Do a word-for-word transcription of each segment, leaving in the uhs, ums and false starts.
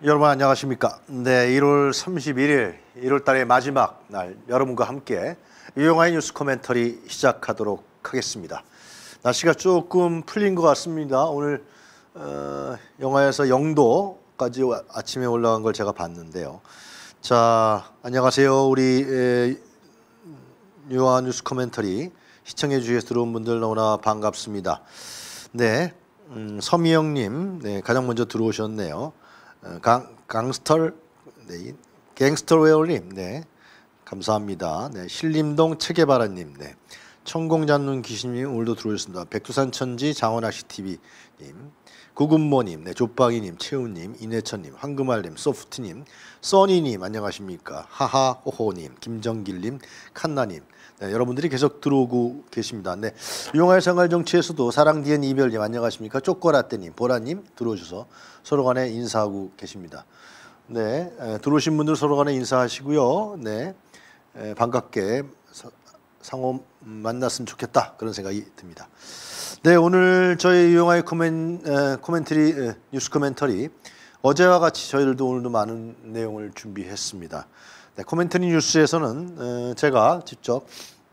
여러분 안녕하십니까? 네, 일월 삼십일일 일월 달의 마지막 날 여러분과 함께 유용한 뉴스 코멘터리 시작하도록 하겠습니다. 날씨가 조금 풀린 것 같습니다. 오늘 어, 영하에서 영도까지 아침에 올라간 걸 제가 봤는데요. 자, 안녕하세요. 우리 에, 유용한 뉴스 코멘터리 시청해 주셔서 들어온 분들 너무나 반갑습니다. 네, 음, 서미영님, 네, 가장 먼저 들어오셨네요. 강, 강스터, 네, 갱스터웨어님, 네, 감사합니다. 네, 신림동 체계바라님, 네, 천공잡는 귀신님 오늘도 들어오셨습니다. 백두산 천지 장원낚시 티비님, 구군모님, 네, 조빵이님, 채우님, 이내천님, 황금알님, 소프트님, 써니님 안녕하십니까? 하하호호님, 김정길님, 칸나님. 네, 여러분들이 계속 들어오고 계십니다. 네, 유용한 생활정치에서도 사랑 디엔 이별님 안녕하십니까? 쪼꼬라떼님, 보라님 들어오셔서 서로 간에 인사하고 계십니다. 네, 에, 들어오신 분들 서로 간에 인사하시고요. 네, 에, 반갑게 사, 상호 만났으면 좋겠다 그런 생각이 듭니다. 네, 오늘 저희 유용한 코멘, 에, 코멘터리 에, 뉴스 코멘터리 어제와 같이 저희들도 오늘도 많은 내용을 준비했습니다. 네, 코멘터리 뉴스에서는 어, 제가 직접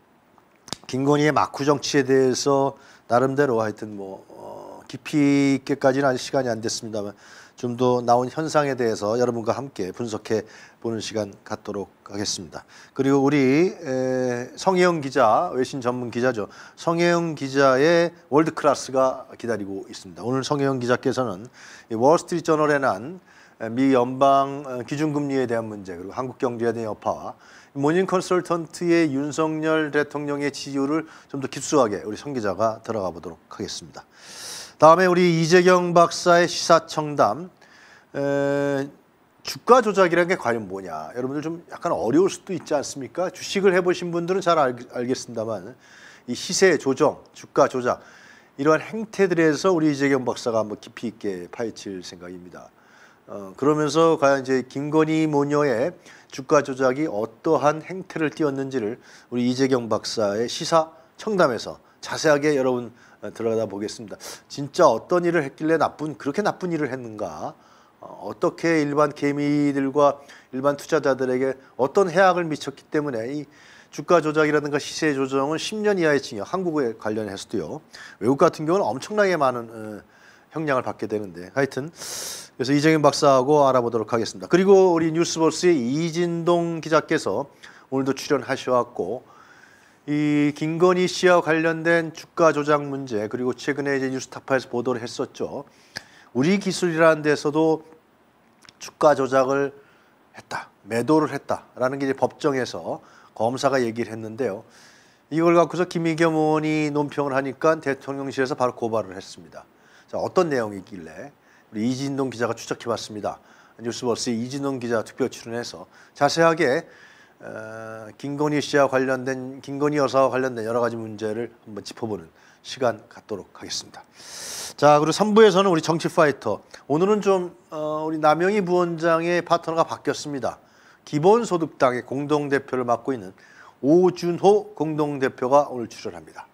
김건희의 막후 정치에 대해서 나름대로 하여튼 뭐 어, 깊이 있게까지는 아직 시간이 안 됐습니다만 좀 더 나온 현상에 대해서 여러분과 함께 분석해 보는 시간 갖도록 하겠습니다. 그리고 우리 에, 성혜영 기자, 외신 전문 기자죠. 성혜영 기자의 월드 클래스가 기다리고 있습니다. 오늘 성혜영 기자께서는 월스트리트 저널에 난 미 연방 기준금리에 대한 문제 그리고 한국 경제에 대한 여파와 모닝 컨설턴트의 윤석열 대통령의 지지율을 좀 더 깊숙하게 우리 성 기자가 들어가 보도록 하겠습니다. 다음에 우리 이재경 박사의 시사청담 에, 주가 조작이라는 게 과연 뭐냐. 여러분들 좀 약간 어려울 수도 있지 않습니까? 주식을 해보신 분들은 잘 알, 알겠습니다만 이 시세 조정, 주가 조작 이러한 행태들에서 우리 이재경 박사가 한번 깊이 있게 파헤칠 생각입니다. 어, 그러면서 과연 이제 김건희 모녀의 주가 조작이 어떠한 행태를 띄었는지를 우리 이재경 박사의 시사 청담에서 자세하게 여러분 들어가다 보겠습니다. 진짜 어떤 일을 했길래 나쁜 그렇게 나쁜 일을 했는가? 어, 어떻게 일반 개미들과 일반 투자자들에게 어떤 해악을 미쳤기 때문에 이 주가 조작이라든가 시세 조정은 십 년 이하의 징역, 한국에 관련해서도요. 외국 같은 경우는 엄청나게 많은 어, 형량을 받게 되는데 하여튼 그래서 이재경 박사하고 알아보도록 하겠습니다. 그리고 우리 뉴스버스의 이진동 기자께서 오늘도 출연하셔왔고 이 김건희 씨와 관련된 주가 조작 문제 그리고 최근에 이제 뉴스타파에서 보도를 했었죠. 우리 기술이라는 데서도 주가 조작을 했다, 매도를 했다라는 게 이제 법정에서 검사가 얘기를 했는데요. 이걸 갖고서 김의겸 의원이 논평을 하니까 대통령실에서 바로 고발을 했습니다. 자, 어떤 내용이길래 우리 이진동 기자가 추적해봤습니다. 뉴스버스의 이진동 기자 특별 출연해서 자세하게 어, 김건희 씨와 관련된 김건희 여사와 관련된 여러 가지 문제를 한번 짚어보는 시간 갖도록 하겠습니다. 자, 그리고 삼 부에서는 우리 정치 파이터 오늘은 좀 어, 우리 남영희 부원장의 파트너가 바뀌었습니다. 기본소득당의 공동대표를 맡고 있는 오준호 공동대표가 오늘 출연합니다.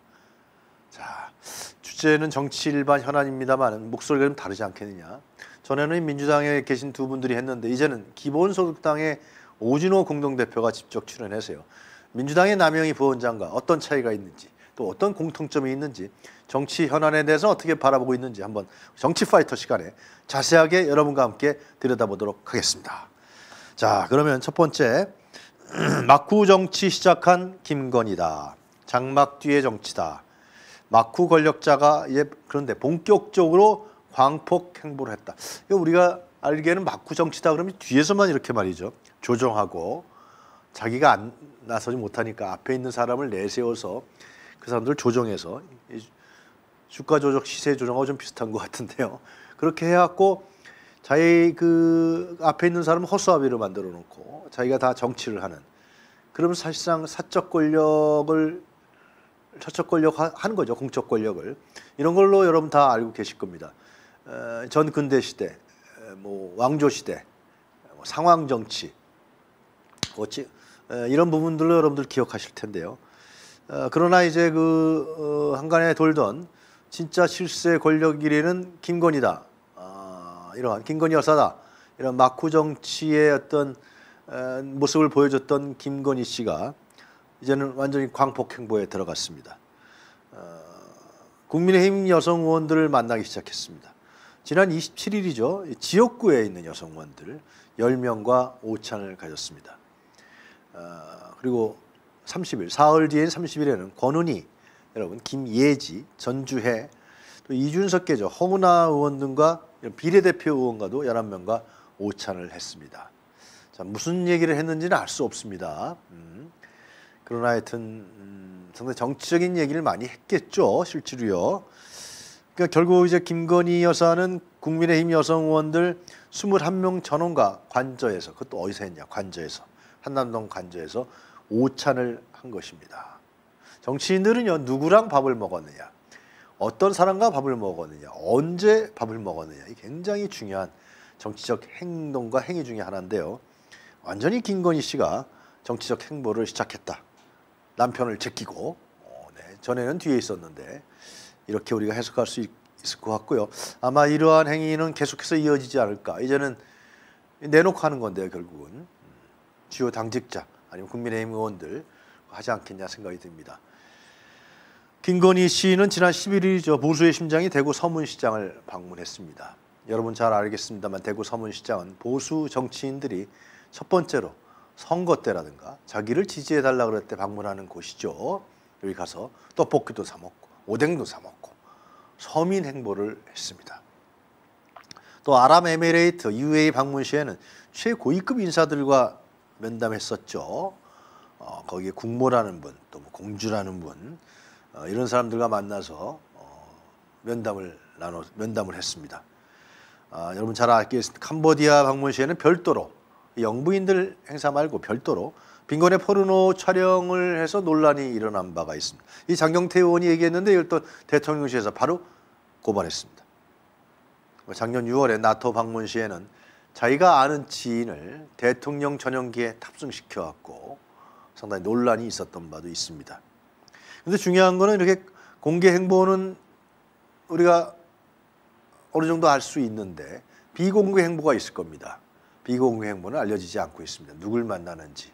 자, 주제는 정치 일반 현안입니다만 목소리가 좀 다르지 않겠느냐. 전에는 민주당에 계신 두 분들이 했는데 이제는 기본소득당의 오준호 공동대표가 직접 출연해서요. 민주당의 남영희 부원장과 어떤 차이가 있는지 또 어떤 공통점이 있는지 정치 현안에 대해서 어떻게 바라보고 있는지 한번 정치 파이터 시간에 자세하게 여러분과 함께 들여다보도록 하겠습니다. 자, 그러면 첫 번째 막후 정치 시작한 김건희다. 장막 뒤의 정치다. 막후 권력자가 이제 그런데 본격적으로 광폭 행보를 했다. 이거 우리가 알기에는 막후 정치다 그러면 뒤에서만 이렇게 말이죠. 조정하고 자기가 안 나서지 못하니까 앞에 있는 사람을 내세워서 그 사람들을 조정해서 주가 조작, 시세 조정하고 좀 비슷한 것 같은데요. 그렇게 해갖고 자기 그 앞에 있는 사람은 허수아비로 만들어 놓고 자기가 다 정치를 하는. 그러면 사실상 사적 권력을 사적 권력 하는 거죠. 공적 권력을. 이런 걸로 여러분 다 알고 계실 겁니다. 어, 전 근대 시대, 뭐 왕조 시대, 뭐 상황 정치, 어찌 어, 이런 부분들로 여러분들 기억하실 텐데요. 어, 그러나 이제 그 어, 한간에 돌던 진짜 실세 권력 일 위는 김건희다. 어, 이러한 김건희 여사다. 이런 막후 정치의 어떤 모습을 보여줬던 김건희 씨가 이제는 완전히 광폭 행보에 들어갔습니다. 어, 국민의힘 여성 의원들을 만나기 시작했습니다. 지난 이십칠 일이죠. 지역구에 있는 여성 의원들 열 명과 오찬을 가졌습니다. 어, 그리고 삼십 일, 사흘 뒤인 삼십 일에는 권은희, 여러분 김예지, 전주혜, 또 이준석계죠. 허은하 의원 등과 비례대표 의원과도 열한 명과 오찬을 했습니다. 자, 무슨 얘기를 했는지는 알 수 없습니다. 음, 그러나 하여튼 음, 상당히 정치적인 얘기를 많이 했겠죠. 실제로요. 그러니까 결국 이제 김건희 여사는 국민의힘 여성 의원들 이십일 명 전원과 관저에서, 그것도 어디서 했냐, 관저에서, 한남동 관저에서 오찬을 한 것입니다. 정치인들은요, 누구랑 밥을 먹었느냐, 어떤 사람과 밥을 먹었느냐, 언제 밥을 먹었느냐, 이 굉장히 중요한 정치적 행동과 행위 중에 하나인데요. 완전히 김건희 씨가 정치적 행보를 시작했다. 남편을 제끼고, 어, 네, 전에는 뒤에 있었는데 이렇게 우리가 해석할 수 있, 있을 것 같고요. 아마 이러한 행위는 계속해서 이어지지 않을까. 이제는 내놓고 하는 건데요, 결국은. 주요 당직자 아니면 국민의힘 의원들 하지 않겠냐 생각이 듭니다. 김건희 씨는 지난 십일 일이죠. 보수의 심장이 대구 서문시장을 방문했습니다. 여러분 잘 알겠습니다만 대구 서문시장은 보수 정치인들이 첫 번째로 선거 때라든가 자기를 지지해달라 그럴 때 방문하는 곳이죠. 여기 가서 떡볶이도 사 먹고 오뎅도 사 먹고 서민 행보를 했습니다. 또 아랍에미레이트 유에이이 방문 시에는 최고위급 인사들과 면담했었죠. 어, 거기에 국모라는 분, 또 뭐 공주라는 분, 어, 이런 사람들과 만나서 어, 면담을 나눠 면담을 했습니다. 아, 여러분 잘 알겠습니다. 캄보디아 방문 시에는 별도로 영부인들 행사 말고 별도로 빈곤의 포르노 촬영을 해서 논란이 일어난 바가 있습니다. 이 장경태 의원이 얘기했는데 이걸 또 대통령실에서 바로 고발했습니다. 작년 유월에 나토 방문 시에는 자기가 아는 지인을 대통령 전용기에 탑승시켜 갖고 상당히 논란이 있었던 바도 있습니다. 그런데 중요한 거는 이렇게 공개 행보는 우리가 어느 정도 알 수 있는데 비공개 행보가 있을 겁니다. 비공개 행보는 알려지지 않고 있습니다. 누굴 만나는지.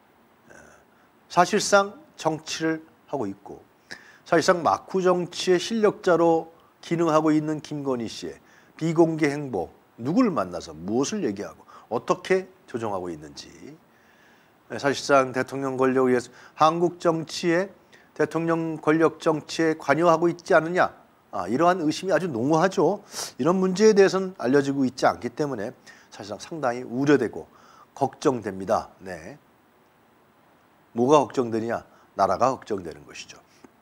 사실상 정치를 하고 있고 사실상 막후 정치의 실력자로 기능하고 있는 김건희 씨의 비공개 행보, 누굴 만나서 무엇을 얘기하고 어떻게 조정하고 있는지, 사실상 대통령 권력을 위해서 한국 정치에 대통령 권력 정치에 관여하고 있지 않느냐, 아, 이러한 의심이 아주 농후하죠. 이런 문제에 대해서는 알려지고 있지 않기 때문에 사실상 상당히 우려되고 걱정됩니다. 네. 뭐가 걱정되냐? 나라가 걱정되는 것이죠.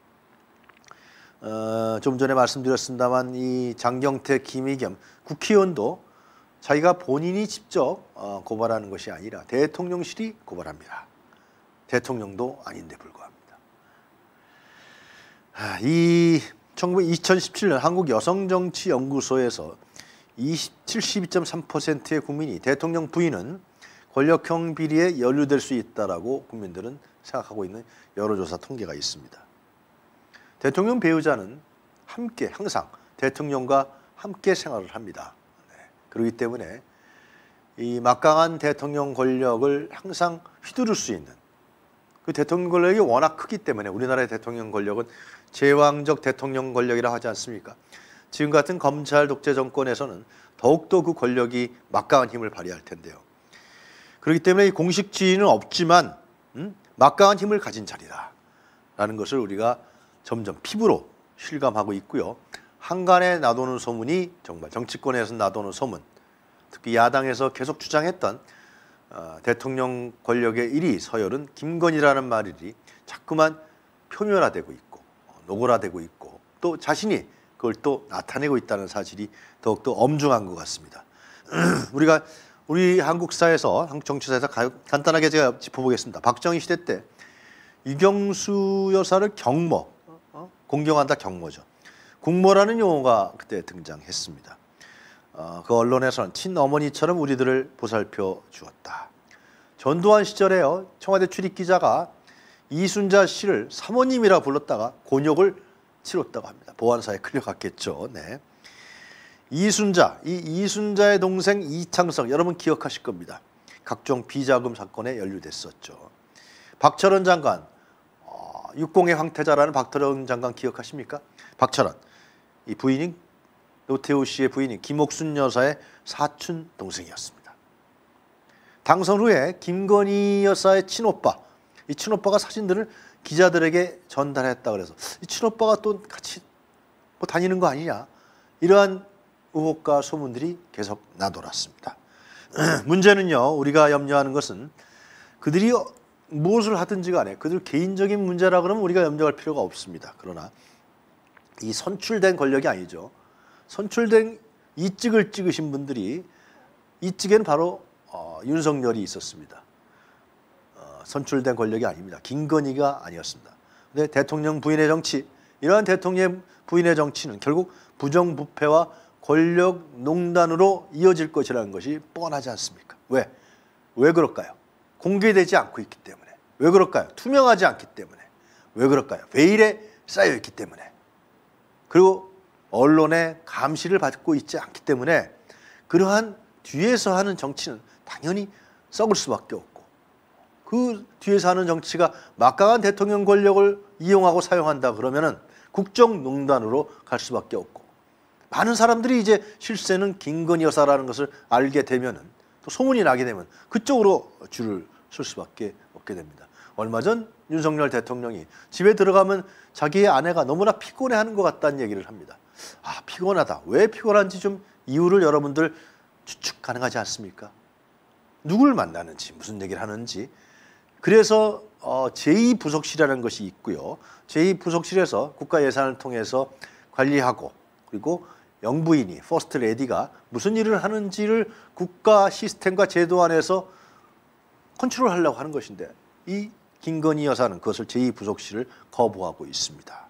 어, 좀 전에 말씀드렸습니다만 이 장경태, 김의겸 국회의원도 자기가 본인이 직접 어, 고발하는 것이 아니라 대통령실이 고발합니다. 대통령도 아닌데 불구합니다. 아, 이 이천십칠 년 한국여성정치연구소에서 칠십이 점 삼 퍼센트의 국민이 대통령 부인은 권력형 비리에 연루될 수 있다라고 국민들은 생각하고 있는 여론조사 통계가 있습니다. 대통령 배우자는 함께 항상 대통령과 함께 생활을 합니다. 네. 그렇기 때문에 이 막강한 대통령 권력을 항상 휘두를 수 있는, 그 대통령 권력이 워낙 크기 때문에 우리나라의 대통령 권력은 제왕적 대통령 권력이라 하지 않습니까? 지금 같은 검찰 독재 정권에서는 더욱더 그 권력이 막강한 힘을 발휘할 텐데요. 그렇기 때문에 이 공식 지위는 없지만 음? 막강한 힘을 가진 자리다라는 것을 우리가 점점 피부로 실감하고 있고요. 한간에 나도는 소문이, 정말 정치권에서 나도는 소문, 특히 야당에서 계속 주장했던 어, 대통령 권력의 일 위 서열은 김건희라는 말이 자꾸만 표면화되고 있고 노골화되고 있고 또 자신이 그걸 또 나타내고 있다는 사실이 더욱더 엄중한 것 같습니다. 우리가 우리 한국사에서, 한국 정치사에서 간단하게 제가 짚어보겠습니다. 박정희 시대 때 유경수 여사를 경모, 어? 공경한다 경모죠. 국모라는 용어가 그때 등장했습니다. 어, 그 언론에서는 친어머니처럼 우리들을 보살펴 주었다. 전두환 시절에요, 청와대 출입기자가 이순자 씨를 사모님이라 불렀다가 곤욕을 치렀다고 합니다. 보안사에 끌려갔겠죠. 네. 이순자, 이 이순자의 동생 이창석 여러분 기억하실 겁니다. 각종 비자금 사건에 연루됐었죠. 박철원 장관, 어, 육공의 황태자라는 박철원 장관 기억하십니까? 박철원, 이 부인인 노태우 씨의 부인인 김옥순 여사의 사촌 동생이었습니다. 당선 후에 김건희 여사의 친오빠, 이 친오빠가 사진들을 기자들에게 전달했다 그래서 이 친오빠가 또 같이 뭐 다니는 거 아니냐, 이러한 의혹과 소문들이 계속 나돌았습니다. 문제는요, 우리가 염려하는 것은 그들이 무엇을 하든지 간에 그들 개인적인 문제라 그러면 우리가 염려할 필요가 없습니다. 그러나 이 선출된 권력이 아니죠. 선출된 이직을 찍으신 분들이, 이직에는 바로 어, 윤석열이 있었습니다. 어, 선출된 권력이 아닙니다. 김건희가 아니었습니다. 근데 대통령 부인의 정치, 이러한 대통령 부인의 정치는 결국 부정부패와 권력 농단으로 이어질 것이라는 것이 뻔하지 않습니까? 왜? 왜 그럴까요? 공개되지 않고 있기 때문에. 왜 그럴까요? 투명하지 않기 때문에. 왜 그럴까요? 베일에 쌓여 있기 때문에. 그리고 언론의 감시를 받고 있지 않기 때문에 그러한 뒤에서 하는 정치는 당연히 썩을 수밖에 없고, 그 뒤에서 하는 정치가 막강한 대통령 권력을 이용하고 사용한다 그러면은 국정농단으로 갈 수밖에 없고, 많은 사람들이 이제 실세는 김건희 여사라는 것을 알게 되면은, 또 소문이 나게 되면 그쪽으로 줄을 쓸 수밖에 없게 됩니다. 얼마 전 윤석열 대통령이 집에 들어가면 자기의 아내가 너무나 피곤해하는 것 같다는 얘기를 합니다. 아, 피곤하다. 왜 피곤한지 좀 이유를 여러분들 추측 가능하지 않습니까? 누굴 만나는지, 무슨 얘기를 하는지. 그래서 어, 제이 부속실이라는 것이 있고요. 제이 부속실에서 국가 예산을 통해서 관리하고, 그리고 영부인이, 퍼스트 레디가 무슨 일을 하는지를 국가 시스템과 제도 안에서 컨트롤하려고 하는 것인데, 이 김건희 여사는 그것을 제이 부속실을 거부하고 있습니다.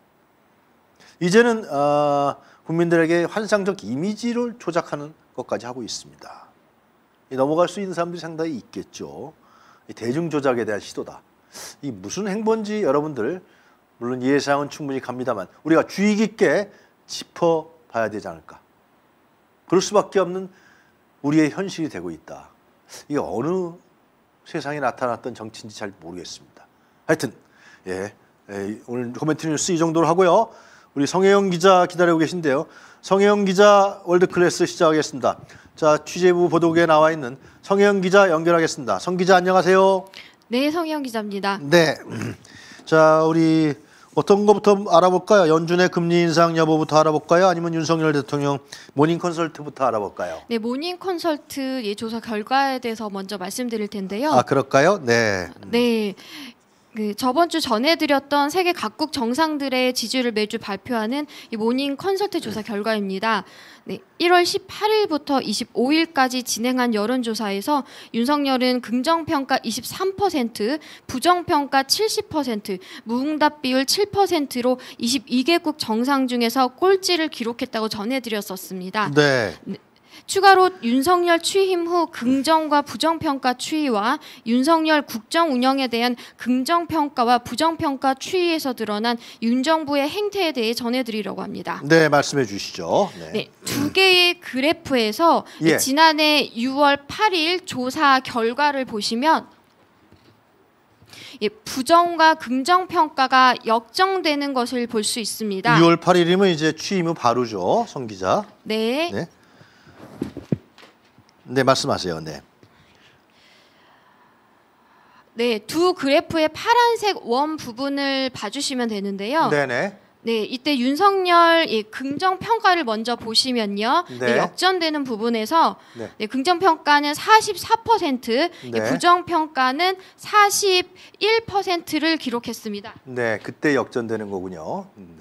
이제는 어, 국민들에게 환상적 이미지를 조작하는 것까지 하고 있습니다. 넘어갈 수 있는 사람들이 상당히 있겠죠. 대중 조작에 대한 시도다. 이 무슨 행보인지 여러분들 물론 예상은 충분히 갑니다만 우리가 주의 깊게 짚어봐야 되지 않을까. 그럴 수밖에 없는 우리의 현실이 되고 있다. 이게 어느 세상에 나타났던 정치인지 잘 모르겠습니다. 하여튼 예, 예, 오늘 코멘트 뉴스 이 정도로 하고요. 우리 성혜영 기자 기다리고 계신데요. 성혜영 기자 월드클래스 시작하겠습니다. 자, 취재부 보도국에 나와 있는 성혜영 기자 연결하겠습니다. 성 기자 안녕하세요. 네, 성혜영 기자입니다. 네, 자 우리 어떤 것부터 알아볼까요? 연준의 금리 인상 여부부터 알아볼까요? 아니면 윤석열 대통령 모닝 컨설트부터 알아볼까요? 네, 모닝 컨설트 예, 조사 결과에 대해서 먼저 말씀드릴 텐데요. 아, 그럴까요? 네. 네. 그 저번 주 전해드렸던 세계 각국 정상들의 지지율을 매주 발표하는 이 모닝 컨설트 조사 결과입니다. 네, 일월 십팔일부터 이십오일까지 진행한 여론조사에서 윤석열은 긍정평가 이십삼 퍼센트, 부정평가 칠십 퍼센트, 무응답 비율 칠 퍼센트로 이십이 개국 정상 중에서 꼴찌를 기록했다고 전해드렸었습니다. 네. 네. 추가로 윤석열 취임 후 긍정과 부정평가 추이와 윤석열 국정 운영에 대한 긍정평가와 부정평가 추이에서 드러난 윤 정부의 행태에 대해 전해드리려고 합니다. 네, 말씀해 주시죠. 네. 네, 두 개의 그래프에서 예. 지난해 유월 팔일 조사 결과를 보시면 예, 부정과 긍정평가가 역정되는 것을 볼 수 있습니다. 유월 팔일이면 이제 취임 후 바로죠, 성 기자. 네. 네. 네, 말씀하세요. 네. 네, 두 그래프의 파란색 원 부분을 봐주시면 되는데요. 네네. 네, 이때 윤석열 예, 긍정 평가를 먼저 보시면요. 네. 네, 역전되는 부분에서 네. 네, 긍정 평가는 사십사 퍼센트, 네. 예, 부정 평가는 사십일 퍼센트를 기록했습니다. 네, 그때 역전되는 거군요. 네.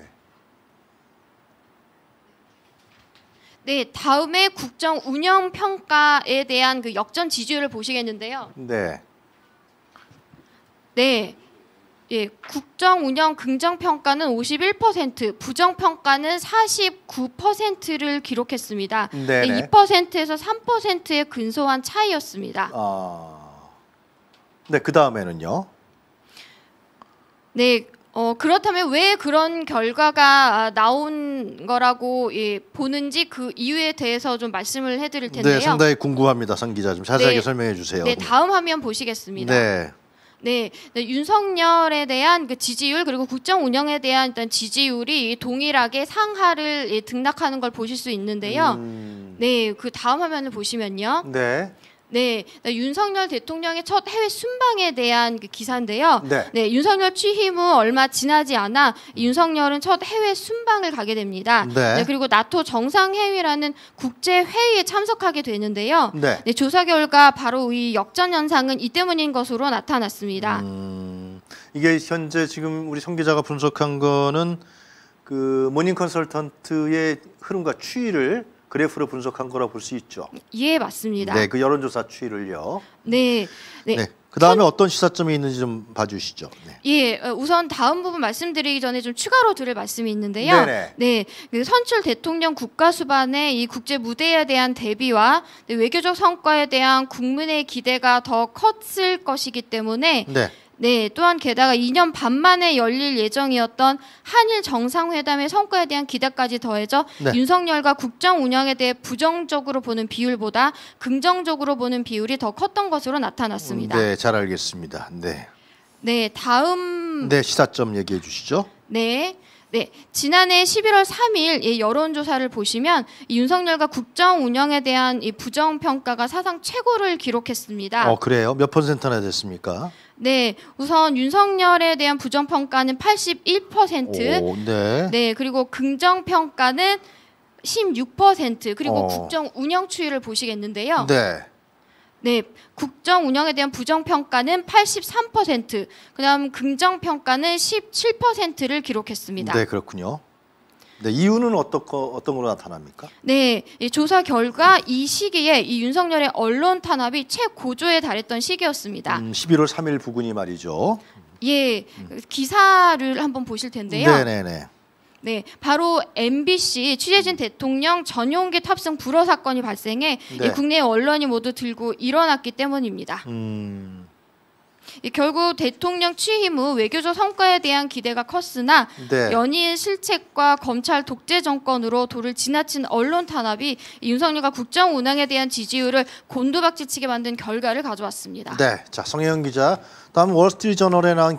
네, 다음에 국정 운영 평가에 대한 그 역전 지지율을 보시겠는데요. 네. 네. 예, 국정 운영 긍정 평가는 오십일 퍼센트, 부정 평가는 사십구 퍼센트를 기록했습니다. 네네. 네, 이 퍼센트에서 삼 퍼센트의 근소한 차이였습니다. 아. 네, 그다음에는요. 네. 어, 그렇다면 왜 그런 결과가 나온 거라고 예, 보는지 그 이유에 대해서 좀 말씀을 해드릴 텐데요. 네, 상당히 궁금합니다. 상 기자 좀 자세하게 네. 설명해 주세요. 네, 다음 화면 보시겠습니다. 네. 네, 네, 윤석열에 대한 그 지지율 그리고 국정 운영에 대한 일단 지지율이 동일하게 상하를 예, 등락하는 걸 보실 수 있는데요. 음, 네, 그 다음 화면을 보시면요. 네. 네, 네, 윤석열 대통령의 첫 해외 순방에 대한 그 기사인데요. 네. 네, 윤석열 취임 후 얼마 지나지 않아 윤석열은 첫 해외 순방을 가게 됩니다. 네. 네, 그리고 나토 정상회의라는 국제 회의에 참석하게 되는데요. 네. 네, 조사 결과 바로 이 역전 현상은 이 때문인 것으로 나타났습니다. 음, 이게 현재 지금 우리 성 기자가 분석한 거는 그 모닝 컨설턴트의 흐름과 추이를 그래프로 분석한 거라 볼 수 있죠. 예, 맞습니다. 네, 그 여론조사 추이를요. 네, 네. 네. 그 다음에 어떤 시사점이 있는지 좀 봐주시죠. 네. 예, 어, 우선 다음 부분 말씀드리기 전에 좀 추가로 드릴 말씀이 있는데요. 네네. 네, 그 선출 대통령 국가수반의 이 국제 무대에 대한 대비와 네, 외교적 성과에 대한 국민의 기대가 더 컸을 것이기 때문에 네. 네, 또한 게다가 이 년 반 만에 열릴 예정이었던 한일 정상회담의 성과에 대한 기대까지 더해져 네. 윤석열과 국정 운영에 대해 부정적으로 보는 비율보다 긍정적으로 보는 비율이 더 컸던 것으로 나타났습니다. 네, 잘 알겠습니다. 네. 네, 다음 네, 시사점 얘기해 주시죠. 네. 네, 지난해 십일월 삼일 이 여론조사를 보시면 이 윤석열과 국정 운영에 대한 이 부정 평가가 사상 최고를 기록했습니다. 어, 그래요? 몇 퍼센트나 됐습니까? 네, 우선 윤석열에 대한 부정 평가는 팔십일 퍼센트, 오, 네. 네, 그리고 긍정 평가는 십육 퍼센트, 그리고 어. 국정 운영 추이를 보시겠는데요. 네. 네, 국정 운영에 대한 부정 평가는 팔십삼 퍼센트, 그다음 긍정 평가는 십칠 퍼센트를 기록했습니다. 네, 그렇군요. 네, 이유는 어떤 거 어떤 걸로 나타납니까? 네, 이 조사 결과 이 시기에 이 윤석열의 언론 탄압이 최고조에 달했던 시기였습니다. 음, 십일월 삼일 부근이 말이죠. 예, 기사를 한번 보실 텐데요. 네, 네, 네. 네, 바로 엠비씨 취재진 대통령 전용기 탑승 불허 사건이 발생해 네. 이 국내 언론이 모두 들고 일어났기 때문입니다. 음, 이 결국 대통령 취임 후 외교적 성과에 대한 기대가 컸으나 네. 연이은 실책과 검찰 독재 정권으로 도를 지나친 언론 탄압이 이 윤석열과 국정 운영에 대한 지지율을 곤두박질치게 만든 결과를 가져왔습니다. 네, 자 성혜영 기자, 다음 월스트리트저널에 나온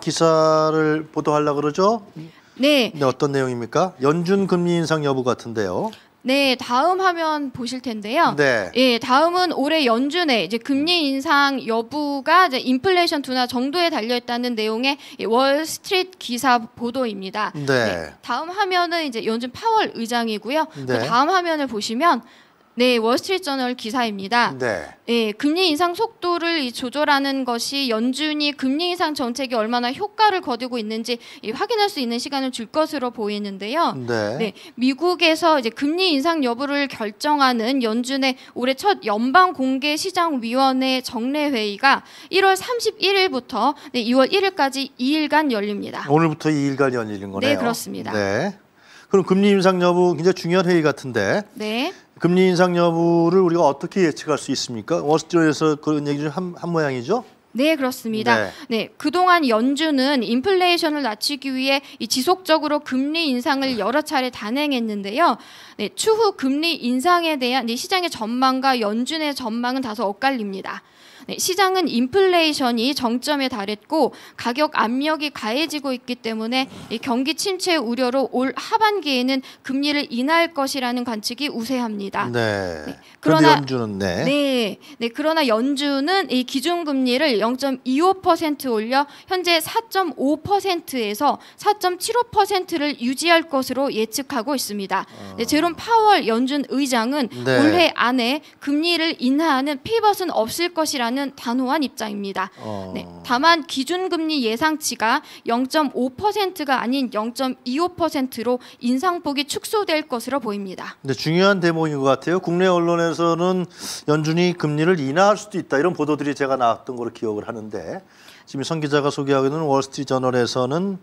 기사를 보도하려고 그러죠? 네, 네, 어떤 내용입니까? 연준 금리 인상 여부 같은데요. 네, 다음 화면 보실 텐데요. 네, 예, 다음은 올해 연준의 이제 금리 인상 여부가 이제 인플레이션 둔화 정도에 달려 있다는 내용의 이 월스트리트 기사 보도입니다. 네, 네, 다음 화면은 이제 연준 파월 의장이고요. 네. 그 다음 화면을 보시면 네, 월스트리트저널 기사입니다. 네, 예, 금리 인상 속도를 이 조절하는 것이 연준이 금리 인상 정책이 얼마나 효과를 거두고 있는지 이 확인할 수 있는 시간을 줄 것으로 보이는데요. 네, 네, 미국에서 이제 금리 인상 여부를 결정하는 연준의 올해 첫 연방 공개 시장 위원회 정례 회의가 일월 삼십일일부터 네, 이월 일일까지 이 일간 열립니다. 오늘부터 이 일간 연일인 거네요. 네, 그렇습니다. 네, 그럼 금리 인상 여부 굉장히 중요한 회의 같은데. 네. 금리 인상 여부를 우리가 어떻게 예측할 수 있습니까? 월스트리트에서 그런 얘기 좀 한 한 모양이죠? 네, 그렇습니다. 네. 네, 그동안 연준은 인플레이션을 낮추기 위해 이 지속적으로 금리 인상을 여러 차례 단행했는데요. 네, 추후 금리 인상에 대한 네, 시장의 전망과 연준의 전망은 다소 엇갈립니다. 네, 시장은 인플레이션이 정점에 달했고 가격 압력이 가해지고 있기 때문에 이 경기 침체 우려로 올 하반기에는 금리를 인하할 것이라는 관측이 우세합니다. 네. 네, 그런데 그러나- 연준은 네. 네, 네 그러나 연준은 이 기준금리를 영 점 이오 퍼센트 올려 현재 사 점 오 퍼센트에서 사 점 칠오 퍼센트를 유지할 것으로 예측하고 있습니다. 네, 제롬 파월 연준 의장은 네. 올해 안에 금리를 인하하는 피벗은 없을 것이라는 단호한 입장입니다. 어. 네, 다만 기준금리 예상치가 영 점 오 퍼센트가 아닌 영 점 이오 퍼센트로 인상폭이 축소될 것으로 보입니다. 근데 중요한 대목인 것 같아요. 국내 언론에서는 연준이 금리를 인하할 수도 있다 이런 보도들이 제가 나왔던 걸로 기억을 하는데 지금 성 기자가 소개하고 있는 월스트리트저널에서는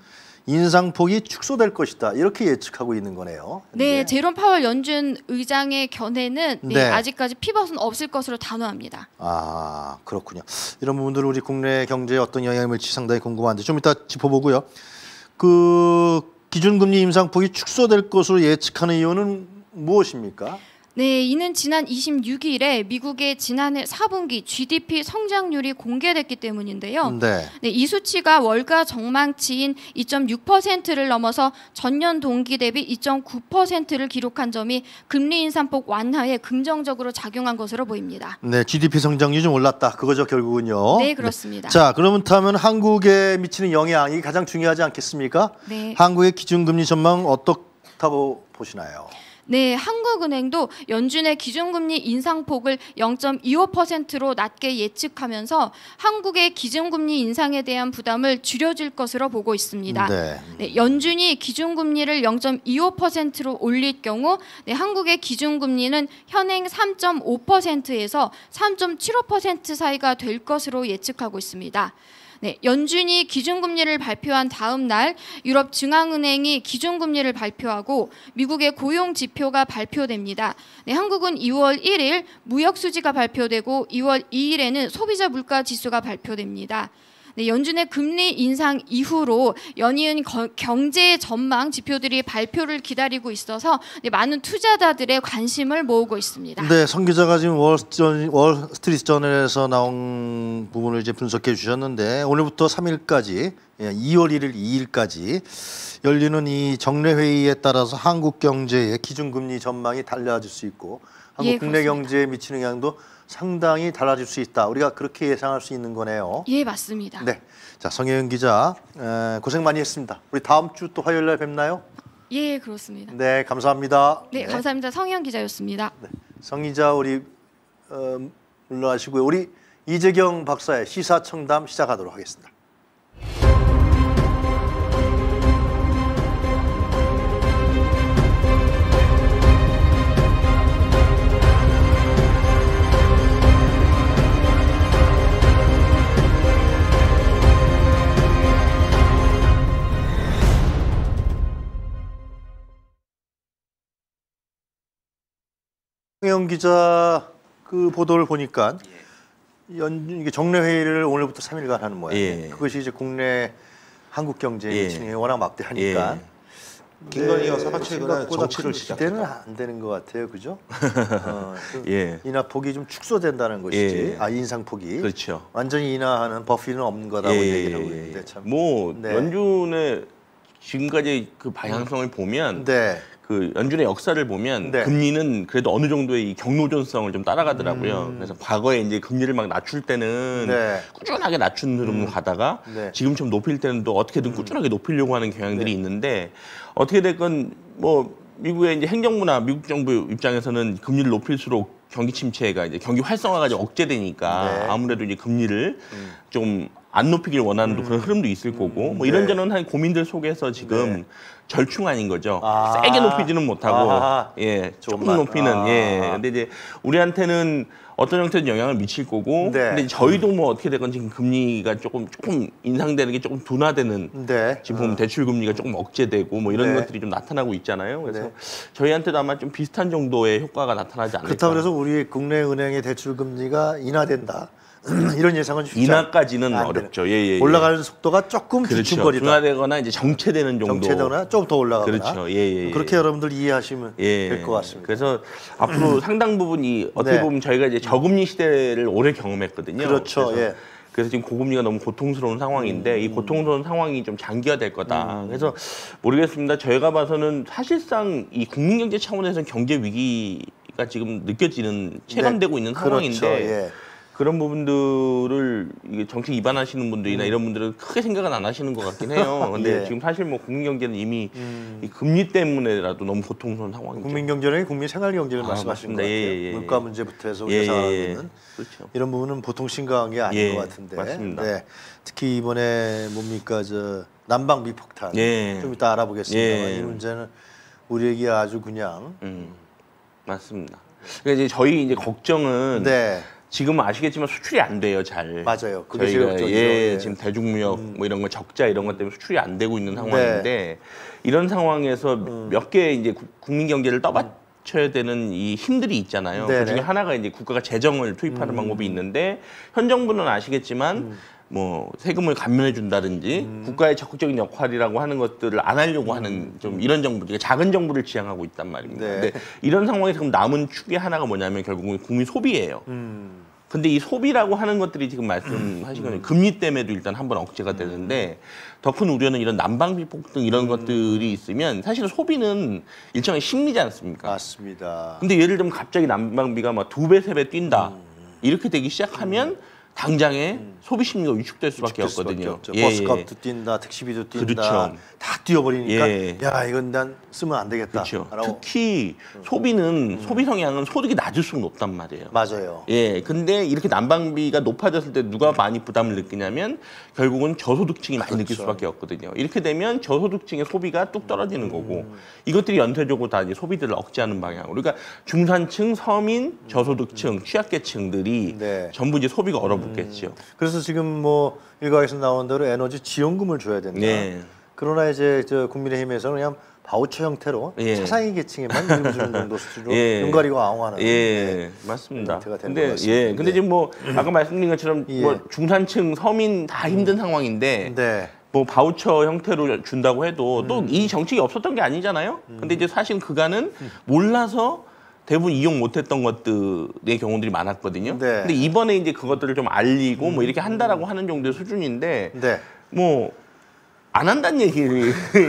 인상폭이 축소될 것이다 이렇게 예측하고 있는 거네요. 네, 현재. 제롬 파월 연준 의장의 견해는 네, 네. 아직까지 피벗은 없을 것으로 단호합니다. 아 그렇군요. 이런 부분들을 우리 국내 경제에 어떤 영향을 미칠지 상당히 궁금한데 좀 이따 짚어보고요. 그 기준금리 인상폭이 축소될 것으로 예측하는 이유는 무엇입니까? 네, 이는 지난 이십육 일에 미국의 지난해 사 분기 지디피 성장률이 공개됐기 때문인데요. 네. 네, 이 수치가 월가 정망치인 이 점 육 퍼센트를 넘어서 전년 동기 대비 이 점 구 퍼센트를 기록한 점이 금리 인상폭 완화에 긍정적으로 작용한 것으로 보입니다. 네, 지디피 성장률이 좀 올랐다. 그거죠, 결국은요. 네, 그렇습니다. 네. 자, 그러면 다음은 한국에 미치는 영향이 가장 중요하지 않겠습니까? 네. 한국의 기준금리 전망 어떻다고 보시나요? 네, 한국은행도 연준의 기준금리 인상폭을 영 점 이오 퍼센트로 낮게 예측하면서 한국의 기준금리 인상에 대한 부담을 줄여줄 것으로 보고 있습니다. 네. 네, 연준이 기준금리를 영 점 이오 퍼센트로 올릴 경우 네, 한국의 기준금리는 현행 삼 점 오 퍼센트에서 삼 점 칠오 퍼센트 사이가 될 것으로 예측하고 있습니다. 네, 연준이 기준금리를 발표한 다음 날 유럽 중앙은행이 기준금리를 발표하고 미국의 고용 지표가 발표됩니다. 네, 한국은 이월 일일 무역 수지가 발표되고 이월 이일에는 소비자 물가 지수가 발표됩니다. 네, 연준의 금리 인상 이후로 연이은 거, 경제 전망 지표들이 발표를 기다리고 있어서 네, 많은 투자자들의 관심을 모으고 있습니다. 네, 성 기자가 지금 월스트리트, 월스트리트 저널에서 나온 부분을 이제 분석해 주셨는데 오늘부터 삼 일까지 이월 일일, 이일까지 열리는 이 정례 회의에 따라서 한국 경제의 기준금리 전망이 달라질 수 있고 한국 예, 국내 그렇습니다. 경제에 미치는 영향도 상당히 달라질 수 있다. 우리가 그렇게 예상할 수 있는 거네요. 예, 맞습니다. 네, 자 성혜은 기자 에, 고생 많이 했습니다. 우리 다음 주 또 화요일 날 뵙나요? 예, 그렇습니다. 네, 감사합니다. 네, 감사합니다. 성희영 기자였습니다. 네, 성 기자 우리 어, 물러나시고요. 우리 이재경 박사의 시사청담 시작하도록 하겠습니다. 성혜영 기자 그 보도를 보니까 연 이게 정례 회의를 오늘부터 삼 일간 하는 모양이에요. 예. 그것이 이제 국내 한국 경제에 예. 미치는 영향이 워낙 막대하니까. 예. 김건희 여사가 최근에 생각보다 정치를 큰 시작했다. 기대는 안 되는 것 같아요, 그죠? 어, 좀 예. 인하폭이 좀 축소된다는 것이지. 예. 아 인상폭이 그렇죠. 완전히 인하하는 버피는 없는 거다고 예, 얘기를 하고 예, 있는데 예. 참. 뭐 네. 연준의 지금까지 그 방향성을 보면 네. 그 연준의 역사를 보면 네. 금리는 그래도 어느 정도의 이 경로전성을 좀 따라가더라고요. 음. 그래서 과거에 이제 금리를 막 낮출 때는 네. 꾸준하게 낮춘 흐름으로 가다가 네. 지금처럼 높일 때는 또 어떻게든 꾸준하게 높이려고 하는 경향들이 네. 있는데 어떻게 됐건 뭐 미국의 이제 행정부나 미국 정부 입장에서는 금리를 높일수록 경기 침체가 이제 경기 활성화가 이제 억제되니까 네. 아무래도 이제 금리를 음. 좀 안 높이길 원하는 그런 흐름도 있을 거고 뭐 네. 이런저런 한 고민들 속에서 지금 네. 절충안인 거죠. 아. 세게 높이지는 못하고 아하. 예 조금 조금만. 높이는 아. 예 근데 이제 우리한테는 어떤 형태든 영향을 미칠 거고 네. 근데 저희도 뭐 어떻게 되건 지금 금리가 조금 조금 인상되는 게 조금 둔화되는 네. 지금 보면 대출 금리가 조금 억제되고 뭐 이런 네. 것들이 좀 나타나고 있잖아요. 그래서 네. 저희한테도 아마 좀 비슷한 정도의 효과가 나타나지 않을까. 그렇다고 해서 우리 국내 은행의 대출 금리가 인하된다. 이런 예상은 쉽지 인하까지는 안 어렵죠. 예, 예, 예. 올라가는 속도가 조금 그렇죠. 뒤축거리다. 둔화되거나 이제 정체되는 정도. 정체되거나 조금 더 올라가거나. 그렇죠. 예, 예, 예. 그렇게 여러분들 이해하시면 예. 될 것 같습니다. 그래서 앞으로 상당 부분 이 어떻게 네. 보면 저희가 이제 저금리 시대를 오래 경험했거든요. 그렇죠. 그래서, 예. 그래서 지금 고금리가 너무 고통스러운 상황인데 이 고통스러운 상황이 좀 장기화될 거다. 음. 그래서 모르겠습니다. 저희가 봐서는 사실상 이 국민 경제 차원에서 경제 위기가 지금 느껴지는 체감되고 있는 그렇죠. 상황인데 예. 그런 부분들을 이게 정책 위반하시는 분들이나 이런 분들은 크게 생각은 안 하시는 것 같긴 해요. 근데 예. 지금 사실 뭐 국민 경제는 이미 음. 이 금리 때문에라도 너무 고통스러운 상황이죠. 국민 경제는 국민 생활 경제를 아, 말씀하시는 것 맞습니다. 같아요. 예, 예, 예. 물가 문제부터 해서 예, 우리가 예, 생각하고 예. 있는 그렇죠. 이런 부분은 보통 심각한 게 아닌 예, 것 같은데. 맞습니다. 네. 특히 이번에 뭡니까 저 난방 비폭탄 예. 좀 이따 알아보겠습니다. 예. 이 문제는 우리에게 아주 그냥 음, 맞습니다. 그러니까 이제 저희 이제 걱정은 네. 지금 아시겠지만 수출이 안 돼요, 잘. 맞아요. 그게 제일 저희가 걱정이죠. 예, 예. 지금 대중무역 음. 뭐 이런 거 적자 이런 것 때문에 수출이 안 되고 있는 네. 상황인데 이런 상황에서 음. 몇 개 이제 구- 국민 경제를 떠받쳐야 되는 이 힘들이 있잖아요. 네네. 그 중에 하나가 이제 국가가 재정을 투입하는 음. 방법이 있는데 현 정부는 아시겠지만 음. 뭐 세금을 감면해 준다든지 음. 국가의 적극적인 역할이라고 하는 것들을 안 하려고 하는 좀 이런 정부, 그러니까 작은 정부를 지향하고 있단 말입니다. 네. 근데 이런 상황에서 그럼 남은 축의 하나가 뭐냐면 결국은 국민 소비예요. 음. 근데 이 소비라고 하는 것들이 지금 말씀하신 거는 금리 때문에도 일단 한번 억제가 되는데 더 큰 우려는 이런 난방비 폭등 이런 것들이 있으면 사실은 소비는 일정한 심리지 않습니까? 맞습니다. 근데 예를 들면 갑자기 난방비가 막 두 배, 세 배 뛴다. 이렇게 되기 시작하면 당장에 소비 심리가 위축될 수밖에 위축될 수밖에 없거든요. 없죠. 예, 버스값도 뛴다, 택시비도 뛴다, 그렇죠. 다 뛰어버리니까 예. 야 이건 난 쓰면 안 되겠다. 그렇죠. 라고. 특히 소비는 소비 성향은 소득이 낮을수록 높단 말이에요. 맞아요. 예, 근데 이렇게 난방비가 높아졌을 때 누가 많이 부담을 느끼냐면 결국은 저소득층이 많이 느낄 그렇죠. 수밖에 없거든요. 이렇게 되면 저소득층의 소비가 뚝 떨어지는 거고 이것들이 연쇄적으로 다 이제 소비들을 억제하는 방향으로. 그러니까 중산층, 서민, 저소득층, 취약계층들이 네. 전부 이제 소비가 얼어붙겠죠. 그래서 지금 뭐 일각에서 나온 대로 에너지 지원금을 줘야 된다. 네. 그러나 이제 저 국민의힘에서는 그냥 바우처 형태로 예. 차상위 계층에만 일부 주는 정도 수준으로 예. 눈 가리고 아웅하는 예, 맞습니다. 형태가 되는 근데 것 같습니다. 예, 근데 네. 지금 뭐 아까 말씀드린 것처럼 예. 뭐 중산층, 서민 다 힘든 상황인데 네. 뭐 바우처 형태로 준다고 해도 또 이 정책이 없었던 게 아니잖아요. 근데 이제 사실 그간은 몰라서 대부분 이용 못했던 것들의 경우들이 많았거든요. 네. 근데 이번에 이제 그것들을 좀 알리고 뭐 이렇게 한다라고 하는 정도의 수준인데 네. 뭐 안 한다는 얘기를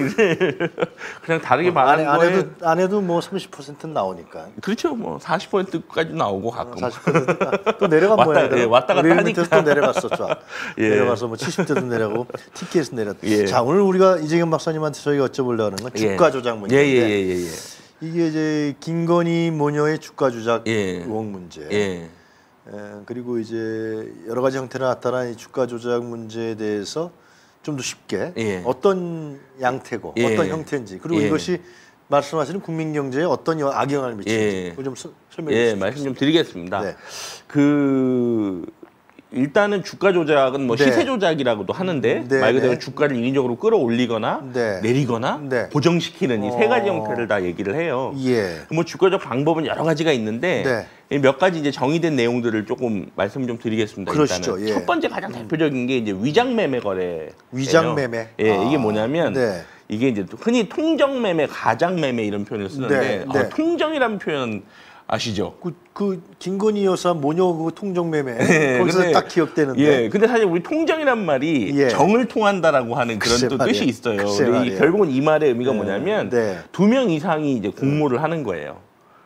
그냥 다르게 말하는 안, 안 거에 해도 안 해도 뭐 삼십 퍼센트는 나오니까. 그렇죠. 뭐 사십 퍼센트까지 나오고 가끔 사십 퍼센트가 또 내려간 왔다- 모양이더라고요. 예, 왔다 갔다 우리 하니까. 밑에서 또 내려갔었죠. 예. 내려가서 뭐 칠십 대도 내려가고 티켓에서 내렸. 예. 자 오늘 우리가 이재경 박사님한테 저희가 여쭤보려는 건 주가 조작 문제인데 예예예 예, 예, 예. 이게 이제 김건희 모녀의 주가 조작 예. 의혹 문제. 예. 에, 그리고 이제 여러 가지 형태로 나타난 이 주가 조작 문제에 대해서 좀 더 쉽게 예. 어떤 양태고 예. 어떤 형태인지 그리고 예. 이것이 말씀하시는 국민 경제에 어떤 여- 악영향을 미치는지 예. 그걸 좀 서- 설명해 예, 주시죠. 말씀 좀 드리겠습니다. 네. 그 일단은 주가 조작은 뭐 네. 시세 조작이라고도 하는데 네, 말 그대로 네. 주가를 인위적으로 끌어올리거나 네. 내리거나 네. 고정시키는 이 세 가지 어. 형태를 다 얘기를 해요. 예. 뭐 주가적 방법은 여러 가지가 있는데 네. 이몇 가지 이제 정의된 내용들을 조금 말씀 좀 드리겠습니다. 그러시죠. 일단은 예. 첫 번째 가장 대표적인 게 이제 위장 매매 거래. 위장 매매. 예, 아, 이게 뭐냐면 네. 이게 이제 흔히 통정 매매, 가장 매매 이런 표현을 쓰는데 네, 네. 아, 통정이라는 표현 아시죠? 그, 그 김건희 여사 모녀 그 통정매매 예, 거기서 근데- 딱 기억되는데 예, 근데 사실 우리 통정이란 말이 예. 정을 통한다라고 하는 그런 글쎄 또 말이에요. 뜻이 있어요. 글쎄 근데 이 말이에요. 결국은 이 말의 의미가 네, 뭐냐면 네. 두 명 이상이 이제 공모를 하는 거예요.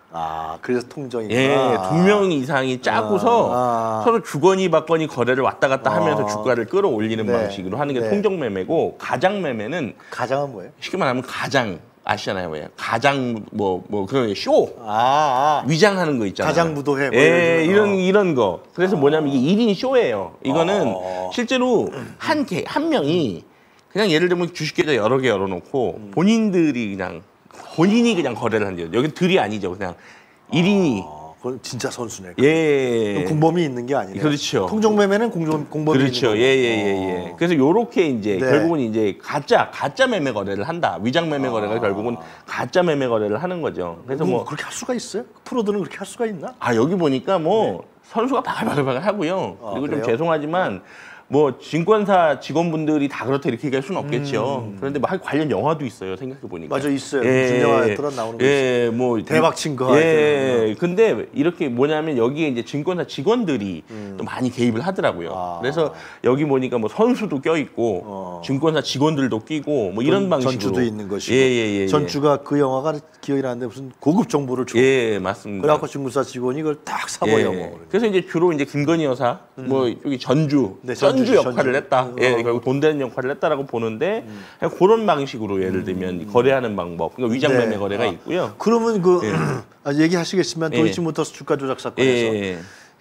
아 그래서 통정이구나. 예, 두 명 이상이 짜고서 아, 아. 서로 주거니 받거니 거래를 왔다 갔다 하면서 아. 주가를 끌어올리는 네. 방식으로 하는 게 네. 통정 매매고 가장 매매는 가장은 뭐예요? 쉽게 말하면 가장 아시잖아요, 왜? 가장 뭐 뭐 그런 쇼 아, 아. 위장하는 거 있잖아요. 가장무도회 뭐 예, 이런 이런 거. 이런 거. 그래서 뭐냐면 이게 일 인 쇼예요. 이거는 어. 실제로 한 개 한 명이 그냥 예를 들면 주식계좌 여러 개 열어놓고 음. 본인들이 그냥 본인이 그냥 거래를 한대요. 여기 들이 아니죠, 그냥 일 인이. 아, 그건 진짜 선수네. 예. 그럼 공범이 있는 게 아니에요. 그렇죠. 통정매매는 공정 공범이 그렇죠. 있는 거고. 예예예 예. 그래서 요렇게 이제 네. 결국은 이제 가짜 가짜 매매 거래를 한다. 위장 매매 거래가 아. 결국은 가짜 매매 거래를 하는 거죠. 그래서 뭐 뭐 그렇게 할 수가 있어요? 프로들은 그렇게 할 수가 있나? 아 여기 보니까 뭐 선수가 바글바글 하고요. 네. 아, 그리고 좀 그래요? 죄송하지만 뭐 증권사 직원분들이 다 그렇다 이렇게 얘기할 수는 없겠죠. 그런데 뭐 관련 영화도 있어요. 생각해 보니까. 음. 맞아 있어요. 무슨 영화였더라 나오는 거 있어요. 예, 뭐 대박 친 거. 예. 근데 이렇게 뭐냐면 여기에 이제 증권사 직원들이 또 많이 개입을 하더라고요. 음. 아. 그래서 여기 보니까 뭐 선수도 껴 있고 어. 증권사 직원들도 끼고 뭐 이런 전- 방식으로 전주도 있는 것이고. 예, 예, 예, 예. 전주가 그 영화가 기억이 나는데 무슨 고급 정보를 줘. 예, 맞습니다. 그래갖고 중국사 직원이 이걸 딱 사버려 예. 뭐. 그래서 이제 주로 이제 김건희 여사 뭐 여기 전주 네, 전주 전주지, 역할을 전주. 했다. 예, 어. 결국 돈 되는 역할을 했다라고 보는데 그냥 그런 방식으로 예를 들면 거래하는 방법, 그러니까 위장 매매 네. 거래가 아. 있고요. 그러면 그 아, 얘기하시겠지만 예. 도이치모터스 주가 조작 사건에서 예,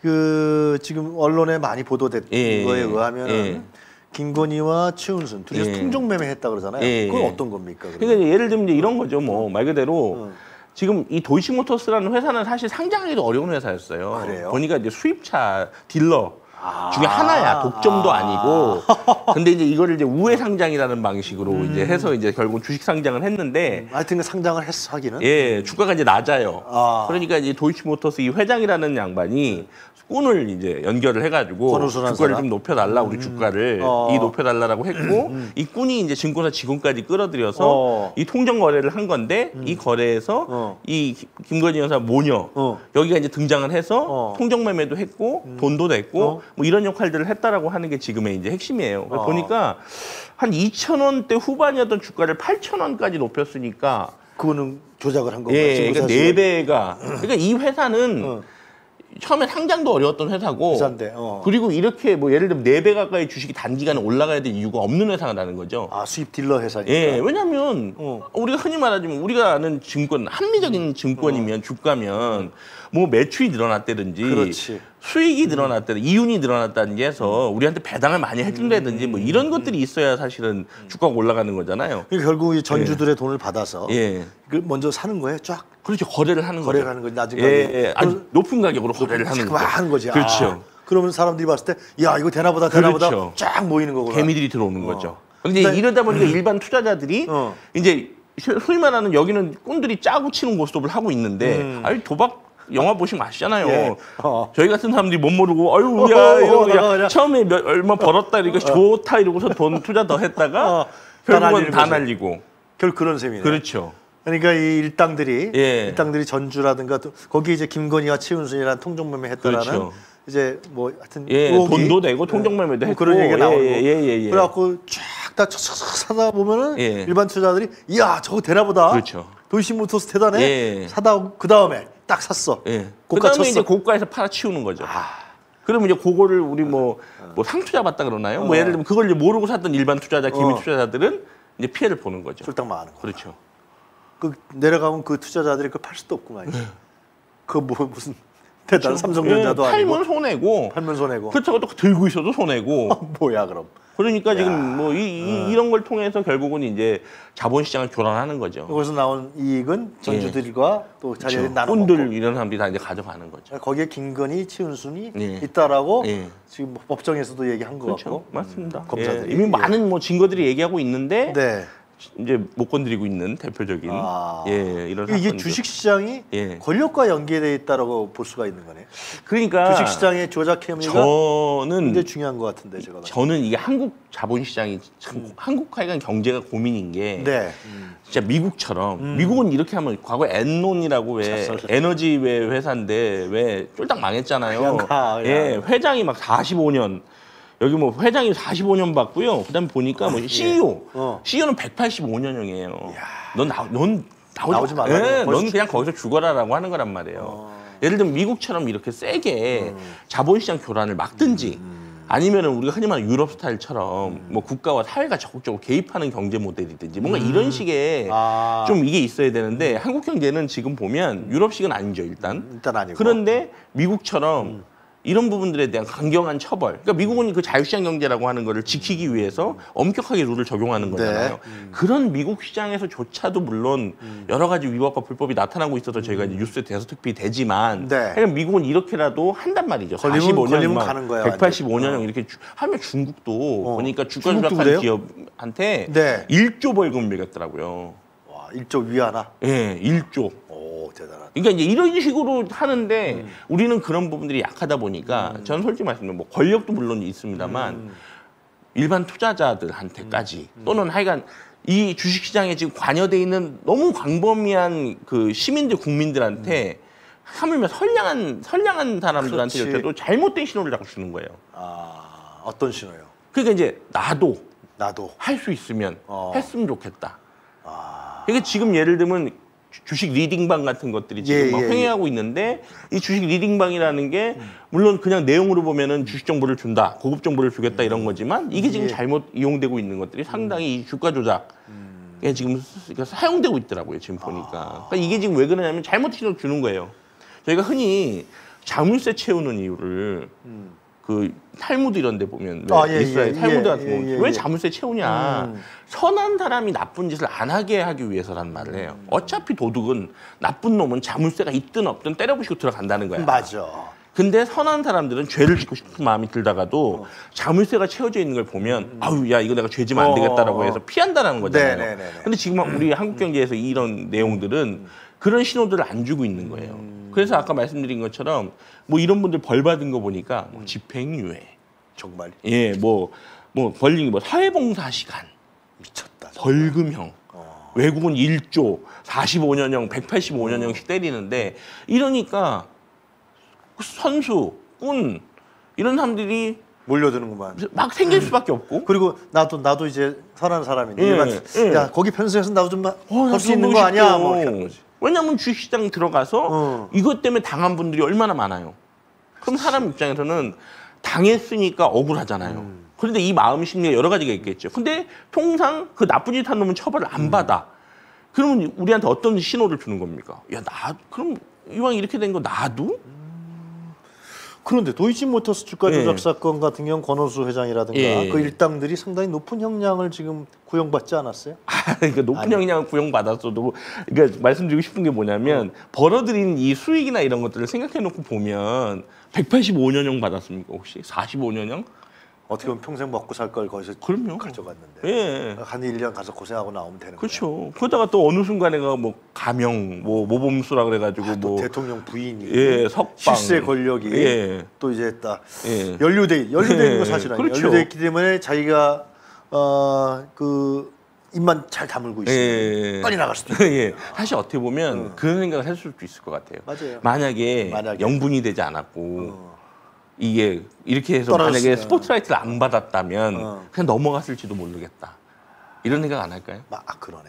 그 지금 언론에 많이 보도된 예. 거에 의하면 예. 김건희와 최은순 둘이서 예. 통정매매했다 그러잖아요. 예. 그건 어떤 겁니까? 그러면? 그러니까 이제 예를 들면 이제 이런 거죠. 뭐 말 그대로 어. 지금 이 도이치모터스라는 회사는 사실 상장하기도 어려운 회사였어요. 그래요? 보니까 이제 수입차 딜러 아. 중에 하나야. 독점도 아니고. 근데 이제 이거를 이제 우회 상장이라는 방식으로 음. 이제 해서 이제 결국 주식 상장을 했는데 하여튼 그 상장을 했어 하기는. 예, 주가가 이제 낮아요. 아. 그러니까 이제 도이치모터스 이 회장이라는 양반이 꾼을 이제 연결을 해가지고 권우수라는 주가를 사람? 좀 높여달라 우리 주가를 어. 이 높여달라고 했고 이 꾼이 이제 증권사 직원까지 끌어들여서 어. 이 통정 거래를 한 건데 이 거래에서 어. 이 김- 김건희 여사 모녀 어. 여기가 이제 등장을 해서 어. 통정 매매도 했고 돈도 냈고 어. 뭐 이런 역할들을 했다라고 하는 게 지금의 이제 핵심이에요. 어. 보니까 한 이천 원대 후반이었던 주가를 팔천 원까지 높였으니까 그거는 조작을 한 건가요? 예, 지금 그러니까 사실은? 네 배가. 그러니까 이 회사는 어. 처음에 상장도 어려웠던 회사고, 회사인데, 어. 그리고 이렇게 뭐 예를 들면 네 배 가까이 주식이 단기간에 올라가야 될 이유가 없는 회사라는 거죠. 아 수입 딜러 회사니까. 예, 왜냐하면 어. 우리가 흔히 말하자면 우리가 아는 증권, 합리적인 증권이면 주가면 뭐 매출이 늘어났다든지 그렇지. 수익이 늘어났다든지 이윤이 늘어났다는 게 해서 우리한테 배당을 많이 해준다든지 뭐 이런 것들이 있어야 사실은 주가가 올라가는 거잖아요. 그러니까 결국 이 전주들의 돈을 받아서 예. 그 먼저 사는 거예요, 쫙 그렇죠. 거래를 하는 거래를 거죠. 하는 거지 나중에. 예, 예. 아주 높은 가격으로 거래를 하는 자꾸만 거죠. 하는 거지. 그렇죠. 아, 그러면 사람들이 봤을 때, 야 이거 되나보다 되나보다 그렇죠. 쫙 모이는 거구나. 개미들이 들어오는 어. 거죠. 근데 근데- 이러다 보니까 일반 투자자들이 어. 이제 소위 말하는 여기는 꾼들이 짜고 치는 고스톱을 하고 있는데 음. 아니 도박 영화 보시면 아시잖아요. 예. 어. 저희 같은 사람들이 못 모르고 아유 야 어, 이러고 어, 그냥 어, 어, 처음에 몇, 얼마 벌었다 이러니까 좋다 이러고서 돈 투자 더 했다가 어, 다 결국은 날리는 다 거죠. 날리고. 결국 그런 셈이네. 그렇죠. 그러니까 이 일당들이 예. 일당들이 전주라든가 또 거기 이제 김건희와 최은순이라는 통정매매 했다라는 그렇죠. 이제 뭐 하여튼 예, 의혹이 돈도 내고 통정매매도 뭐 했고 그런 얘기가 나오고 예, 예, 예, 예. 그래갖고 쫙다 사다 보면은 예. 일반 투자들이 이야 저거 되나보다 그렇죠. 도이치모터스 대단해 예. 사다 그 다음에 딱 샀어 예. 고가 그다음에 쳤어. 이제 고가에서 팔아치우는 거죠. 그러면 이제 그거를 우리 뭐, 뭐 상투자 받다 그러나요? 뭐 어. 예를 들면 그걸 이제 모르고 샀던 일반 투자자, 기밀 어. 투자자들은 이제 피해를 보는 거죠. 쫄딱 망하는 거. 그렇죠. 그 내려가면 그 투자자들이 그걸 팔 수도 없구만. 그 뭐 무슨 대단 삼성전자도 예, 아니고 팔면 손해고, 팔면 손해고. 그렇다고 또 들고 있어도 손해고. 뭐야 그럼? 그러니까 야. 지금 뭐 이, 이, 이런 걸 통해서 결국은 이제 자본시장을 교란하는 거죠. 거기서 나온 이익은 전주들과 또 자기들이 그렇죠. 나눠 꾼들 먹고. 이런 사람들이 다 이제 가져가는 거죠. 거기에 김건희, 최은순이 예. 있다라고 예. 지금 뭐 법정에서도 얘기한 것 그렇죠. 같고. 맞습니다. 검사들이. 예, 이미 예. 많은 뭐 증거들이 얘기하고 있는데 네. 이제 못 건드리고 있는 대표적인 아. 예 이런 이게 사건이죠. 주식 시장이 예. 권력과 연계돼 있다라고 볼 수가 있는 거네. 그러니까 주식 시장의 조작 혐의가 저는 굉장히 중요한 것 같은데 제가. 봤을 저는 이게 한국 자본시장이 참 한국과 약간 경제가 고민인 게 때. 네. 진짜 미국처럼 음. 미국은 이렇게 하면 과거 엔론이라고 왜 찹쌀. 에너지 왜 회사인데 왜 쫄딱 망했잖아요. 그냥 가, 그냥. 예, 회장이 막 사십오 년 여기 뭐 회장이 사십오 년 받고요. 그다음에 보니까 뭐 씨이오, 어. 씨이오는 백팔십오 년형이에요. 넌, 나, 넌 나오지, 나오지 마. 말라고. 예, 벌써 넌 그냥 거기서 죽어라라고 하는 거란 말이에요. 어. 예를 들면 미국처럼 이렇게 세게 음. 자본시장 교란을 막든지 아니면은 우리가 흔히 말하는 유럽 스타일처럼 뭐 국가와 사회가 적극적으로 개입하는 경제 모델이든지 뭔가 이런 식의 아. 좀 이게 있어야 되는데 한국 경제는 지금 보면 유럽식은 아니죠 일단. 일단 아니고. 그런데 미국처럼 이런 부분들에 대한 강경한 처벌. 그러니까 미국은 그 자유시장 경제라고 하는 거를 지키기 위해서 엄격하게 룰을 적용하는 거잖아요. 네. 그런 미국 시장에서조차도 물론 여러 가지 위법과 불법이 나타나고 있어서 저희가 이제 뉴스에 대서특필이 되지만 네. 그러니까 미국은 이렇게라도 한단 말이죠. 걸리면- 사십오 년 걸리면 막 가는 거야, 백팔십오 년 완전. 이렇게 주- 하면 중국도 어. 보니까 주가 중국도 조작한 그래요? 기업한테 네. 일조 벌금 매겼더라고요. 와, 일조 위하나. 예, 일조. 오 대단하다. 그러니까 이제 이런 식으로 하는데 음. 우리는 그런 부분들이 약하다 보니까 저는 솔직히 말씀드리면 뭐 권력도 물론 있습니다만 음. 일반 투자자들한테까지 또는 하여간 이 주식시장에 지금 관여돼 있는 너무 광범위한 그 시민들 국민들한테 하물며 선량한 선량한 그렇지. 사람들한테도 잘못된 신호를 자꾸 주는 거예요. 아 어떤 신호요? 그러니까 이제 나도 나도. 할 수 있으면 어. 했으면 좋겠다. 아. 그러니까 지금 예를 들면 주- 주식 리딩방 같은 것들이 지금 예, 막 예, 횡행하고 있는데 이 주식 리딩방이라는 게 물론 그냥 내용으로 보면은 주식 정보를 준다, 고급 정보를 주겠다 이런 거지만 이게 지금 예. 잘못 이용되고 있는 것들이 상당히 이 주가 조작에 지금 스- 그러니까 사용되고 있더라고요 지금 보니까. 그러니까 이게 지금 왜 그러냐면 잘못 신호 주는 거예요. 저희가 흔히 자물쇠 채우는 이유를 음. 그 탈무드 이런 데 보면 왜 아, 예, 이스라엘 예, 탈무드 예, 같은 거 예, 예, 왜 예. 자물쇠 채우냐. 음. 선한 사람이 나쁜 짓을 안 하게 하기 위해서란 말을 해요. 어차피 도둑은 나쁜 놈은 자물쇠가 있든 없든 때려부시고 들어간다는 거야. 맞아. 근데 선한 사람들은 죄를 짓고 싶은 마음이 들다가도 어. 자물쇠가 채워져 있는 걸 보면 아유 야 이거 내가 죄 지면 안 되겠다라고 어. 해서 피한다라는 거잖아요. 네네네네. 근데 지금 우리 한국경제에서 이런 내용들은 그런 신호들을 안 주고 있는 거예요. 음. 그래서 아까 말씀드린 것처럼 뭐 이런 분들 벌 받은 거 보니까 뭐 집행유예, 정말 예, 뭐 뭐 벌린 뭐 사회봉사 시간, 미쳤다. 정말. 벌금형, 어. 외국은 일조, 사십오 년형, 백팔십오 년형씩 때리는데 이러니까 선수, 꾼 이런 사람들이 몰려드는구만. 막 생길 수밖에 없고. 그리고 나도 나도 이제 선한 사람인데 예, 일반 예. 야 거기 편성해서 나도 좀 어, 할 수 있는 거 아니야? 뭐 이렇게 하는 거지. 왜냐하면 주식시장 들어가서 어. 이것 때문에 당한 분들이 얼마나 많아요. 그럼 사람 입장에서는 당했으니까 억울하잖아요. 음. 그런데 이 마음 심리가 여러 가지가 있겠죠. 근데 통상 그 나쁜 짓 한 놈은 처벌을 안 음. 받아. 그러면 우리한테 어떤 신호를 주는 겁니까? 야, 나 그럼 이왕 이렇게 된 거 나도? 그런데 도이치모터스 주가 조작 예. 사건 같은 경우 권오수 회장이라든가 예. 그 일당들이 상당히 높은 형량을 지금 구형받지 않았어요? 아, 그러니까 높은 아니. 형량을 구형받았어도 그러니까 말씀드리고 싶은 게 뭐냐면 벌어들인 이 수익이나 이런 것들을 생각해놓고 보면 백팔십오 년형 받았습니까 혹시? 사십오 년형? 어떻게 보면 평생 먹고 살 걸 거기서 그럼요. 가져갔는데 예. 한 일 년 가서 고생하고 나오면 되는 거예요. 그렇죠. 그러다가 또 어느 순간에가 뭐 가명, 뭐 모범수라 그래가지고 또 뭐 대통령 부인이 예, 석방, 실세 권력이 예. 또 이제 딱 예. 연루돼 연루돼 있는 거 예, 사실 아니에요. 그렇죠. 연루돼 있기 때문에 자기가 어 그 입만 잘 다물고 있으면 예. 빨리 나갈 수도 있고. 예. 사실 어떻게 보면 그런 생각을 할 수도 있을 것 같아요. 맞아요. 만약에, 만약에. 영분이 되지 않았고 어. 이게 이렇게 해서 떨어졌으면. 만약에 스포트라이트를 안 받았다면 어. 그냥 넘어갔을지도 모르겠다. 이런 생각 안 할까요? 아 그러네.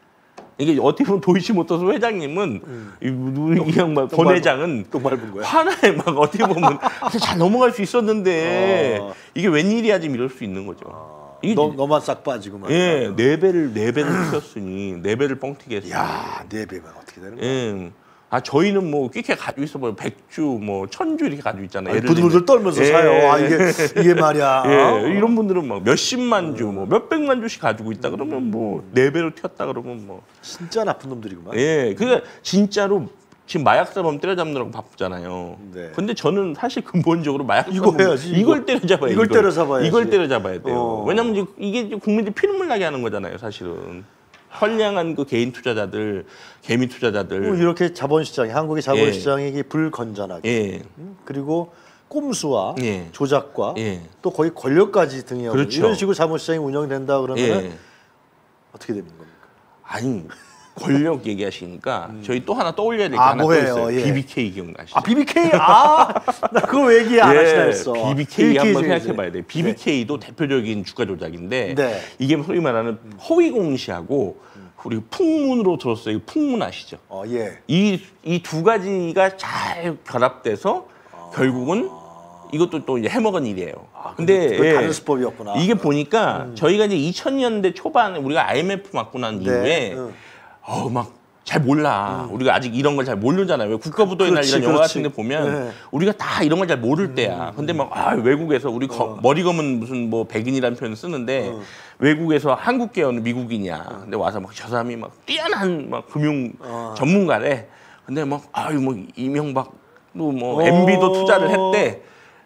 이게 어떻게 보면 도이치모터스 회장님은 이, 이 양반 똥 권 밟은- 회장은 똥 밟은 거야. 하나에 막 어떻게 보면 잘 넘어갈 수 있었는데 어. 이게 웬일이야 지금 이럴 수 있는 거죠. 이게 너 너만 싹 빠지고 말이야. 예, 네 배를 네 배를 튀었으니 네 배를 뻥튀기 했으니. 야, 네 배면 어떻게 되는 거야? 예. 아 저희는 뭐 꽤 가지고 있어 뭐 백주 뭐 천주 이렇게 가지고 있잖아요. 아니, 예를 부들부들 떨면서 예. 사요. 아 이게 이게 말이야. 예, 이런 분들은 막 몇십만 주, 뭐 몇백만 주씩 가지고 있다 그러면 뭐 네 배로 튀었다 그러면 뭐 진짜 나쁜 놈들이구만. 예, 그러니까 진짜로 지금 마약사범 때려잡느라고 바쁘잖아요. 네. 근데 저는 사실 근본적으로 마약사범 이거 해야지, 이걸 이거. 때려잡아야 이걸 때려잡아야지. 이걸 때려잡아야 돼요. 어. 왜냐면 이제 이게 이제 국민들이 피눈물 나게 하는 거잖아요, 사실은. 선량한 그 개인 투자자들, 개미 투자자들. 뭐 이렇게 자본시장이 한국의 자본시장이 이게 불건전하게 예. 음? 그리고 꼼수와 예. 조작과 예. 또 거의 권력까지 등에 업는 그렇죠. 이런 식으로 자본시장이 운영된다 그러면 예. 어떻게 되는 겁니까? 아니 권력 얘기하시니까 저희 또 하나 떠올려야 될 게 아, 하나 또 뭐예요? 있어요. 예. 비비케이 기억나시죠? 아 비비케이 아 나 그거 얘기 안 하시나 했어. 비비케이 한번 중에 생각해봐야 돼요. 비비케이도 대표적인 주가 조작인데 네. 이게 소위 말하는 허위 공시하고 우리 풍문으로 들었어요. 풍문 아시죠? 어 예. 이 이 두 가지가 잘 결합돼서 결국은 이것도 또 이제 해먹은 일이에요. 근데 그거 예, 다른 수법이었구나. 이게 보니까 저희가 이제 이천 년대 초반에 우리가 아이엠에프 맞고 난 네. 이후에 응. 어우 막 잘 몰라. 우리가 아직 이런 걸 잘 모르잖아요. 왜 국가부도의 날 그렇지, 이런 영화 그렇지. 같은 데 보면 네. 우리가 다 이런 걸 잘 모를 때야. 근데 막 아, 외국에서 우리 거- 머리 검은 무슨 뭐 백인이라는 표현을 쓰는데 어. 외국에서 한국계 어느 미국인이야. 근데 와서 막 저 사람이 막 뛰어난 막 금융 어. 전문가래. 근데 막 아유 뭐 이명박도 뭐 어. 엠비도 투자를 했대.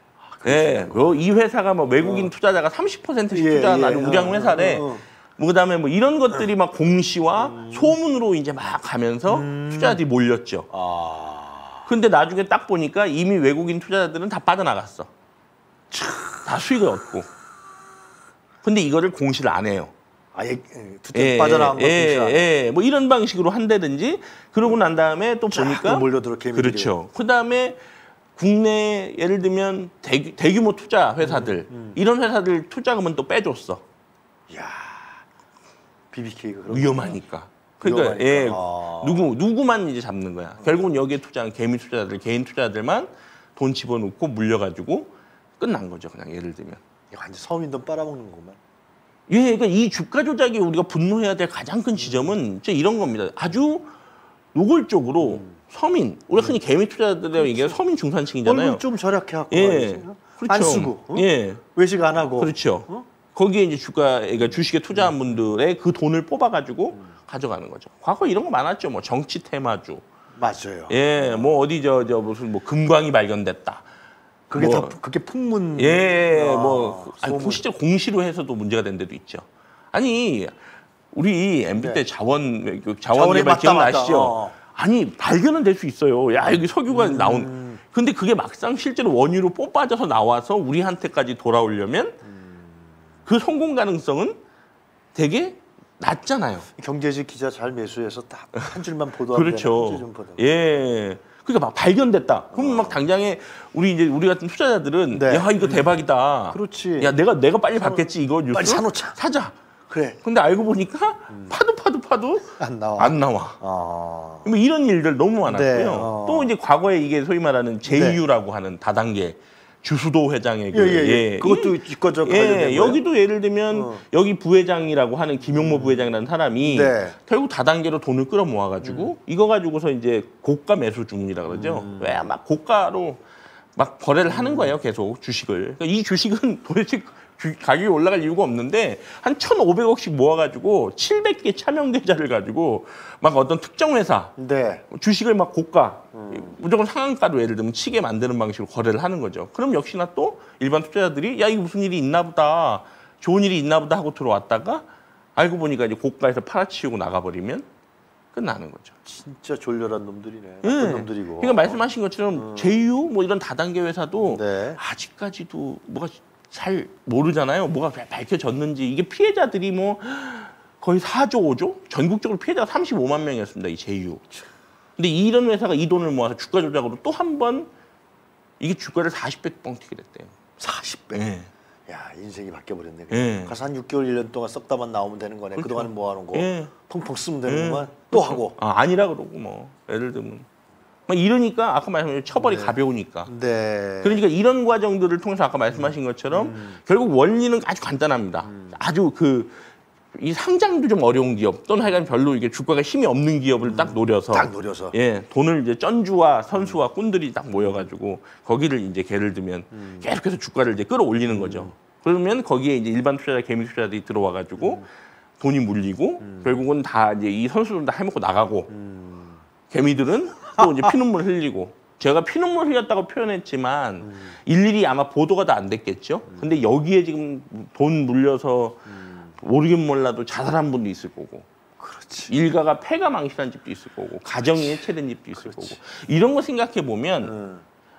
예, 요 이 회사가 뭐 외국인 투자자가 삼십 퍼센트씩 예, 투자한 예. 아주 우량 회사래. 어, 어, 어. 뭐 그다음에 뭐 이런 것들이 막 공시와 소문으로 이제 막 가면서 투자자들이 몰렸죠. 아 근데 나중에 딱 보니까 이미 외국인 투자자들은 다 빠져나갔어. 다 수익을 얻고. 근데 이거를 공시를 안 해요. 아예 두테 빠져나간 거 예, 공시 안 해. 예, 뭐 이런 방식으로 한다든지 그러고 난 다음에 또 쫙 보니까 또 몰려들어 개미들이. 그렇죠. 그다음에 국내 예를 들면 대규, 대규모 투자 회사들 음, 이런 회사들 투자금은 또 빼줬어. 야 비비케이가 그런 위험하니까. 그러니까 위험하니까. 예, 아. 누구 누구만 이제 잡는 거야. 결국은 여기에 투자한 개미 투자자들, 개인 투자자들만 돈 집어넣고 물려가지고 끝난 거죠. 그냥 예를 들면. 이거 완전 서민돈 빨아먹는 거구만. 예, 그러니까 이 주가 조작이 우리가 분노해야 될 가장 큰 지점은 진짜 이런 겁니다. 아주 노골적으로 서민, 우리가 흔히 개미 투자자들이라고 얘기하는 서민 중산층이잖아요. 월급 좀 절약해 갖고 예, 말이지. 그렇죠. 안 쓰고 어? 예, 외식 안 하고 그렇죠. 어? 거기에 이제 주가, 그러니까 주식에 투자한 분들의 그 돈을 뽑아가지고 가져가는 거죠. 과거 이런 거 많았죠. 뭐 정치 테마주, 맞아요. 예, 뭐 어디 저 저 무슨 뭐 금광이 발견됐다. 그게 뭐, 다 그게 풍문. 예, 아, 뭐 아니, 소문. 실제 공시로 해서도 문제가 된 데도 있죠. 아니 우리 엠비 네. 때 자원 그 자원에 자원개발 맞다, 기억나시죠? 맞다. 어. 아니 발견은 될 수 있어요. 야 여기 석유가 음. 나온. 근데 그게 막상 실제로 원유로 뽑아져서 나와서 우리한테까지 돌아오려면 그 성공 가능성은 되게 낮잖아요. 경제지 기자 잘 매수해서 딱 한 줄만 보도하면 그렇죠. 되는, 보도. 예. 그러니까 막 발견됐다. 그럼 막 당장에 우리 이제 우리 같은 투자자들은 네. 야 이거 대박이다. 그렇지. 야 내가 내가 빨리 받겠지 이거 뉴스. 빨리 사놓자. 사자. 그래. 근데 알고 보니까 파도 파도 파도 안 나와. 안 나와. 아. 뭐 이런 일들 너무 많았고요. 네, 어. 또 이제 과거에 이게 소위 말하는 제이유라고 하는 다단계 주수도 회장의 그, 예, 예, 예. 그것도 이과적 관련된 예, 거예요? 여기도 예를 들면 어. 여기 부회장이라고 하는 김용모 부회장이라는 사람이 네. 결국 다단계로 돈을 끌어모아 가지고 이거 가지고서 이제 고가 매수 주문이라 그러죠. 왜 막 고가로 막 거래를 하는 거예요, 계속 주식을. 그러니까 이 주식은 도대체 주- 가격이 올라갈 이유가 없는데 한 천오백억씩 모아가지고 칠백 개 차명 계좌를 가지고 막 어떤 특정 회사 네. 주식을 막 고가 무조건 상한가로 예를 들면 치게 만드는 방식으로 거래를 하는 거죠. 그럼 역시나 또 일반 투자자들이 야 이거 무슨 일이 있나 보다 좋은 일이 있나 보다 하고 들어왔다가 알고 보니까 이제 고가에서 팔아치우고 나가버리면 끝나는 거죠. 진짜 졸렬한 놈들이네. 예. 나쁜 놈들이고. 그러니까 말씀하신 것처럼 제이유 뭐 이런 다단계 회사도 네. 아직까지도 뭐가 잘 모르잖아요. 뭐가 발- 밝혀졌는지. 이게 피해자들이 뭐 거의 사조, 오조? 전국적으로 피해자가 삼십오만 명이었습니다. 이 제이유. 근데 이런 회사가 이 돈을 모아서 주가 조작으로 또 한 번 이게 주가를 사십 배 뻥튀기 됐대요. 사십 배. 예. 야, 인생이 바뀌어 버렸네. 예. 가서 한 육 개월 일 년 동안 썩다만 나오면 되는 거네. 그렇죠. 그동안 모아 놓은 거. 예. 펑펑 쓰면 예. 되는구만. 또 하고. 아, 아니라 그러고 뭐. 예를 들면. 막 이러니까 아까 말씀하신 처벌이 네. 가벼우니까. 네. 그러니까 이런 과정들을 통해서 아까 말씀하신 것처럼 음. 결국 원리는 아주 간단합니다. 아주 그 이 상장도 좀 어려운 기업 또는 하여간 별로 이게 주가가 힘이 없는 기업을 딱 노려서 음. 딱 노려서. 예 돈을 이제 쩐주와 선수와 꾼들이 딱 모여가지고 거기를 이제 개를 들면 음. 계속해서 주가를 이제 끌어올리는 거죠. 그러면 거기에 이제 일반 투자자, 개미 투자자들이 들어와가지고 돈이 물리고 결국은 다 이제 이 선수들은 다 해먹고 나가고 개미들은 또 이제 피눈물 흘리고 제가 피눈물 흘렸다고 표현했지만 일일이 아마 보도가 다 안 됐겠죠. 근데 여기에 지금 돈 물려서 모르긴 몰라도 자살한 분도 있을 거고 그렇지. 일가가 폐가 망신한 집도 있을 거고 가정이 해체된 집도 있을 그렇지. 거고 이런 거 생각해 보면 응.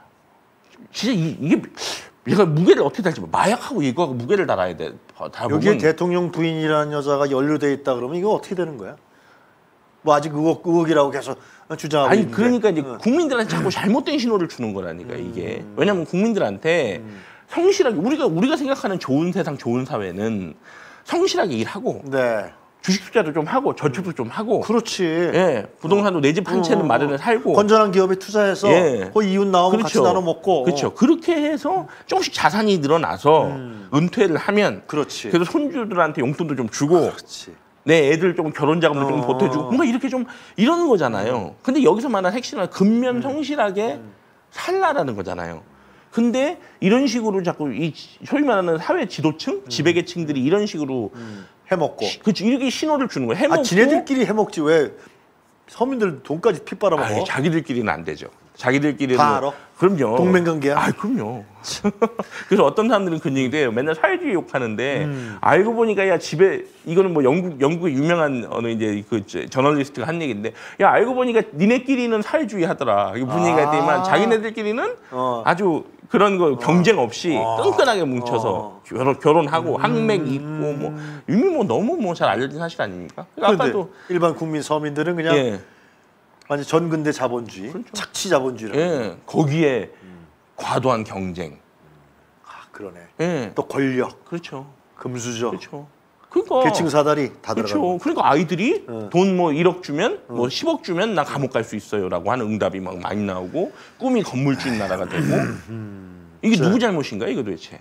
진짜 이, 이게 얘가 무게를 어떻게 달지 마약하고 이거하고 무게를 달아야 돼. 다 여기에 보면 대통령 부인이라는 여자가 연루돼 있다 그러면 이거 어떻게 되는 거야? 뭐 아직 의혹 의혹이라고 계속 주장하고 아니 있는데. 그러니까 이제 응. 국민들한테 자꾸 잘못된 신호를 주는 거라니까 이게 음. 왜냐하면 국민들한테 성실하게 우리가 우리가 생각하는 좋은 세상 좋은 사회는 성실하게 일하고 네. 주식 투자도 좀 하고 저축도 좀 하고 그렇지. 예 부동산도 내 집 한 채는 어. 마련해 살고 건전한 기업에 투자해서 예. 그 이웃 나오면 같이 나눠 먹고. 그렇죠. 그렇게 해서 조금씩 자산이 늘어나서 음. 은퇴를 하면 그렇지. 그래서 손주들한테 용돈도 좀 주고 그렇지. 내 애들 좀 결혼 자금도 좀 어. 보태주고 뭔가 이렇게 좀 이러는 거잖아요. 근데 여기서 말하는 핵심은 근면 음. 성실하게 살라라는 거잖아요. 근데 이런 식으로 자꾸 이 소위 말하는 사회 지도층, 지배계층들이 이런 식으로 해먹고. 그렇죠. 이렇게 신호를 주는 거예요. 해먹고 아 지네들끼리 해먹지 왜 서민들 돈까지 피 빨아먹어? 아이, 자기들끼리는 안 되죠. 자기들끼리는 다 알아? 그럼요. 동맹관계야? 아, 그럼요. 그래서 어떤 사람들은 그런 얘기도 해요. 맨날 사회주의 욕하는데 음. 알고 보니까 야 집에 이거는 뭐 영국 영국의 유명한 어느 이제 그 저- 저널리스트가 한 얘기인데 야 알고 보니까 니네끼리는 사회주의 하더라. 이게 무슨 아. 얘기가 있지만 자기네들끼리는 어. 아주 그런 거 경쟁 없이 어. 끈끈하게 뭉쳐서 어. 결혼 결혼하고 학맥 있고 뭐 이미 뭐 너무 뭐 잘 알려진 사실 아닙니까? 그러니까 그런데 아까도 일반 국민 서민들은 그냥 예. 완전 전근대 자본주의, 그렇죠. 착취 자본주의라고. 예. 거기에 과도한 경쟁. 아 그러네. 예. 또 권력, 그렇죠. 금수저, 그렇죠. 그러니까 계층 사다리 다 그렇죠. 들어가고. 그러니까 아이들이 어. 돈 뭐 일억 주면 뭐 십억 주면 나 감옥 갈 수 있어요라고 하는 응답이 막 많이 나오고 꿈이 건물주인 나라가 되고 이게 그래. 누구 잘못인가 이거 도대체?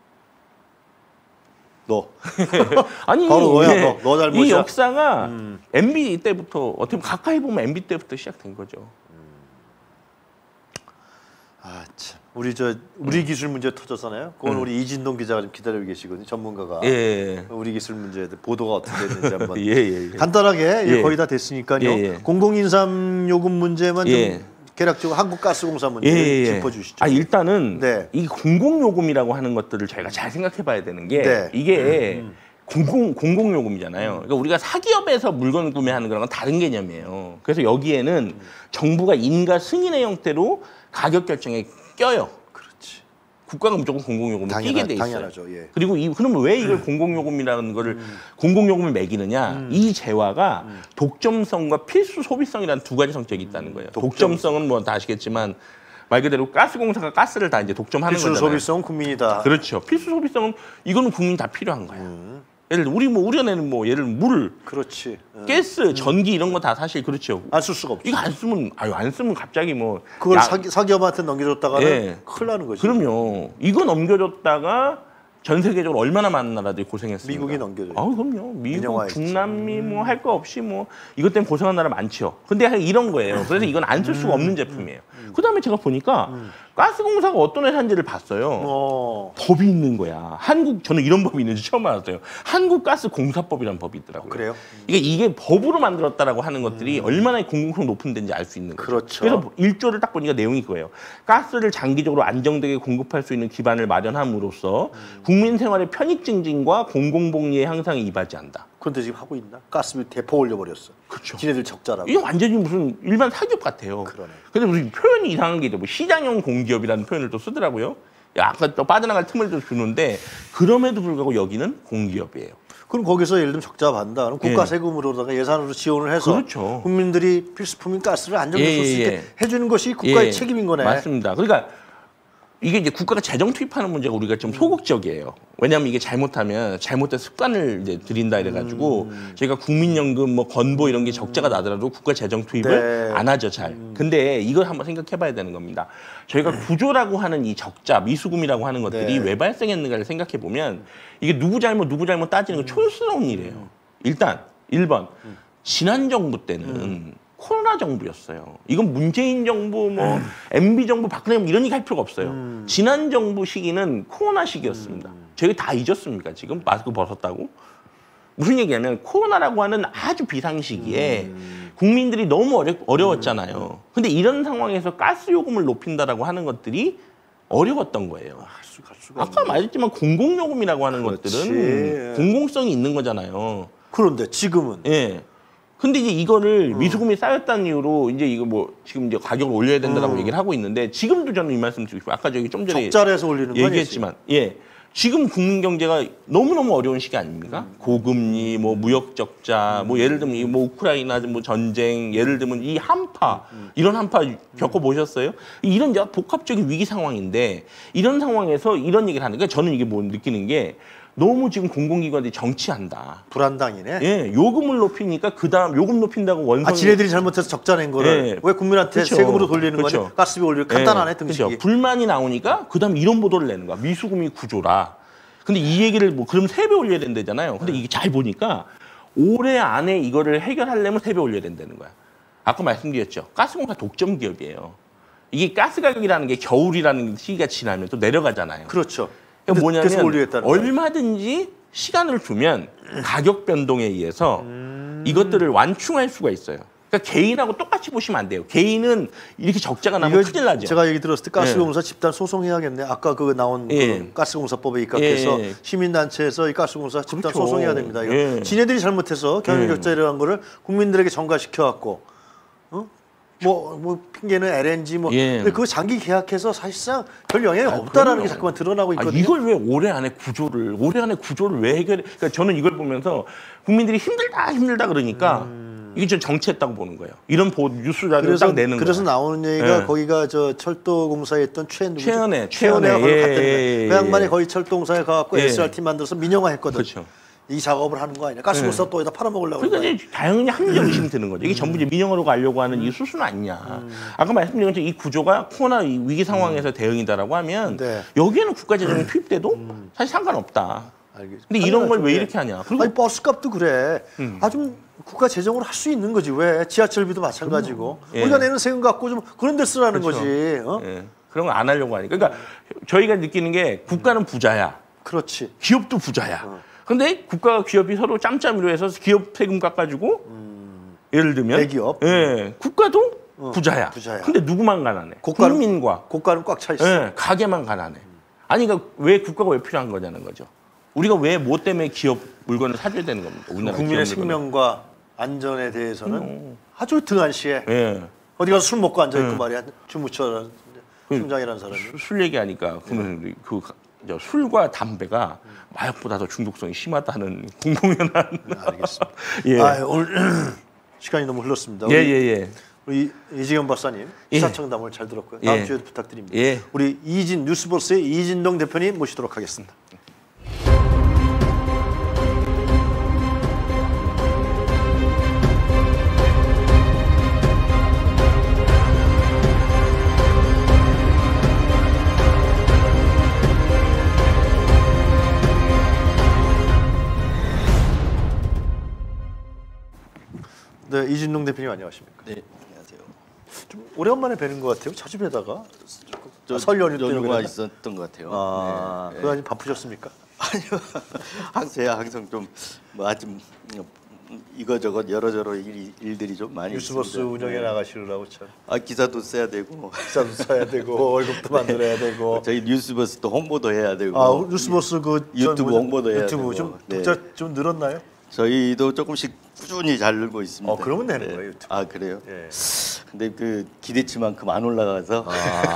너. 아니 바로 너야, 예, 너. 너 잘못이야. 이 역사가 음. 엠비 때부터 어떻게 보면 가까이 보면 엠비 때부터 시작된 거죠. 아 참. 우리 저 우리 음. 기술 문제 터졌잖아요. 그건 우리 이진동 기자가 좀 기다리고 계시거든요. 전문가가. 예. 우리 기술 문제에 대해 보도가 어떻게 됐는지 한번 예, 예, 예. 간단하게 이제 예. 거의 다 됐으니까요. 예, 예. 공공인삼 요금 문제만 예. 좀 개략적으로 한국가스공사 문제 예, 예, 예. 짚어주시죠. 아 일단은 네. 이 공공요금이라고 하는 것들을 저희가 잘 생각해봐야 되는 게 네. 이게 음. 공공 공공요금이잖아요. 그러니까 우리가 사기업에서 물건 구매하는 거랑은 다른 개념이에요. 그래서 여기에는 음. 정부가 인가 승인의 형태로 가격 결정에 껴요. 그렇지. 국가가 무조건 공공요금을 당연하, 끼게 돼 있어요. 당연하죠. 예. 그리고 이 그러면 왜 이걸 음. 공공요금이라는 거를 음. 공공요금을 매기느냐? 음. 이 재화가 음. 독점성과 필수 소비성이라는 두 가지 성격이 있다는 거예요. 독점성. 독점성은 뭐 다 아시겠지만 말 그대로 가스공사가 가스를 다 이제 독점하는 필수 거잖아요. 필수 소비성은 국민이다. 그렇죠. 필수 소비성은 이거는 국민이 다 필요한 거야. 음. 예를 들어 우리 뭐 우리가 내는 뭐 예를 들어 물, 그렇지. 가스, 음. 전기 이런 거 다 사실 그렇죠. 안 쓸 수가 없죠. 이거 안 쓰면 아유 안 쓰면 갑자기 뭐 그걸 야, 사기, 사기업한테 넘겨줬다가는 예. 큰일 나는 거지. 그럼요. 이거 넘겨줬다가 전 세계적으로 얼마나 많은 나라들이 고생했습니까? 미국이 넘겨줘요. 아, 그럼요. 미국, 민영화했지. 중남미 뭐 할 거 없이 뭐 이것 때문에 고생한 나라 많죠. 근데 이런 거예요. 그래서 이건 안 쓸 수가 없는 제품이에요. 그다음에 제가 보니까 가스공사가 어떤 회사인지를 봤어요. 어. 법이 있는 거야. 한국 저는 이런 법이 있는지 처음 알았어요. 한국가스공사법이라는 법이 있더라고요. 그래요? 이게 이게 법으로 만들었다라고 하는 것들이 음. 얼마나 공공성 높은 데인지 알 수 있는 거죠. 그렇죠. 그래서 일 조를 딱 보니까 내용이 그거예요. 가스를 장기적으로 안정되게 공급할 수 있는 기반을 마련함으로써 음. 국민 생활의 편익 증진과 공공복리의 향상에 이바지한다. 그런데 지금 하고 있나? 가스비 대포 올려버렸어. 그렇죠. 지네들 적자라고. 이게 완전히 무슨 일반 사기업 같아요. 그러네. 근데 무슨 표현이 이상한 게 있죠. 뭐 시장형 공기업이라는 표현을 또 쓰더라고요. 약간 또 빠져나갈 틈을 좀 주는데 그럼에도 불구하고 여기는 공기업이에요. 그럼 거기서 예를 들면 적자 받는다. 그럼 국가 예. 세금으로다가 예산으로 지원을 해서 그렇죠. 국민들이 필수품인 가스를 안정적으로 예, 쓸 수 있게 예. 해주는 것이 국가의 예. 책임인 거네. 맞습니다. 그러니까 이게 이제 국가가 재정 투입하는 문제가 우리가 좀 소극적이에요. 왜냐하면 이게 잘못하면 잘못된 습관을 이제 들인다 이래가지고 음. 저희가 국민연금 뭐 건보 이런 게 적자가 나더라도 국가 재정 투입을 네. 안 하죠 잘. 음. 근데 이걸 한번 생각해봐야 되는 겁니다. 저희가 구조라고 하는 이 적자, 미수금이라고 하는 것들이 네. 왜 발생했는가를 생각해 보면 이게 누구 잘못 누구 잘못 따지는 건 촌스러운 일이에요. 일단 일 번 지난 정부 때는. 음. 코로나 정부였어요. 이건 문재인 정부, 뭐 음. 엠비 정부, 박근혜 정부 이런 얘기 할 필요가 없어요. 음. 지난 정부 시기는 코로나 시기였습니다. 음. 저희 다 잊었습니까? 지금 마스크 벗었다고? 무슨 얘기냐면 코로나라고 하는 아주 비상 시기에 음. 국민들이 너무 어려, 어려웠잖아요. 근데 이런 상황에서 가스 요금을 높인다라고 하는 것들이 어려웠던 거예요. 할 수, 할 수가 아까 말했지만 공공요금이라고 하는 그렇지. 것들은 공공성이 있는 거잖아요. 그런데 지금은 예. 근데 이제 이거를 어. 미수금이 쌓였다는 이유로 이제 이거 뭐 지금 이제 가격을 올려야 된다라고 어. 얘기를 하고 있는데 지금도 저는 이 말씀 드리고 아까 저기 좀 전에 적자에서 올리는 거 얘기했지만 예 지금 국민 경제가 너무 너무 어려운 시기 아닙니까? 음. 고금리, 뭐 무역 적자, 음. 뭐 예를 들면 이 뭐 우크라이나 뭐 전쟁, 예를 들면 이 한파 음. 이런 한파 겪어 보셨어요? 이런 복합적인 위기 상황인데 이런 상황에서 이런 얘기를 하는 게 저는 이게 뭐 느끼는 게. 너무 지금 공공기관들이 정치한다. 불안당이네. 예, 요금을 높이니까 그 다음 요금 높인다고 원성. 아, 지네들이 잘못해서 적자 낸 거를 예. 왜 국민한테 그쵸. 세금으로 돌리는 그쵸. 거니? 가스비 올리고 간단하네 예. 등식이. 그쵸. 불만이 나오니까 그 다음 이런 보도를 내는 거야. 미수금이 구조라. 근데 이 얘기를 뭐 그럼 세 배 올려야 된다잖아요. 근데 이게 잘 보니까 올해 안에 이거를 해결하려면 세 배 올려야 된다는 거야. 아까 말씀드렸죠. 가스공사 독점 기업이에요. 이게 가스 가격이라는 게 겨울이라는 시기가 지나면 또 내려가잖아요. 그렇죠. 그러니까 뭐냐면 얼마든지 거예요. 시간을 두면 가격 변동에 의해서 음... 이것들을 완충할 수가 있어요. 그러니까 개인하고 똑같이 보시면 안 돼요. 개인은 이렇게 적자가 나면 큰일 나죠. 제가 얘기 들었을 때 가스공사 예. 집단 소송해야겠네. 아까 그 나온 예. 그 가스공사법에 입각해서 예. 시민단체에서 이 가스공사 집단 그렇죠. 소송해야 됩니다. 이거. 예. 지네들이 잘못해서 경영적자라는 거를 국민들에게 전가시켜갖고 어? 뭐, 뭐 핑계는 엘엔지 뭐 예. 근데 그거 장기 계약해서 사실상 별 영향이 아, 없다라는 그럼요. 게 자꾸만 드러나고 있거든요. 아, 이걸 왜 올해 안에 구조를 올해 안에 구조를 왜 해결해? 그러니까 저는 이걸 보면서 국민들이 힘들다 힘들다 그러니까 음. 이게 좀 정치했다고 보는 거예요. 이런 보, 뉴스 자료를 딱 내는 그래서 거야. 나오는 얘기가 예. 거기가 저 철도공사에 있던 최 누구죠? 최연애 최연애가 거기 예. 갔다는 거예요. 예. 그 양반이 거기 철도공사에 가갖고 예. 에스알티 만들어서 민영화했거든. 그렇죠. 이 작업을 하는 거 아니냐? 가스공사 네. 또 여기다 팔아먹으려고. 그러니까 이제 당연히 합리적 의심이 드는 거죠. 이게 음. 전부 이제 민영화로 가려고 하는 이 수순 아니냐. 음. 아까 말씀드린 것처럼 이 구조가 코로나 위기 상황에서 음. 대응이다라고 하면 네. 여기에는 국가 재정이 투입돼도 음. 사실 상관없다. 알겠습니다. 근데 이런 걸 왜 이렇게 하냐? 그리고 아니 버스값도 그래. 음. 아 좀 국가 재정으로 할 수 있는 거지 왜? 지하철비도 마찬가지고. 예. 우리가 내는 세금 갖고 좀 그런 데 쓰라는 그렇죠. 거지. 어? 예. 그런 거 안 하려고 하니까. 그러니까 저희가 느끼는 게 국가는 부자야. 그렇지. 기업도 부자야. 어. 근데 국가와 기업이 서로 짬짬이로 해서 기업 세금 깎아주고 음, 예를 들면 대기업 예 국가도 어, 부자야. 부자야. 근데 누구만 가난해? 고가는- 국민과 고가는 꽉 차 있어. 예, 가게만 가난해. 아니 그러니까 왜 국가가 왜 필요한 거냐는 거죠. 우리가 왜 뭐 때문에 기업 물건을 사줘야 되는 겁니까? 우리나라 국민의 기업 물건을. 생명과 안전에 대해서는 음. 아주 등한시에 예. 어디 가서 술 먹고 앉아 있고 음. 말이야. 주무처 팀장이라는 사람이. 술, 술 얘기하니까 그러면 그 가- 저 술과 담배가 마약보다 더 중독성이 심하다는 공공연한. 알겠습니다. 예. 아, 오늘 시간이 너무 흘렀습니다. 예, 우리, 예, 예. 우리 이지경 박사님 예. 시사청담을 잘 들었고요. 다음 예. 주에도 부탁드립니다. 예. 우리 이진 뉴스버스의 이진동 대표님 모시도록 하겠습니다. 네, 이진동 대표님 안녕하십니까? 네, 안녕하세요. 좀 오랜만에 뵈는 것 같아요. 자주 뵈다가 저 아, 설 연휴 때문에 연휴가 그랬나? 있었던 것 같아요. 아, 네, 그거 네. 아직 바쁘셨습니까? 아니요, 항상 항상 좀뭐 아좀 이거저것 여러저러 일, 일들이 좀 많이 뉴스버스 있습니다. 운영에 네. 나가시려고 참 아 기사도 써야 되고 기사도 써야 되고 월급도 만들어야 되고 저희 뉴스버스도 홍보도 해야 되고 아 뉴스버스 그 유튜브 전 홍보도 해야 유튜브 되고. 좀 네. 독자 좀 늘었나요? 저희도 조금씩 꾸준히 잘 늘고 있습니다. 어, 그러면 되는 거예요, 유튜브. 아 그래요? 예. 근데 그 기대치만큼 안 올라가서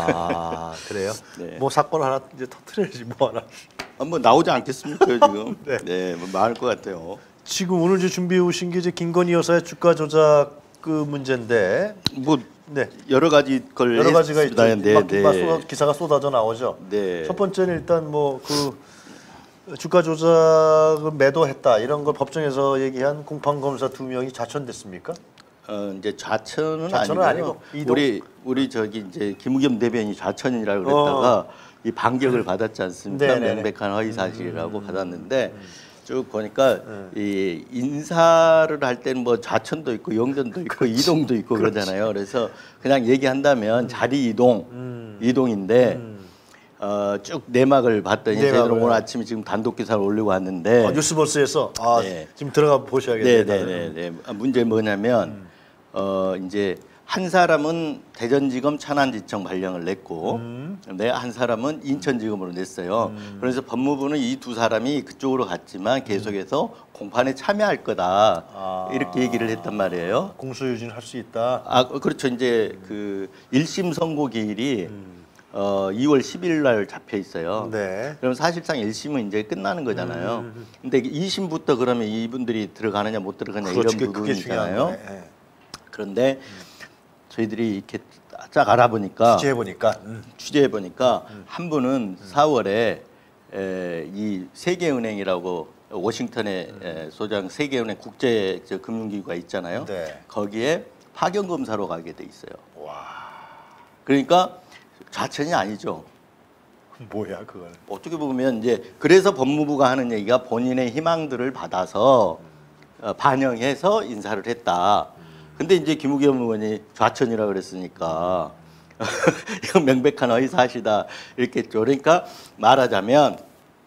아 그래요? 네. 뭐 사건 하나 이제 터트려야지 뭐 하나. 아, 뭐 나오지 않겠습니까 지금? 네. 네, 뭐 많을 것 같아요. 지금 오늘 이제 준비해 오신 게 이제 김건희 여사의 주가 조작 그 문제인데, 뭐 네 여러 가지 걸 여러 가지가 있죠. 했습니다. 네, 막, 네. 막 쏟아, 기사가 쏟아져 나오죠. 네. 첫 번째는 일단 뭐 그 주가 조작을 매도했다 이런 걸 법정에서 얘기한 공판 검사 두 명이 자천됐습니까? 어 이제 좌천은, 좌천은 아니고요. 아니고 이동? 우리 우리 저기 이제 김우겸 대변인이 좌천이라고 그랬다가 어. 이 반격을 받았지 않습니까? 네네네. 명백한 허위 사실이라고 음. 받았는데 쭉 보니까 음. 이 인사를 할 때는 뭐 좌천도 있고 영전도 있고 이동도 있고 그러잖아요. 그래서 그냥 얘기한다면 자리 이동 음. 이동인데 음. 어, 쭉 내막을 봤더니 내막을. 저희들은 오늘 아침에 지금 단독 기사를 올리고 왔는데 아, 뉴스버스에서 아, 네. 지금 들어가 보셔야겠네요. 네네네. 문제 뭐냐면 음. 어 이제 한 사람은 대전지검 천안지청 발령을 냈고, 음. 네, 한 사람은 인천지검으로 냈어요. 그래서 법무부는 이 두 사람이 그쪽으로 갔지만 계속해서 공판에 참여할 거다 아. 이렇게 얘기를 했단 말이에요. 공소유지는 할 수 있다. 아 그렇죠. 이제 그 일심 선고 기일이 음. 어 이월 십일 날 잡혀 있어요. 네. 그럼 사실상 일심은 이제 끝나는 거잖아요. 음. 근데 이심부터 그러면 이분들이 들어가느냐 못 들어가느냐 그렇지, 이런 그게 중요한 부분이잖아요. 거네. 예. 그런데 저희들이 이렇게 쫙 알아보니까 취재해 보니까 음. 취재해 보니까 한 분은 사월에 에, 이 세계은행이라고 워싱턴에 에, 소장 세계은행 국제 저 금융기구가 있잖아요. 네. 거기에 파견 검사로 가게 돼 있어요. 와 그러니까 좌천이 아니죠. 뭐야 그거는. 어떻게 보면 이제 그래서 법무부가 하는 얘기가 본인의 희망들을 받아서 어, 반영해서 인사를 했다. 근데 이제 김우겸 의원이 좌천이라 그랬으니까 이건 명백한 허위 사실이다 이렇게죠. 그러니까 말하자면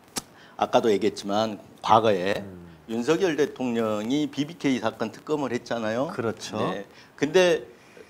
아까도 얘기했지만 과거에 음. 윤석열 대통령이 비비케이 사건 특검을 했잖아요. 그렇죠. 네. 근데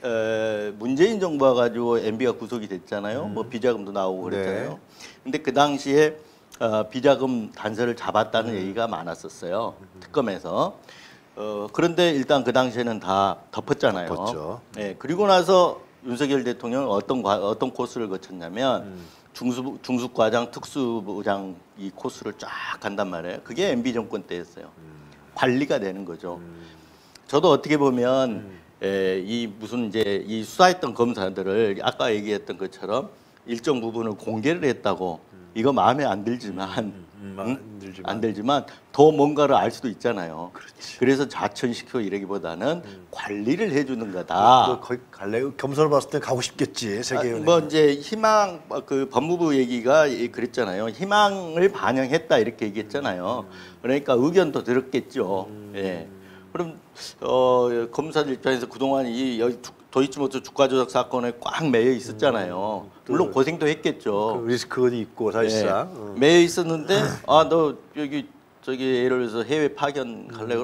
에, 문재인 정부가 가지고 엠비가 구속이 됐잖아요. 뭐 비자금도 나오고 그랬잖아요. 네. 근데 그 당시에 어, 비자금 단서를 잡았다는 얘기가 많았었어요. 특검에서. 어, 그런데 일단 그 당시에는 다 덮었잖아요. 덮었죠. 네, 그리고 나서 윤석열 대통령은 어떤 과, 어떤 코스를 거쳤냐면 음. 중수 중수과장 특수부장 이 코스를 쫙 간단 말이에요. 그게 엠비 정권 때였어요. 관리가 되는 거죠. 음. 저도 어떻게 보면 에, 이 무슨 이제 이 수사했던 검사들을 아까 얘기했던 것처럼 일정 부분을 공개를 했다고 이거 마음에 안 들지만 음, 음, 응? 안 들지만. 안 들지만 더 뭔가를 알 수도 있잖아요. 그렇지. 그래서 좌천시켜 이러기보다는 관리를 해주는 너 거다. 거기 갈래? 겸손을 봤을 때 가고 싶겠지 세계은행. 아, 뭐 이제 희망 그 법무부 얘기가 이- 그랬잖아요. 희망을 반영했다 이렇게 얘기했잖아요. 그러니까 의견도 들었겠죠. 예. 그럼 어, 검사들 입장에서 그동안 이 여기 주- 도이치모터 주가 조작 사건에 꽉 매여 있었잖아요. 물론 고생도 했겠죠. 그 리스크가 있고 사실상. 예. 어. 매여 있었는데 아 너 여기 저기 예를 들어서 해외 파견 갈래 그럼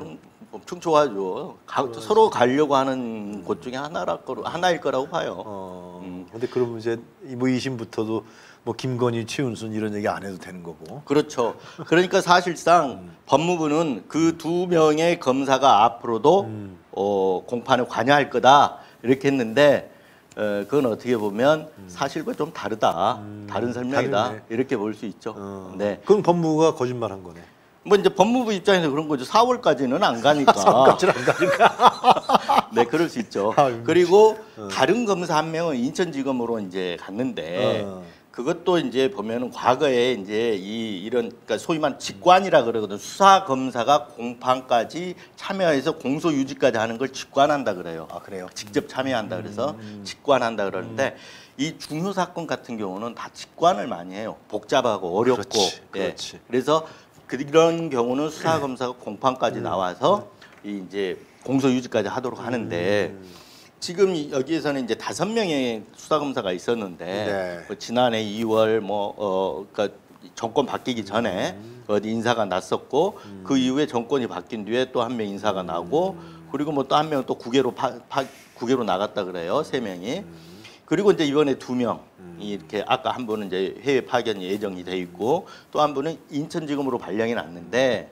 엄청 좋아하죠. 가, 서로 가려고 하는 곳 중에 하나라 거로 하나일 거라고 봐요. 어. 음. 근데 그러면 이제 뭐 이심부터도 뭐 김건희, 최은순 이런 얘기 안 해도 되는 거고. 그렇죠. 그러니까 사실상 음. 법무부는 그 두 명의 검사가 앞으로도 음. 어, 공판에 관여할 거다 이렇게 했는데 어, 그건 어떻게 보면 사실과 좀 다르다, 음. 다른 설명이다 다르네. 이렇게 볼 수 있죠. 어. 네. 그건 법무부가 거짓말한 거네. 뭐 이제 법무부 입장에서 그런 거죠. 사월까지는 안 가니까. 사월까지는 안 가니까. 네, 그럴 수 있죠. 아, 음. 그리고 다른 검사 한 명은 인천지검으로 이제 갔는데 어. 그것도 이제 보면은 과거에 이제 이 이런 그러니까 소위 말 직관이라 그러거든. 수사 검사가 공판까지 참여해서 공소 유지까지 하는 걸 직관한다 그래요. 아 그래요? 직접 참여한다 그래서 음. 직관한다 그러는데 이 중요 사건 같은 경우는 다 직관을 많이 해요. 복잡하고 어렵고. 그렇지, 예. 그렇지. 그래서 그런 경우는 수사 검사가 공판까지 나와서 이 이제 공소 유지까지 하도록 하는데 음. 지금 이- 여기에서는 이제 다섯 명의 수사 검사가 있었는데 네. 뭐 지난해 이월 뭐 어 그러니까 정권 바뀌기 전에 음. 어디 인사가 났었고 그 이후에 정권이 바뀐 뒤에 또 한 명 인사가 나고 그리고 뭐 또 한 명 또 국외로 파, 파, 국외로 나갔다 그래요 세 명이 그리고 이제 이번에 두 명이 이렇게 아까 한 분은 이제 해외 파견이 예정이 돼 있고 또 한 분은 인천지검으로 발령이 났는데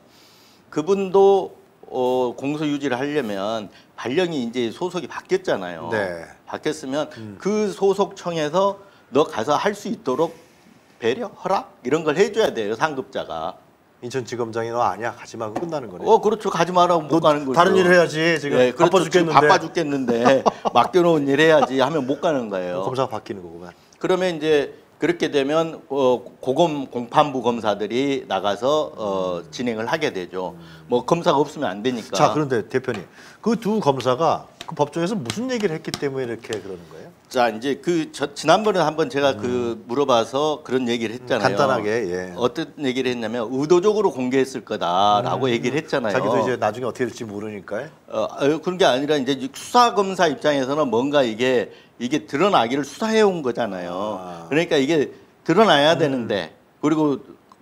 그분도 어, 공소 유지를 하려면 발령이 이제 소속이 바뀌었잖아요. 네. 바뀌었으면 그 소속청에서 너 가서 할 수 있도록 배려, 허락 이런 걸 해줘야 돼요 상급자가. 인천지검장이 너 아니야 가지 말고 끝나는 거네. 어 그렇죠 가지 말라고 못 너 가는 거죠. 다른 일 해야지 지금 네, 바빠 그렇죠. 지금 죽겠는데. 바빠 죽겠는데 맡겨놓은 일 해야지 하면 못 가는 거예요. 검사가 바뀌는 거구만. 그러면 이제 그렇게 되면 어, 고검 공판부 검사들이 나가서 어, 진행을 하게 되죠. 뭐 검사가 없으면 안 되니까. 자 그런데 대표님 그 두 검사가 그 법정에서 무슨 얘기를 했기 때문에 이렇게 그러는 거예요? 자 이제 그 저, 지난번에 한번 제가 그 물어봐서 그런 얘기를 했잖아요. 간단하게, 예. 어떤 얘기를 했냐면 의도적으로 공개했을 거다라고 얘기를 했잖아요. 자기도 이제 나중에 어떻게 될지 모르니까요. 어, 어, 그런 게 아니라 이제 수사 검사 입장에서는 뭔가 이게 이게 드러나기를 수사해 온 거잖아요. 아. 그러니까 이게 드러나야 되는데 그리고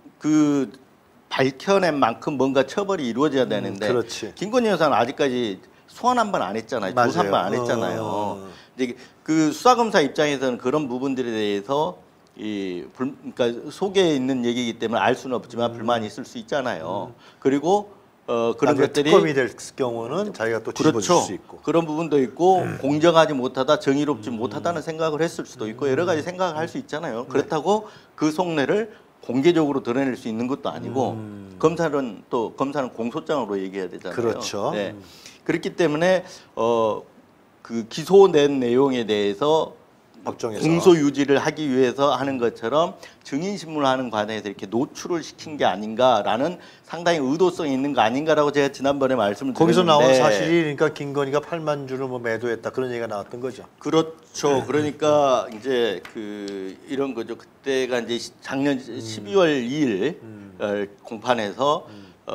그 밝혀낸 만큼 뭔가 처벌이 이루어져야 되는데 그렇지. 김건희 여사는 아직까지 소환 한 번 안 했잖아요. 맞아요. 조사 한 번 안 했잖아요. 어. 이제 그 수사 검사 입장에서는 그런 부분들에 대해서 이 불, 그러니까 속에 있는 얘기이기 때문에 알 수는 없지만 불만이 있을 수 있잖아요. 그리고 어 그런 나중에 것들이 특검이 될 경우는 자기가 또 뒤집어질 그렇죠. 수 있고. 그런 부분도 있고 공정하지 못하다, 정의롭지 못하다는 생각을 했을 수도 있고 여러 가지 생각을 할 수 있잖아요. 그렇다고 그 속내를 공개적으로 드러낼 수 있는 것도 아니고 음. 검사는 또 검사는 공소장으로 얘기해야 되잖아요. 그렇죠. 네. 음. 그렇기 때문에 어 그 기소된 내용에 대해서 법정에서 공소 유지를 하기 위해서 하는 것처럼 증인 신문하는 과정에서 이렇게 노출을 시킨 게 아닌가라는 상당히 의도성이 있는 거 아닌가라고 제가 지난번에 말씀을 거기서 드렸는데 나온 사실이 그러니까 김건희가 팔만 주를 뭐 매도했다 그런 얘기가 나왔던 거죠. 그렇죠. 그러니까 이제 그 이런 거죠. 그때가 이제 시- 작년 십이월 이일 어, 공판에서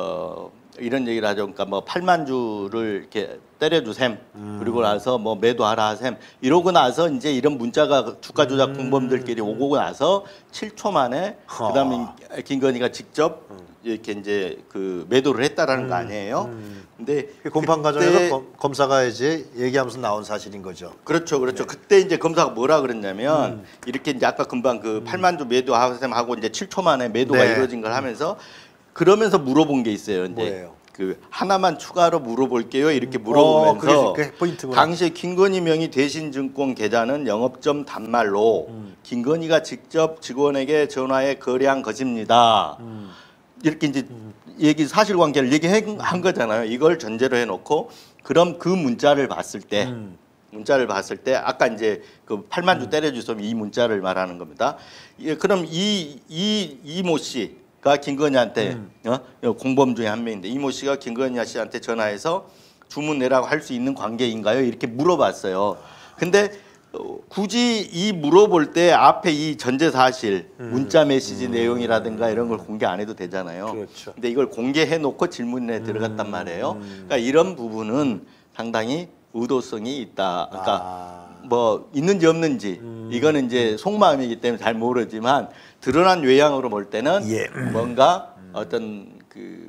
어 이런 얘기를 하죠. 그러니까 뭐 팔만 주를 이렇게 때려주셈 그리고 나서 뭐 매도하라 하셈 이러고 나서 이제 이런 문자가 주가 조작 공범들끼리 오고 나서 칠 초 만에 허. 그다음에 김건희가 직접 이렇게 이제 그 매도를 했다라는 거 아니에요. 근데 그 공판 그때- 과정에서 검, 검사가 이제 얘기하면서 나온 사실인 거죠. 그렇죠, 그렇죠. 그때 이제 검사가 뭐라 그랬냐면 이렇게 이제 아까 금방 그 팔만 주 매도 하고 이제 칠 초 만에 매도가 네. 이루어진 걸 하면서 그러면서 물어본 게 있어요. 이제 뭐예요? 그 하나만 추가로 물어볼게요. 이렇게 물어보면서 어, 그게- 그게 포인트구나. 당시에 김건희 명의 대신증권 계좌는 영업점 단말로 음. 김건희가 직접 직원에게 전화해 거래한 것입니다. 음. 이렇게 이제 얘기 사실관계를 얘기한 거잖아요. 이걸 전제로 해놓고 그럼 그 문자를 봤을 때 음. 문자를 봤을 때 아까 이제 그 팔만 주 때려주소면 이 문자를 말하는 겁니다. 예, 그럼 이 이 이모 씨가 김건희한테 어? 공범 중에 한 명인데 이모 씨가 김건희 씨한테 전화해서 주문 내라고 할 수 있는 관계인가요? 이렇게 물어봤어요. 근데 어, 굳이 이 물어볼 때 앞에 이 전제 사실 문자 메시지 내용이라든가 이런 걸 공개 안 해도 되잖아요. 그렇죠. 근데 이걸 공개해 놓고 질문에 들어갔단 말이에요. 그러니까 이런 부분은 상당히 의도성이 있다. 그러니까 아. 뭐 있는지 없는지 이거는 이제 속마음이기 때문에 잘 모르지만 드러난 외양으로 볼 때는 예. 뭔가 어떤 그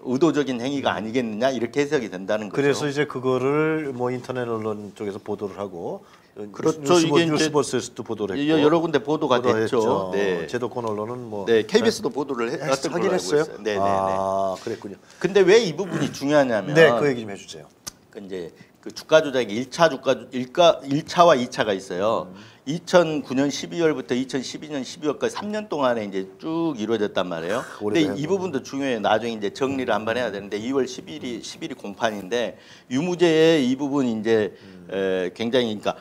의도적인 행위가 아니겠느냐 이렇게 해석이 된다는 거죠. 그래서 이제 그거를 뭐 인터넷 언론 쪽에서 보도를 하고 그렇죠. 뉴스, 이게 뉴스 이제 버스에서도 보도를 했고 여러 군데 보도가 보도했죠. 됐죠. 네. 제도권 언론은 뭐 네, 케이비에스도 보도를 했- 했던 걸로 하긴 알고 했어요. 있어요. 네, 네, 네. 아, 그랬군요. 근데 왜 이 부분이 중요하냐면 네, 그 얘기 좀 해주세요. 그 이제 그 주가 조작이 일 차 주가 일가 일 차와 이 차가 있어요. 음. 이천구 년 십이월부터 이천십이 년 십이월까지 삼 년 동안에 이제 쭉 이루어졌단 말이에요. 근데 오래돼요. 이 부분도 중요해요. 나중에 이제 정리를 한번 해야 되는데 이월 십일이 십일이 공판인데 유무죄의 이 부분 이제 음. 에, 굉장히 그러니까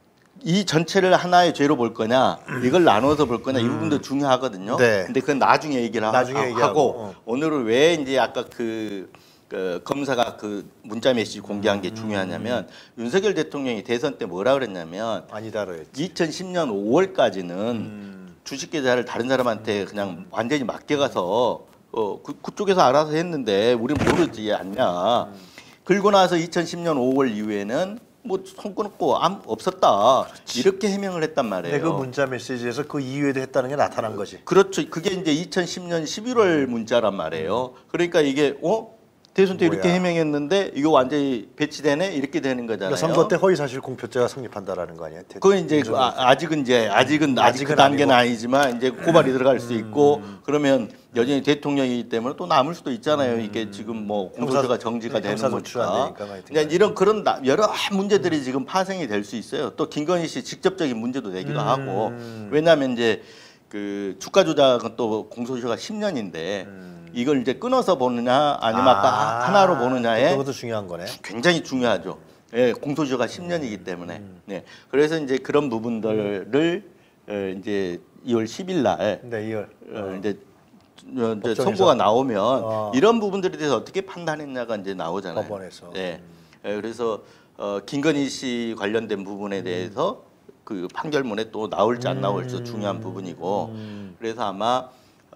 이 전체를 하나의 죄로 볼 거냐, 이걸 나눠서 볼 거냐 이 부분도 중요하거든요. 음. 네. 근데 그건 나중에 얘기를 하- 나중에 하고 얘기하고, 어. 오늘은 왜 이제 아까 그, 그 검사가 그 문자 메시지 공개한 음. 게 중요하냐면 윤석열 대통령이 대선 때 뭐라 그랬냐면 아니다 그랬지. 이천십 년 오월까지는 음. 주식 계좌를 다른 사람한테 그냥 완전히 맡겨가서 어, 그, 그쪽에서 알아서 했는데 우리는 모르지 않냐. 그리고 나서 이천십 년 오월 이후에는 뭐 손 끊고 아무 없었다 이렇게 해명을 했단 말이에요. 근데 그 문자 메시지에서 그 이후에도 했다는 게 나타난 거지. 그렇죠. 그게 이제 이천십 년 십일월 문자란 말이에요. 그러니까 이게 어 대선 때 이렇게 뭐야. 해명했는데 이거 완전히 배치되네 이렇게 되는 거잖아요. 그러니까 선거 때 허위사실 공표죄가 성립한다라는 거 아니에요? 그건 이제 그 아, 아직은 이제 아직은 아직 그 아직은 단계는 아니고. 아니지만 이제 고발이 들어갈 수 있고 그러면 여전히 대통령이기 때문에 또 남을 수도 있잖아요. 이게 지금 뭐 공소시효가 정지가 되는 형사소출 안 거니까. 되니까 뭐 하여튼 그러니까 이런 그런 나- 여러 문제들이 지금 파생이 될 수 있어요. 또 김건희 씨 직접적인 문제도 되기도 음. 하고 왜냐하면 이제 그 주가 조작은 또 공소시효가 십 년인데 이걸 이제 끊어서 보느냐 아니면 아까 아, 하나로 보느냐에 그것도 중요한 거네. 굉장히 중요하죠. 예, 공소시효가 십 년이기 때문에. 음. 네. 그래서 이제 그런 부분들을 어, 이제 이월 십일 날 네, 이월. 어, 이제 어, 이제 법정에서? 선고가 나오면 어. 이런 부분들에 대해서 어떻게 판단했냐가 이제 나오잖아요. 법원에서. 네. 예, 그래서 어, 김건희 씨 관련된 음. 부분에 대해서 그 판결문에 또 나올지 안 나올지 중요한 부분이고 음. 그래서 아마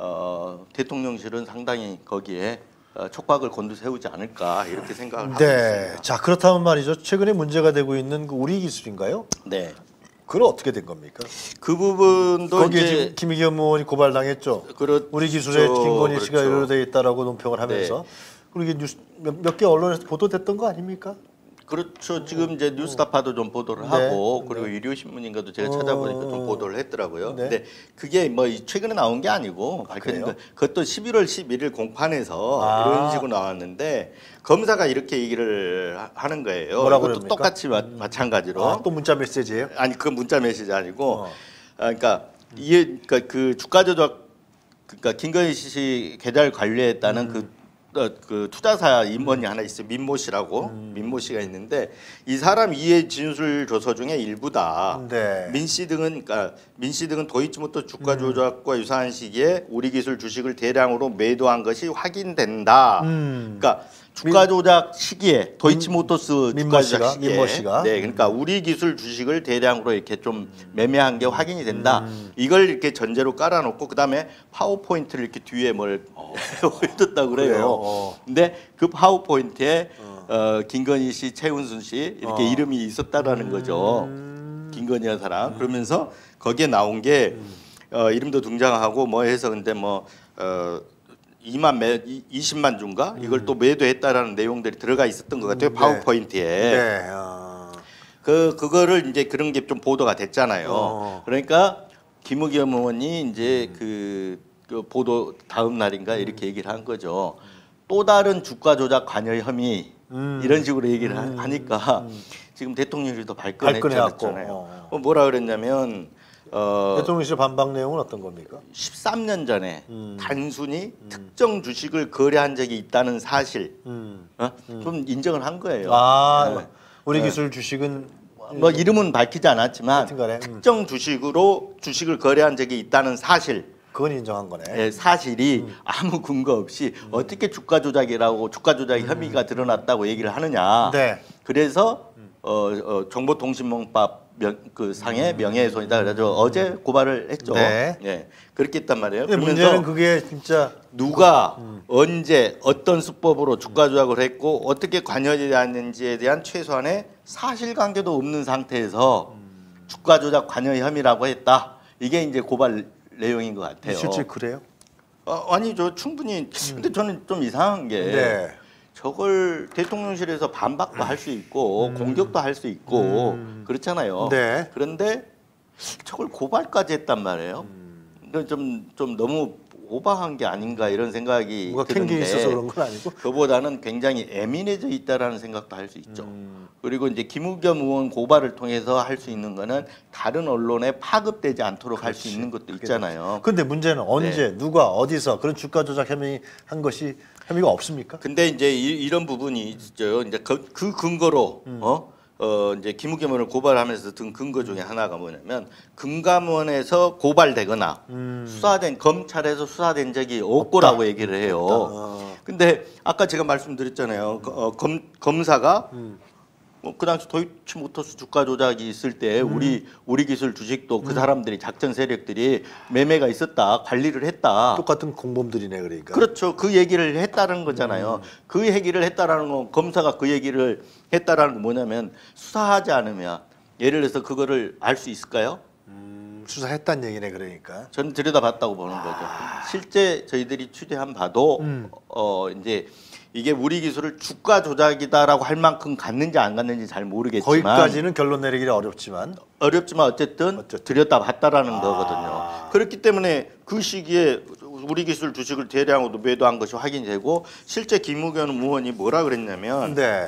어, 대통령실은 상당히 거기에 어, 촉각을 곤두세우지 않을까 이렇게 생각을 하고 네. 있습니다. 자, 그렇다면 말이죠. 최근에 문제가 되고 있는 그 우리 기술인가요? 네. 그건 어떻게 된 겁니까? 그 부분도 거기에 이제 지금 김의겸 의원이 고발당했죠. 그렇죠. 우리 기술에 김건희 씨가 그렇죠. 연루돼 있다라고 논평을 하면서 그리고 이게 뉴스 몇 개 언론에서 보도됐던 거 아닙니까? 그렇죠. 지금 이제 뉴스타파도 좀 보도를 네. 하고 그리고 일요신문인가도 제가 찾아보니까 좀 어. 보도를 했더라고요. 네. 근데 그게 뭐 최근에 나온 게 아니고 밝혀진 그래요? 거 그것도 십일월 십일일 공판에서 아. 이런 식으로 나왔는데 검사가 이렇게 얘기를 하- 하는 거예요. 뭐라고 이것도 그럽니까? 똑같이 마, 마찬가지로 아, 또 문자 메시지예요? 아니 그 문자 메시지 아니고 어. 아, 그러니까 이게 그러니까 그 주가 조작 그러니까 김건희 씨 계좌를 관리했다는 음. 그, 어, 그 투자사 임원이 하나 있어요. 민모 씨라고 음. 민모 씨가 있는데 이 사람 이해 진술 조서 중에 일부다. 네. 민 씨 등은 그러니까 민 씨 등은 도이치모터 음. 주가 조작과 유사한 시기에 우리 기술 주식을 대량으로 매도한 것이 확인된다. 음. 그러니까 주가 조작 시기에 도이치모터스 민모 주가 씨가, 조작 시기에 민모 씨가. 네, 그러니까 우리 기술 주식을 대량으로 이렇게 좀 매매한 게 확인이 된다. 이걸 이렇게 전제로 깔아놓고 그다음에 파워포인트를 이렇게 뒤에 뭘 올렸다 그래요? 그래요. 어. 근데 그 파워포인트에 어, 김건희 씨, 최은순 씨 이렇게 어. 이름이 있었다라는 거죠. 음. 김건희 여사랑 그러면서 거기에 나온 게 어, 이름도 등장하고 뭐 해서 근데 뭐 어, 이만 매 이십만 주인가 이걸 또 매도했다라는 내용들이 들어가 있었던 것 같아요. 네. 파워포인트에. 네. 아. 그 그거를 이제 그런 게 좀 보도가 됐잖아요. 어. 그러니까 김의겸 의원이 이제 그, 그 보도 다음 날인가 이렇게 얘기를 한 거죠. 또 다른 주가 조작 관여 혐의 음. 이런 식으로 얘기를 하- 음. 하니까 지금 대통령이 더 발끈했잖아요. 발끈해갖고, 어. 어, 뭐라 그랬냐면 어, 대통령실 반박 내용은 어떤 겁니까? 십삼 년 전에 음. 단순히 특정 주식을 거래한 적이 있다는 사실 음. 어? 좀 인정을 한 거예요. 아, 네. 우리 네. 기술 주식은 뭐 이름은 밝히지 않았지만 하여튼간에, 음. 특정 주식으로 주식을 거래한 적이 있다는 사실, 그건 인정한 거네. 예, 사실이 아무 근거 없이 어떻게 주가 조작이라고 주가 조작 혐의가 드러났다고 얘기를 하느냐. 네. 그래서 어, 어, 정보통신망법 명, 그 상의 명예훼손이다. 그래서 어제 고발을 했죠. 네. 예, 그렇게 했단 말이에요. 근데 그러면서 문제는 그게 진짜 누가 언제 어떤 수법으로 주가 조작을 했고 어떻게 관여되었는지에 대한 최소한의 사실관계도 없는 상태에서 주가 조작 관여 혐의라고 했다. 이게 이제 고발 내용인 것 같아요. 실제 그래요? 어, 아니죠. 충분히. 근데 저는 좀 이상한 게 네. 저걸 대통령실에서 반박도 할 수 있고 음. 공격도 할 수 있고 음. 그렇잖아요. 네. 그런데 저걸 고발까지 했단 말이에요. 음. 좀, 좀 너무 오버한 게 아닌가 이런 생각이 뭔가 캔기 드는데 있어서 그런 건 아니고. 그보다는 굉장히 예민해져 있다라는 생각도 할 수 있죠. 음. 그리고 이제 김우겸 의원 고발을 통해서 할 수 있는 거는 다른 언론에 파급되지 않도록 할 수 그렇지. 있는 것도 그게 있잖아요. 근데 문제는 언제 네. 누가 어디서 그런 주가 조작 혐의 한 것이 혐의가 없습니까? 근데 이제 이, 런 부분이 있죠. 이제 그, 그 근거로 음. 어, 어 이제 김우겸 의원을 고발하면서 든 근거 중에 하나가 뭐냐면 금감원에서 고발되거나 음. 수사된 검찰에서 수사된 적이 없고라고 얘기를 해요. 어. 근데 아까 제가 말씀드렸잖아요. 어, 검 검사가 음. 뭐 그 당시 도이치모터스 주가 조작이 있을 때 음. 우리 우리 기술 주식도 그 사람들이 작전 세력들이 매매가 있었다, 관리를 했다. 똑같은 공범들이네 그러니까. 그렇죠. 그 얘기를 했다는 거잖아요. 음. 그 얘기를 했다라는 건 검사가 그 얘기를 했다라는 건 뭐냐면 수사하지 않으면 예를 들어서 그거를 알 수 있을까요? 음, 수사했다는 얘기네 그러니까. 저는 들여다봤다고 보는 거죠. 실제 저희들이 취재한 바도 음. 어 이제 이게 우리 기술을 주가 조작이다라고 할 만큼 갔는지 안 갔는지 잘 모르겠지만 거기까지는 결론 내리기 어렵지만 어렵지만 어쨌든, 어쨌든. 들여다봤다라는 아. 거거든요. 그렇기 때문에 그 시기에 우리 기술 주식을 대량으로 매도한 것이 확인되고 실제 김우겸 의원이 뭐라 그랬냐면 네.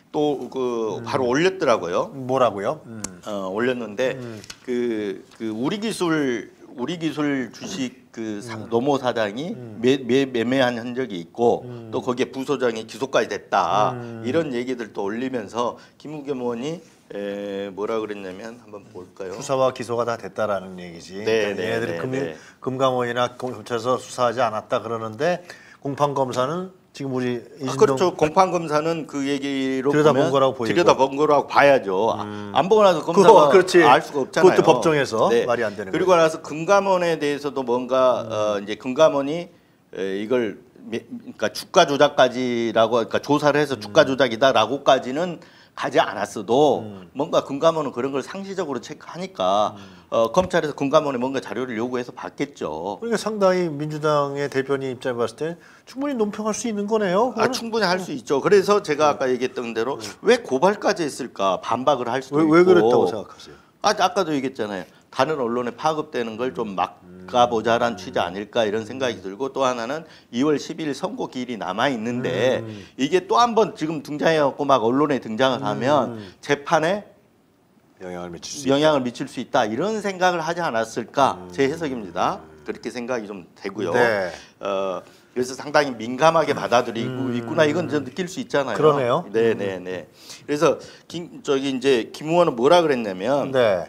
또 그 바로 올렸더라고요. 뭐라고요? 음. 어, 올렸는데 음. 그, 그 우리 기술 우리 기술 주식 그 사, 음. 노모 사장이 매, 매, 매매한 흔적이 있고 음. 또 거기에 부소장이 기소까지 됐다 음. 이런 얘기들도 올리면서 김우겸 의원이 에, 뭐라 그랬냐면 한번 볼까요? 수사와 기소가 다 됐다라는 얘기지. 네, 그러니까 네, 얘네들이 네, 금, 네. 금감원이나 검찰에서 수사하지 않았다 그러는데 공판 검사는 지금 우리 이진동 아, 그렇죠. 공판 검사는 그 얘기로 들여다본 보면 거라고 보이고. 들여다본 거라고 봐야죠. 음. 안 보고 나서 그거, 검사가 그렇지. 알 수가 없잖아요. 그것도 법정에서 말이 안 되는 그리고 거죠. 나서 금감원에 대해서도 뭔가 음. 어, 이제 금감원이 에, 이걸 미- 그러니까 주가 조작까지라고 그러니까 조사를 해서 주가 음. 조작이다라고까지는 가지 않았어도 음. 뭔가 금감원은 그런 걸 상시적으로 체크하니까 어, 검찰에서 금감원에 뭔가 자료를 요구해서 받겠죠. 그러니까 상당히 민주당의 대변인 입장에 봤을 때 충분히 논평할 수 있는 거네요. 아, 충분히 할 수 있죠. 그래서 제가 아까 얘기했던 대로 왜 고발까지 했을까 반박을 할 수도 왜, 있고. 왜 그랬다고 생각하세요? 아, 아까도 얘기했잖아요. 다른 언론에 파급되는 걸 좀 막아보자란 취지 아닐까 이런 생각이 들고 또 하나는 이월 십일 선고 기일이 남아 있는데 음. 이게 또 한 번 지금 등장해갖고 막 언론에 등장을 하면 음. 재판에 영향을 미칠 수 영향을 미칠 수 있다 이런 생각을 하지 않았을까 제 해석입니다. 그렇게 생각이 좀 되고요. 네. 어, 그래서 상당히 민감하게 받아들이고 음. 있구나 이건 좀 느낄 수 있잖아요. 그러네요. 네, 네, 네. 그래서 김 저기 이제 김 의원은 뭐라 그랬냐면 네.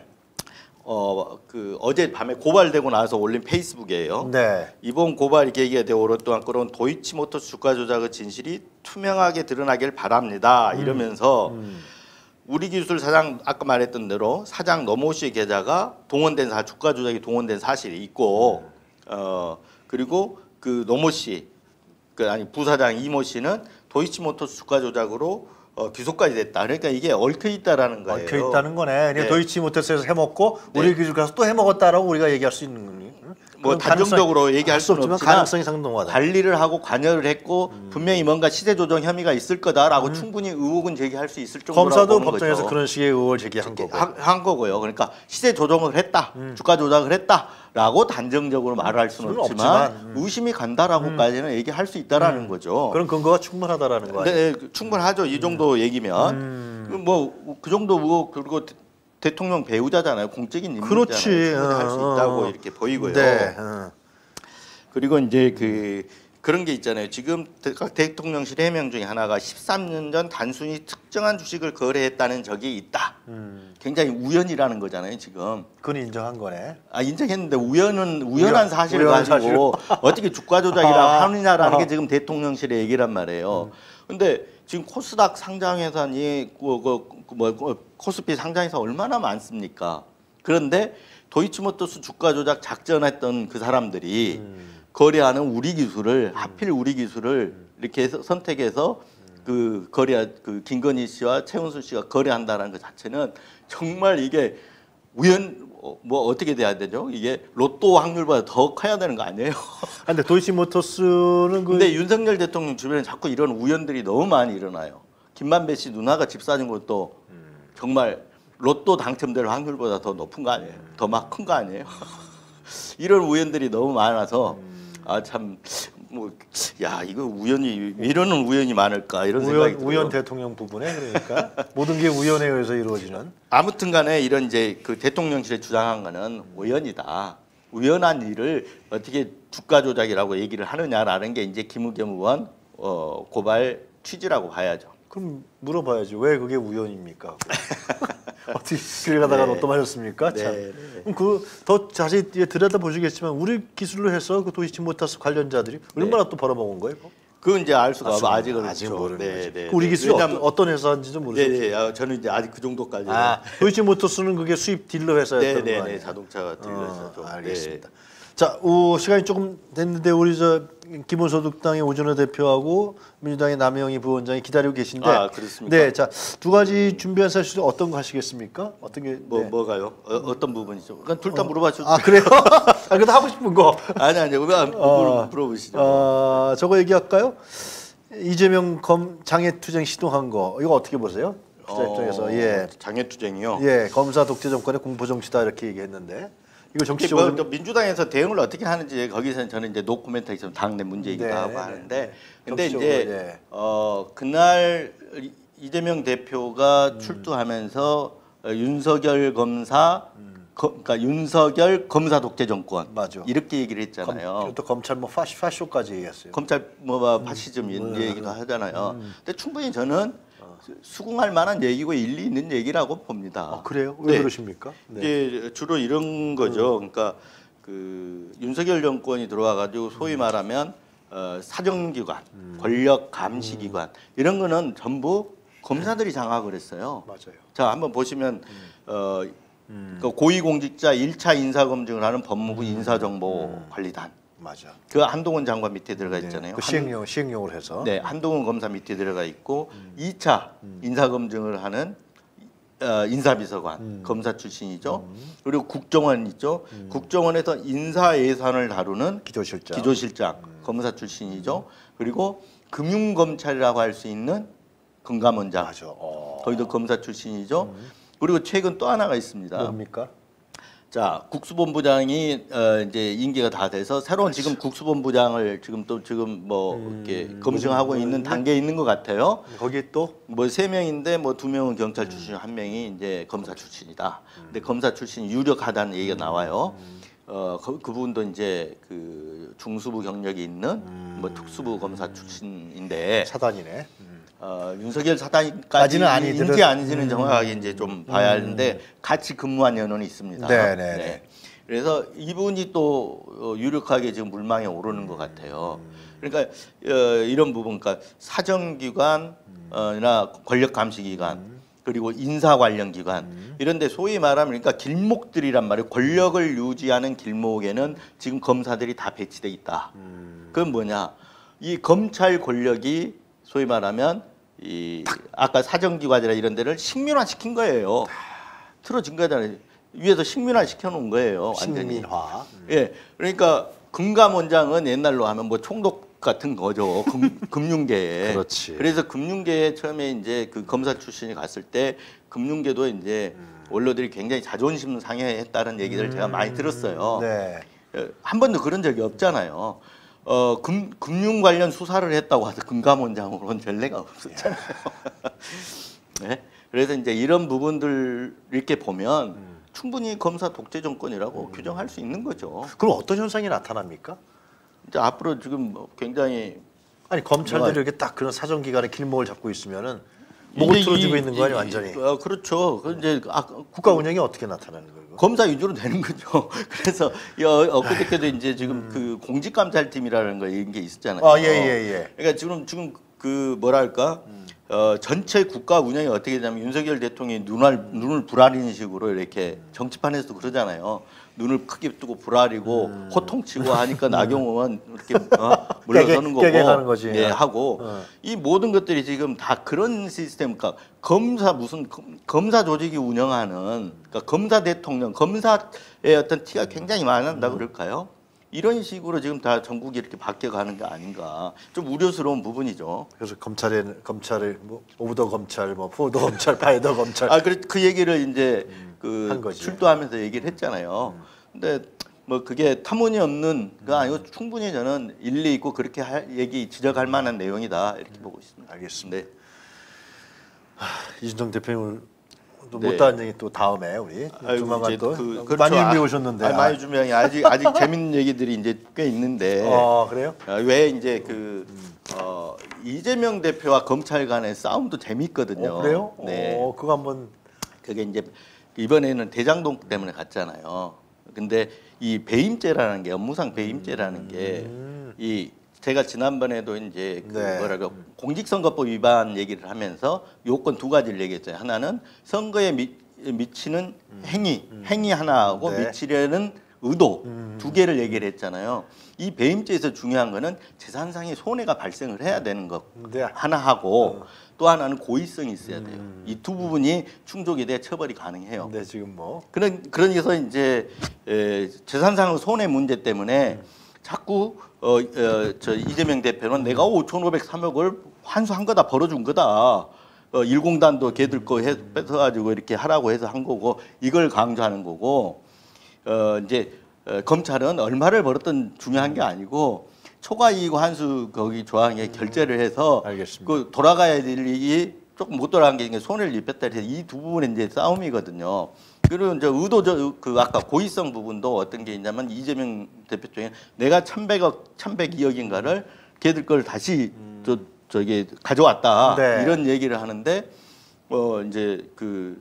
어 그 어제 밤에 고발되고 나서 올린 페이스북이에요. 네. 이번 고발이 계기가 되어 오랫동안 끌어온 도이치모터스 주가 조작의 진실이 투명하게 드러나길 바랍니다. 이러면서 음. 우리 기술 사장 아까 말했던 대로 사장 노모 씨 계좌가 동원된 사 주가 조작이 동원된 사실이 있고 어 그리고 그 노모 씨 그 아니 부사장 이모 씨는 도이치모터스 주가 조작으로 어, 기소까지 됐다. 그러니까 이게 얽혀 있다라는 거예요. 얽혀 있다는 거네. 그냥 네. 도이치모터스에서 해먹고 네. 우리 기술 가서 또 해먹었다라고 우리가 얘기할 수 있는 거니. 뭐 그건 단정적으로 가능성이- 얘기할 할 수 수는 없지만 없지만 가능성이 상당하다. 관리를 하고 관여를 했고 음. 분명히 뭔가 시세 조정 혐의가 있을 거다라고 충분히 의혹은 제기할 수 있을 정도라고 검사도 보는 법정에서 거죠. 그런 식의 의혹을 제기한 거고. 한, 한 거고요. 그러니까 시세 조정을 했다, 주가 조작을 했다라고 단정적으로 말할 수는 수는 없지만, 없지만, 음. 의심이 간다라고까지는 얘기할 수 있다라는 거죠. 그런 근거가 충분하다라는 거 아니에요? 네, 네, 충분하죠. 이 정도 얘기면 음. 뭐 그 정도 의혹 그리고 대- 대통령 배우자잖아요. 공적인 인물이잖아요. 그렇지. 충분히 할 수 어, 있다고 어. 이렇게 보이고요. 네. 어. 그리고 이제 그 그런 게 있잖아요. 지금 대- 각 대통령실 해명 중에 하나가 십삼 년 전 단순히 특정한 주식을 거래했다는 적이 있다. 음. 굉장히 우연이라는 거잖아요. 지금 그건 인정한 거네. 아 인정했는데 우연은 우연한 우연, 사실을 우연한 가지고 어떻게 주가 조작이라고 아, 하느냐라는 아. 게 지금 대통령실의 얘기란 말이에요. 근데 지금 코스닥 상장회사니 그, 그, 그, 뭐, 그 코스피 상장회사 얼마나 많습니까? 그런데 도이치모터스 주가 조작 작전했던 그 사람들이 음. 거래하는 우리 기술을 하필 우리 기술을 이렇게 해서 선택해서 그 거래 그 김건희 씨와 최은순 씨가 거래한다는 것 자체는 정말 이게 우연 어, 뭐 어떻게 돼야 되죠? 이게 로또 확률보다 더 커야 되는 거 아니에요? 아, 근데 도이치모터스는 그 근데 윤석열 대통령 주변에 자꾸 이런 우연들이 너무 많이 일어나요. 김만배 씨 누나가 집 사준 것도 정말 로또 당첨될 확률보다 더 높은 거 아니에요? 더 막 큰 거 아니에요? 이런 우연들이 너무 많아서 아 참 뭐 야 이거 우연이 왜 이러는 우연이 많을까 이런 생각이 우연, 들어요. 우연 대통령 부분에 그러니까 모든 게 우연에 의해서 이루어지는. 아무튼간에 이런 이제 그 대통령실에 주장한 거는 우연이다. 우연한 일을 어떻게 주가 조작이라고 얘기를 하느냐라는 게 이제 김우겸 의원 어, 고발 취지라고 봐야죠. 그럼 물어봐야지 왜 그게 우연입니까? 어떻게 길 가다가 네. 로또 맞았습니까? 참. 네, 그럼 그 더 자세히 들여다 보시겠지만 우리 기술로 해서 그 도이치모터스 관련자들이 얼마나 또 벌어먹은 거예요? 그거? 그건 이제 알 수가 아, 없어. 아직은 아직 그렇죠. 모르는 네, 거지. 네, 그 우리 네. 기술이 왜냐면- 어떤, 어떤 회사인지도 모르죠. 네, 네. 아, 저는 이제 아직 그 정도까지. 아, 도이치모터스는 그게 수입 딜러 회사였던 네, 거 네, 아니에요? 네. 자동차 딜러에서 어, 알겠습니다. 자, 오, 시간이 조금 됐는데 우리 저 기본소득당의 오준호 대표하고 민주당의 남영희 부원장이 기다리고 계신데. 아, 그렇습니까? 네, 자, 두 가지 준비한 사실 어떤 거 하시겠습니까? 어떤 게? 뭐 네. 뭐가요? 어, 어떤 부분이죠? 그러니까 둘 다 물어봐 주세요. 아, 그래요? 아, 근데 하고 싶은 거. 아니 아니. 왜 안 어, 물어보시죠? 어, 저거 얘기할까요? 이재명 검 장애투쟁 시동한 거 이거 어떻게 보세요? 기자 입장에서 예, 장애투쟁이요. 예, 검사 독재 정권의 공포 정치다 이렇게 얘기했는데 이거 특히 정치적으로 뭐, 또 민주당에서 대응을 어떻게 하는지 거기서는 저는 이제 노코멘트 있으면 당내 문제이기도 네, 하고 네, 하는데 네. 근데 정치적으로, 이제 예. 어 그날 이- 이재명 대표가 음. 출두하면서 어, 윤석열 검사 거, 그러니까 윤석열 검사 독재 정권 음. 맞아. 이렇게 얘기를 했잖아요. 검, 또 검찰 뭐 파시 파쇼까지 얘기했어요. 검찰 뭐 음. 파시즘 이런 얘기도 하잖아요. 근데 충분히 저는 수긍할 만한 얘기고 일리 있는 얘기라고 봅니다. 아, 그래요? 왜 네. 그러십니까? 네. 이제 주로 이런 거죠. 그러니까 그 윤석열 정권이 들어와 가지고 소위 말하면 어, 사정기관, 권력 감시기관 이런 거는 전부 검사들이 장악을 했어요. 맞아요. 자 한번 보시면 어, 그 고위공직자 일 차 인사검증을 하는 법무부 인사정보관리단 맞아. 그 한동훈 장관 밑에 들어가 네, 있잖아요. 그 한- 시행령 시행령을 해서. 네, 한동훈 검사 밑에 들어가 있고 이 차 인사검증을 하는 어, 인사비서관 검사 출신이죠. 그리고 국정원 있죠. 국정원에서 인사 예산을 다루는 기조실장. 기조실장 검사 출신이죠. 그리고 금융검찰이라고 할 수 있는 금감원장 맞아. 어. 거기도 검사 출신이죠. 그리고 최근 또 하나가 있습니다. 뭡니까? 자 국수본부장이 어, 이제 임기가 다 돼서 새로운 지금 국수본부장을 지금 또 지금 뭐 이렇게 검증하고 있는 단계에 있는 것 같아요. 거기에 또 뭐 세 명인데 뭐 두 명은 경찰 출신, 한 명이 이제 검사 출신이다. 근데 검사 출신이 유력하다는 얘기가 나와요. 어, 그, 그분도 이제 그 중수부 경력이 있는 뭐 특수부 검사 출신인데 사단이네. 음. 어, 윤석열 까지는 사단까지는 아니더라도- 아닌지 아닌지는 정확하게 이제 좀 봐야 하는데 같이 근무한 연원이 있습니다. 네, 네, 네. 그래서 이분이 또 어, 유력하게 지금 물망에 오르는 것 같아요. 그러니까 어, 이런 부분, 그러니까 사정기관이나 권력감시기관 그리고 인사 관련 기관 이런데 소위 말하면 그러니까 길목들이란 말이에요. 권력을 유지하는 길목에는 지금 검사들이 다 배치돼 있다. 그건 뭐냐? 이 검찰 권력이 소위 말하면 이 아까 사정기관이나 이런 데를 식민화 시킨 거예요. 틀어진 거잖아요. 위에서 식민화 시켜 놓은 거예요. 완전히. 식민화. 예. 그러니까 금감원장은 옛날로 하면 뭐 총독 같은 거죠. 금, 금융계에. 그렇지. 그래서 금융계에 처음에 이제 그 검사 출신이 갔을 때 금융계도 이제 원로들이 굉장히 자존심 상해했다는 얘기를 제가 많이 들었어요. 네. 예, 한 번도 그런 적이 없잖아요. 어, 금, 금융 관련 수사를 했다고 해서 금감원장으로는 전례가 없었잖아요. 네? 그래서 이제 이런 부분들 이렇게 보면 음. 충분히 검사 독재 정권이라고 규정할 수 있는 거죠. 그럼 어떤 현상이 나타납니까? 이제 앞으로 지금 뭐 굉장히 아니 검찰들이 뭐가- 이렇게 딱 그런 사정기관의 길목을 잡고 있으면은 목을 이제 틀어주고 이- 있는 거 아니에요, 이- 완전히. 어, 그렇죠. 그 이제 아, 국가 운영이 어떻게 나타나는 거예요? 검사 위주로 되는 거죠. 그래서 여- 엊그저께도 이제 지금 그 공직감찰팀이라는 거 이런 게 있었잖아요. 음. 아, 예, 예, 예. 그러니까 지금 지금 그 뭐랄까 어, 전체 국가 운영이 어떻게 되냐면 윤석열 대통령이 눈을 눈을 부라리는 식으로 이렇게 정치판에서도 그러잖아요. 눈을 크게 뜨고 불아리고 음. 호통치고 하니까 나경원 이렇게 어, 물러서는 거고 깨갱하는 거지. 예, 하고 어. 이 모든 것들이 지금 다 그런 시스템, 그러니까 검사 무슨 검, 검사 조직이 운영하는 그러니까 검사 대통령 검사의 어떤 티가 굉장히 많이 난다 그럴까요? 이런 식으로 지금 다 전국이 이렇게 바뀌어가는 게 아닌가 좀 우려스러운 부분이죠. 그래서 검찰에 검찰을 뭐 오브더 검찰, 뭐 포더 검찰, 파이더 검찰. 아, 그래 그 얘기를 이제 한 그 거지. 출두하면서 얘기를 했잖아요. 근데 뭐 그게 터무니없는 거 아니고 충분히 저는 일리 있고 그렇게 할 얘기 지적할 만한 내용이다 이렇게 보고 있습니다. 알겠습니다. 네. 이준석 대표님 또 네. 못다한 얘기 또 다음에 우리 아이고, 조만간 이제 또 그- 그렇죠. 많이 준비해 아, 오셨는데. 아, 많이 준비한 게 아직 아직 재밌는 얘기들이 이제 꽤 있는데 아 그래요? 아, 왜 이제 그 어, 이재명 대표와 검찰 간의 싸움도 재밌거든요. 어, 그래요? 네. 어, 그거 한번 그게 이제 이번에는 대장동 때문에 갔잖아요. 근데 이 배임죄라는 게 업무상 배임죄라는 게 이 제가 지난번에도 이제 그 네. 뭐라고 공직선거법 위반 얘기를 하면서 요건 두 가지를 얘기했어요. 하나는 선거에 미, 미치는 행위, 행위 하나하고 네. 미치려는 의도 두 개를 얘기를 했잖아요. 이 배임죄에서 중요한 거는 재산상의 손해가 발생을 해야 되는 것 네. 하나 하고 또 하나는 고의성이 있어야 돼요. 이 두 부분이 충족이 돼야 처벌이 가능해요. 네 지금 뭐 그런 그러니서 이제 에, 재산상의 손해 문제 때문에 자꾸 어, 어, 저 이재명 대표는 내가 오천오백삼억을 환수한 거다, 벌어준 거다. 어, 일공단도 걔들 거 해, 뺏어가지고 이렇게 하라고 해서 한 거고 이걸 강조하는 거고 어, 이제 어, 검찰은 얼마를 벌었든 중요한 게 아니고 초과이익 환수 거기 조항에 결재를 해서 알겠습니다. 그 돌아가야 될 이익이 조금 못 돌아간 게 손해를 입혔다 해서 이 두 부분의 이제 싸움이거든요. 그리고 이제 의도적 그 아까 고의성 부분도 어떤 게 있냐면 이재명 대표 쪽에 내가 천백억, 천백이억인가를 걔들 걸 다시 저 저기 가져왔다 네. 이런 얘기를 하는데 어 이제 그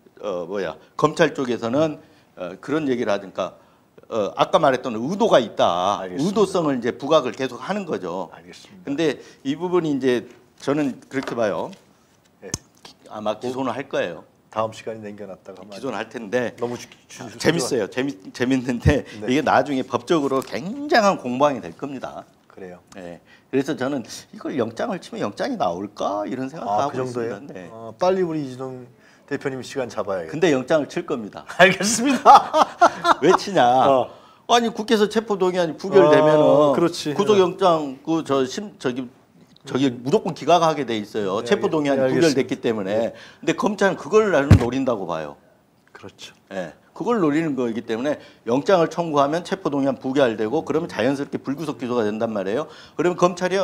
어 뭐야 검찰 쪽에서는 어, 그런 얘기를 하니까 어 아까 말했던 의도가 있다. 알겠습니다. 의도성을 이제 부각을 계속 하는 거죠. 알겠습니다. 근데 이 부분이 이제 저는 그렇게 봐요. 네. 아마 기소는 할 거예요. 다음 시간에 남겨놨다가 한번 기소는 할 텐데 너무 주, 주, 주, 재밌어요. 재밌 재밌는데 네. 이게 나중에 법적으로 굉장한 공방이 될 겁니다. 그래요. 네. 그래서 저는 이걸 영장을 치면 영장이 나올까 이런 생각도 아 하고 그 정도예요? 있습니다. 네. 어, 빨리 우리 이준석 대표님 시간 잡아야겠. 근데 영장을 칠 겁니다. 알겠습니다. 왜 치냐? 어. 아니 국회에서 체포동의안이 부결되면은 어, 그렇지. 구속영장 그 저 심 저기 저기 무조건 기각하게 돼 있어요. 네, 체포동의안이 네, 부결됐기 때문에. 근데 검찰은 그걸 나는 노린다고 봐요. 그렇죠. 예. 그걸 노리는 거이기 때문에 영장을 청구하면 체포동의안 부결되고 그러면 자연스럽게 불구속 기소가 된단 말이에요. 그러면 검찰이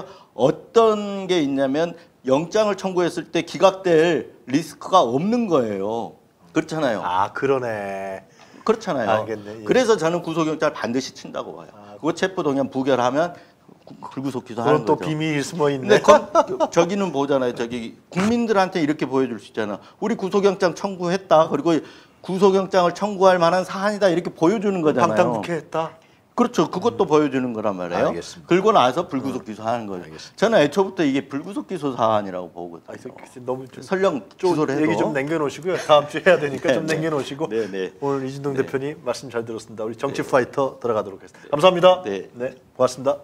어떤 게 있냐면 영장을 청구했을 때 기각될 리스크가 없는 거예요. 그렇잖아요. 아 그러네. 그렇잖아요. 알겠네. 예. 그래서 저는 구속영장을 반드시 친다고 봐요. 그거 체포동의안 부결하면 구- 불구속 기소하는 그건 또 거죠. 비밀이 숨어 있네. 근데 검, 저기는 보잖아요. 저기 국민들한테 이렇게 보여줄 수 있잖아. 우리 구속영장 청구했다. 그리고 구속영장을 청구할 만한 사안이다. 이렇게 보여주는 거잖아요. 방탄국회했다. 그렇죠. 그것도 보여주는 거란 말이에요. 알겠습니다. 그리고 나서 불구속 기소하는 거죠. 알겠습니다. 저는 애초부터 이게 불구속 기소 사안이라고 보거든요. 아, 이제 너무 좀 설령 기소를 해도 얘기 좀 남겨놓으시고요. 다음 주에 해야 되니까 좀 네, 네. 남겨놓으시고 네, 네. 오늘 이준동 대표님 말씀 잘 들었습니다. 우리 정치 파이터 들어가도록 하겠습니다. 감사합니다. 네. 네, 고맙습니다.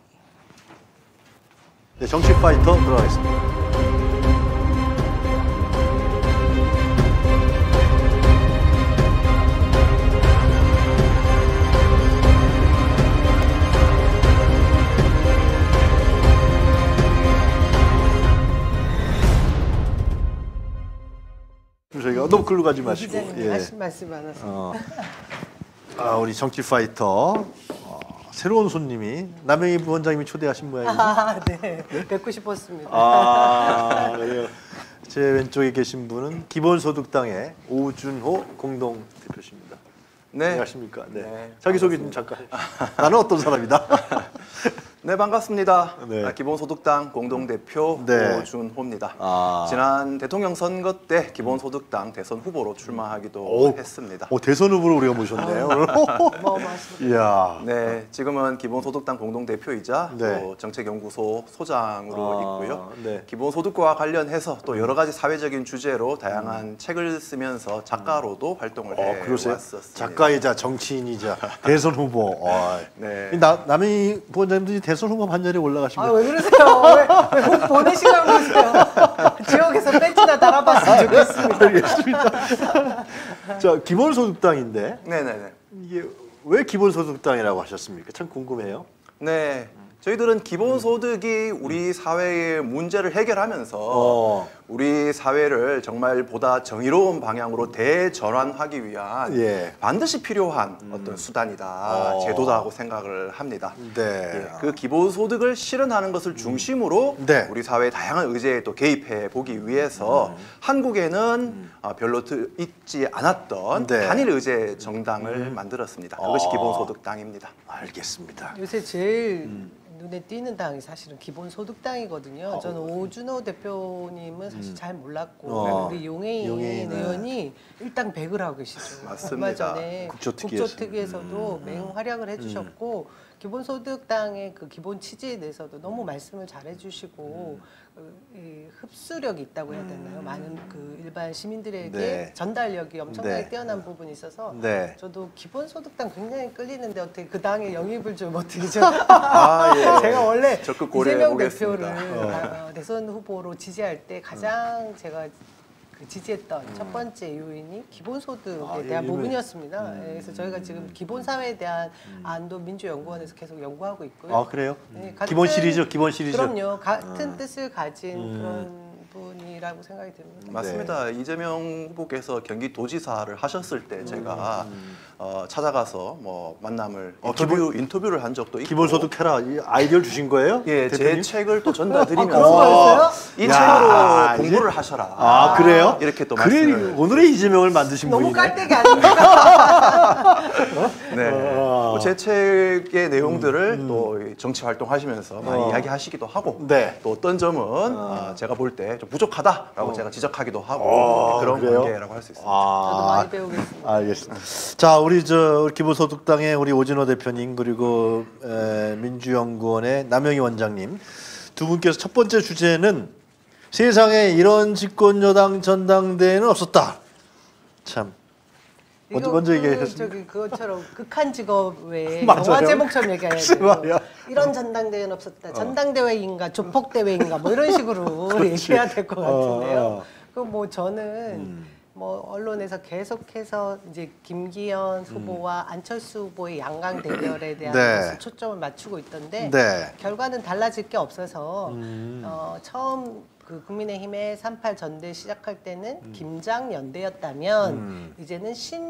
네, 정치 파이터 들어가겠습니다. 저희가 너무 글로 가지 마시고. 부장님 하신 말씀 많아서. 어. 아, 우리 정치 파이터 어, 새로운 손님이 남영희 부원장님이 초대하신 모양입니다. 아, 네. 뵙고 싶었습니다. 아, 그래요. 제 왼쪽에 계신 분은 기본소득당의 오준호 공동 대표십니다. 네. 안녕하십니까? 네. 네, 자기 소개 좀 잠깐. 나는 어떤 사람이다. 네, 반갑습니다. 네. 아, 기본소득당 공동대표 네. 오준호입니다. 아. 지난 대통령 선거 때 기본소득당 대선 후보로 출마하기도 오. 했습니다. 오, 대선 후보로 우리가 모셨네요. 오늘. 어마어마하십니다. 이야. 네, 지금은 기본소득당 공동대표이자 네. 또 정책연구소 소장으로 아, 있고요. 네. 기본소득과 관련해서 또 여러 가지 사회적인 주제로 다양한 책을 쓰면서 작가로도 활동을 어, 그러세요? 해왔었습니다. 작가이자 정치인이자 대선 후보. 어. 네. 나, 남희 부원장님도 대선 후보 반열에 올라가신 아, 거예요? 왜 그러세요? 왜, 왜 보내시라고 그러세요? 지역에서 배지나 달아봤으면 좋겠습니다. 알겠습니다. 자, 기본소득당인데 네네네. 이게 왜 기본소득당이라고 하셨습니까? 참 궁금해요. 네. 저희들은 기본소득이 우리 사회의 문제를 해결하면서 어. 우리 사회를 정말 보다 정의로운 방향으로 대전환하기 위한 예. 반드시 필요한 어떤 수단이다, 어. 제도다고 생각을 합니다. 네. 예, 그 기본소득을 실현하는 것을 중심으로 네. 우리 사회의 다양한 의제에 또 개입해 보기 위해서 한국에는 어, 별로 드- 있지 않았던 네. 단일 의제 정당을 만들었습니다. 그것이 어. 기본소득당입니다. 알겠습니다. 요새 제일 눈에 띄는 당이 사실은 기본소득당이거든요. 저는 오준호 대표님은 사실 잘 몰랐고 어. 우리 용해인 용해인, 네. 의원이 일당 백을 하고 계시죠. 맞습니다. 얼마 전에 국조특위에서. 국조특위에서도 맹활약을 해주셨고 기본소득당의 그 기본 취지에 대해서도 너무 말씀을 잘 해주시고 그, 이 흡수력이 있다고 해야 되나요? 많은 그 일반 시민들에게 네. 전달력이 엄청나게 네. 뛰어난 부분이 있어서 네. 저도 기본소득당 굉장히 끌리는데 어떻게 그 당에 영입을 좀 어떻게 좀 아, 예. 제가 원래 적극 고려해 이재명 보겠습니다. 대표를 어, 대선 후보로 지지할 때 가장 제가 그 지지했던 첫 번째 요인이 기본소득에 아, 예, 대한 예. 부분이었습니다. 예, 그래서 저희가 지금 기본사회에 대한 안도 민주연구원에서 계속 연구하고 있고요. 아, 그래요? 네, 기본 시리즈, 기본 시리즈. 그럼요. 같은 뜻을 가진 음. 그런 분이라고 생각이 듭니다. 맞습니다. 이재명 후보께서 경기도지사를 하셨을 때 제가 어, 찾아가서 뭐 만남을 어, 인터뷰 인터뷰를 한 적도 있고 기본소득 해라. 이 아이디어를 주신 거예요? 예, 제 대표님? 책을 또 아, 그런 전달드리면서 거였어요? 이 야, 책으로 공부를 하셔라. 아, 그래요? 이렇게 또 그래, 말씀을 오늘의 이재명을 만드신 너무 분이네. 깔때기 아닙니까? 네. 아. 뭐제 책의 내용들을 또 정치 활동하시면서 많이 어. 이야기하시기도 하고 네. 또 어떤 점은 어, 제가 볼 때 좀 부족하다라고 제가 지적하기도 하고 어, 그런 그래요? 관계라고 할 수 있습니다. 저도 아, 많이 배우겠습니다. 알겠습니다. 자, 우리 저 기본소득당의 우리 오진호 대표님 그리고 에, 민주연구원의 남영희 원장님 두 분께서 첫 번째 주제는 세상에 이런 집권여당 전당대회는 없었다. 참. 먼저 이거 먼저 그, 얘기하겠습니다. 저기 그것처럼 극한 직업 외에 맞아요. 영화 제목처럼 얘기해야 글쎄 돼요. 말이야. 이런 전당대회는 없었다. 전당대회인가 조폭대회인가 뭐 이런 식으로 얘기해야 될 것 같은데요. 어, 어. 그 뭐 저는 뭐 언론에서 계속해서 이제 김기현 후보와 안철수 후보의 양강 대결에 대한 네. 것을 초점을 맞추고 있던데 네. 결과는 달라질 게 없어서 음. 어, 처음 그 국민의힘의 삼팔 전대 시작할 때는 김장 연대였다면 음. 이제는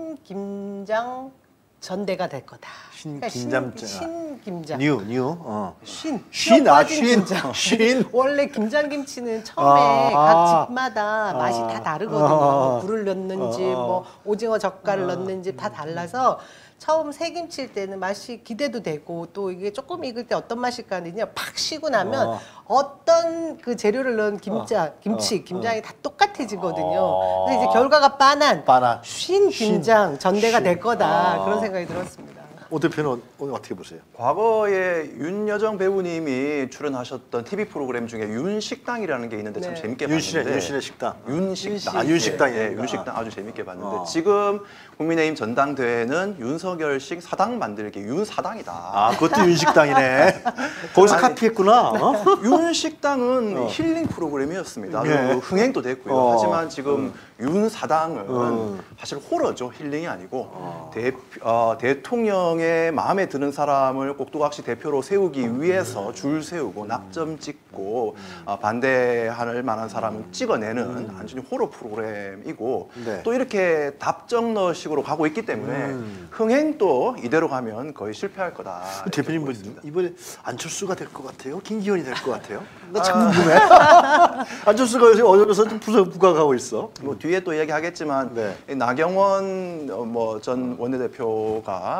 신김장 전대가 될 거다. 그러니까 신김장 신, 신김장. 뉴, 뉴. 어. 쉰. 쉰, 뼈 아, 빠진 쉰. 김장. 쉰. 원래 김장김치는 처음에 아, 각 아. 집마다 맛이 아. 다 다르거든요. 아. 뭐 굴을 넣는지 아. 뭐 오징어 젓갈을 넣는지 다 달라서 처음 새김칠 때는 맛이 기대도 되고 또 이게 조금 익을 때 어떤 맛일까 하는데 팍 쉬고 나면 어. 어떤 그 재료를 넣은 김자, 김치, 어. 김장이 다 똑같아지거든요. 어. 근데 이제 결과가 빤한 빤한. 쉰 김장 전대가 쉰. 될 거다 아. 그런 생각이 들었습니다. 오 대표는 오늘 어떻게 보세요? 과거에 윤여정 배우님이 출연하셨던 티비 프로그램 중에 윤식당이라는 게 있는데 참 네. 재밌게 윤신의 봤는데 윤신의 식당. 윤식당. 아, 윤식당이에요. 예, 윤식당 아주 재밌게 봤는데 어. 지금 국민의힘 전당대회는 윤석열식 사당 만들기 윤사당이다. 아, 그것도 윤식당이네. 거기서 아니, 카피했구나. 어? 윤식당은 어. 힐링 프로그램이었습니다. 예. 그리고 흥행도 됐고요. 어. 하지만 지금 윤사당은 어. 사실 호러죠. 힐링이 아니고 대, 어, 대통령의 마음에 드는 사람을 꼭두각시 대표로 세우기 위해서 줄 세우고 낙점 찍고 어, 반대할 만한 사람은 찍어내는 완전히 호러 프로그램이고 네. 또 이렇게 답정너식으로 가고 있기 때문에 음. 흥행도 이대로 가면 거의 실패할 거다. 이렇게 대표님 보고 뭐 있습니다. 이번에 안철수가 될 것 같아요? 김기현이 될 것 같아요? 나 참 궁금해. 안철수가 요새 어디서 좀 부서 부각하고 있어. 뭐 뒤에 또 얘기하겠지만 네. 이 나경원 뭐 전 원내대표가 지금 이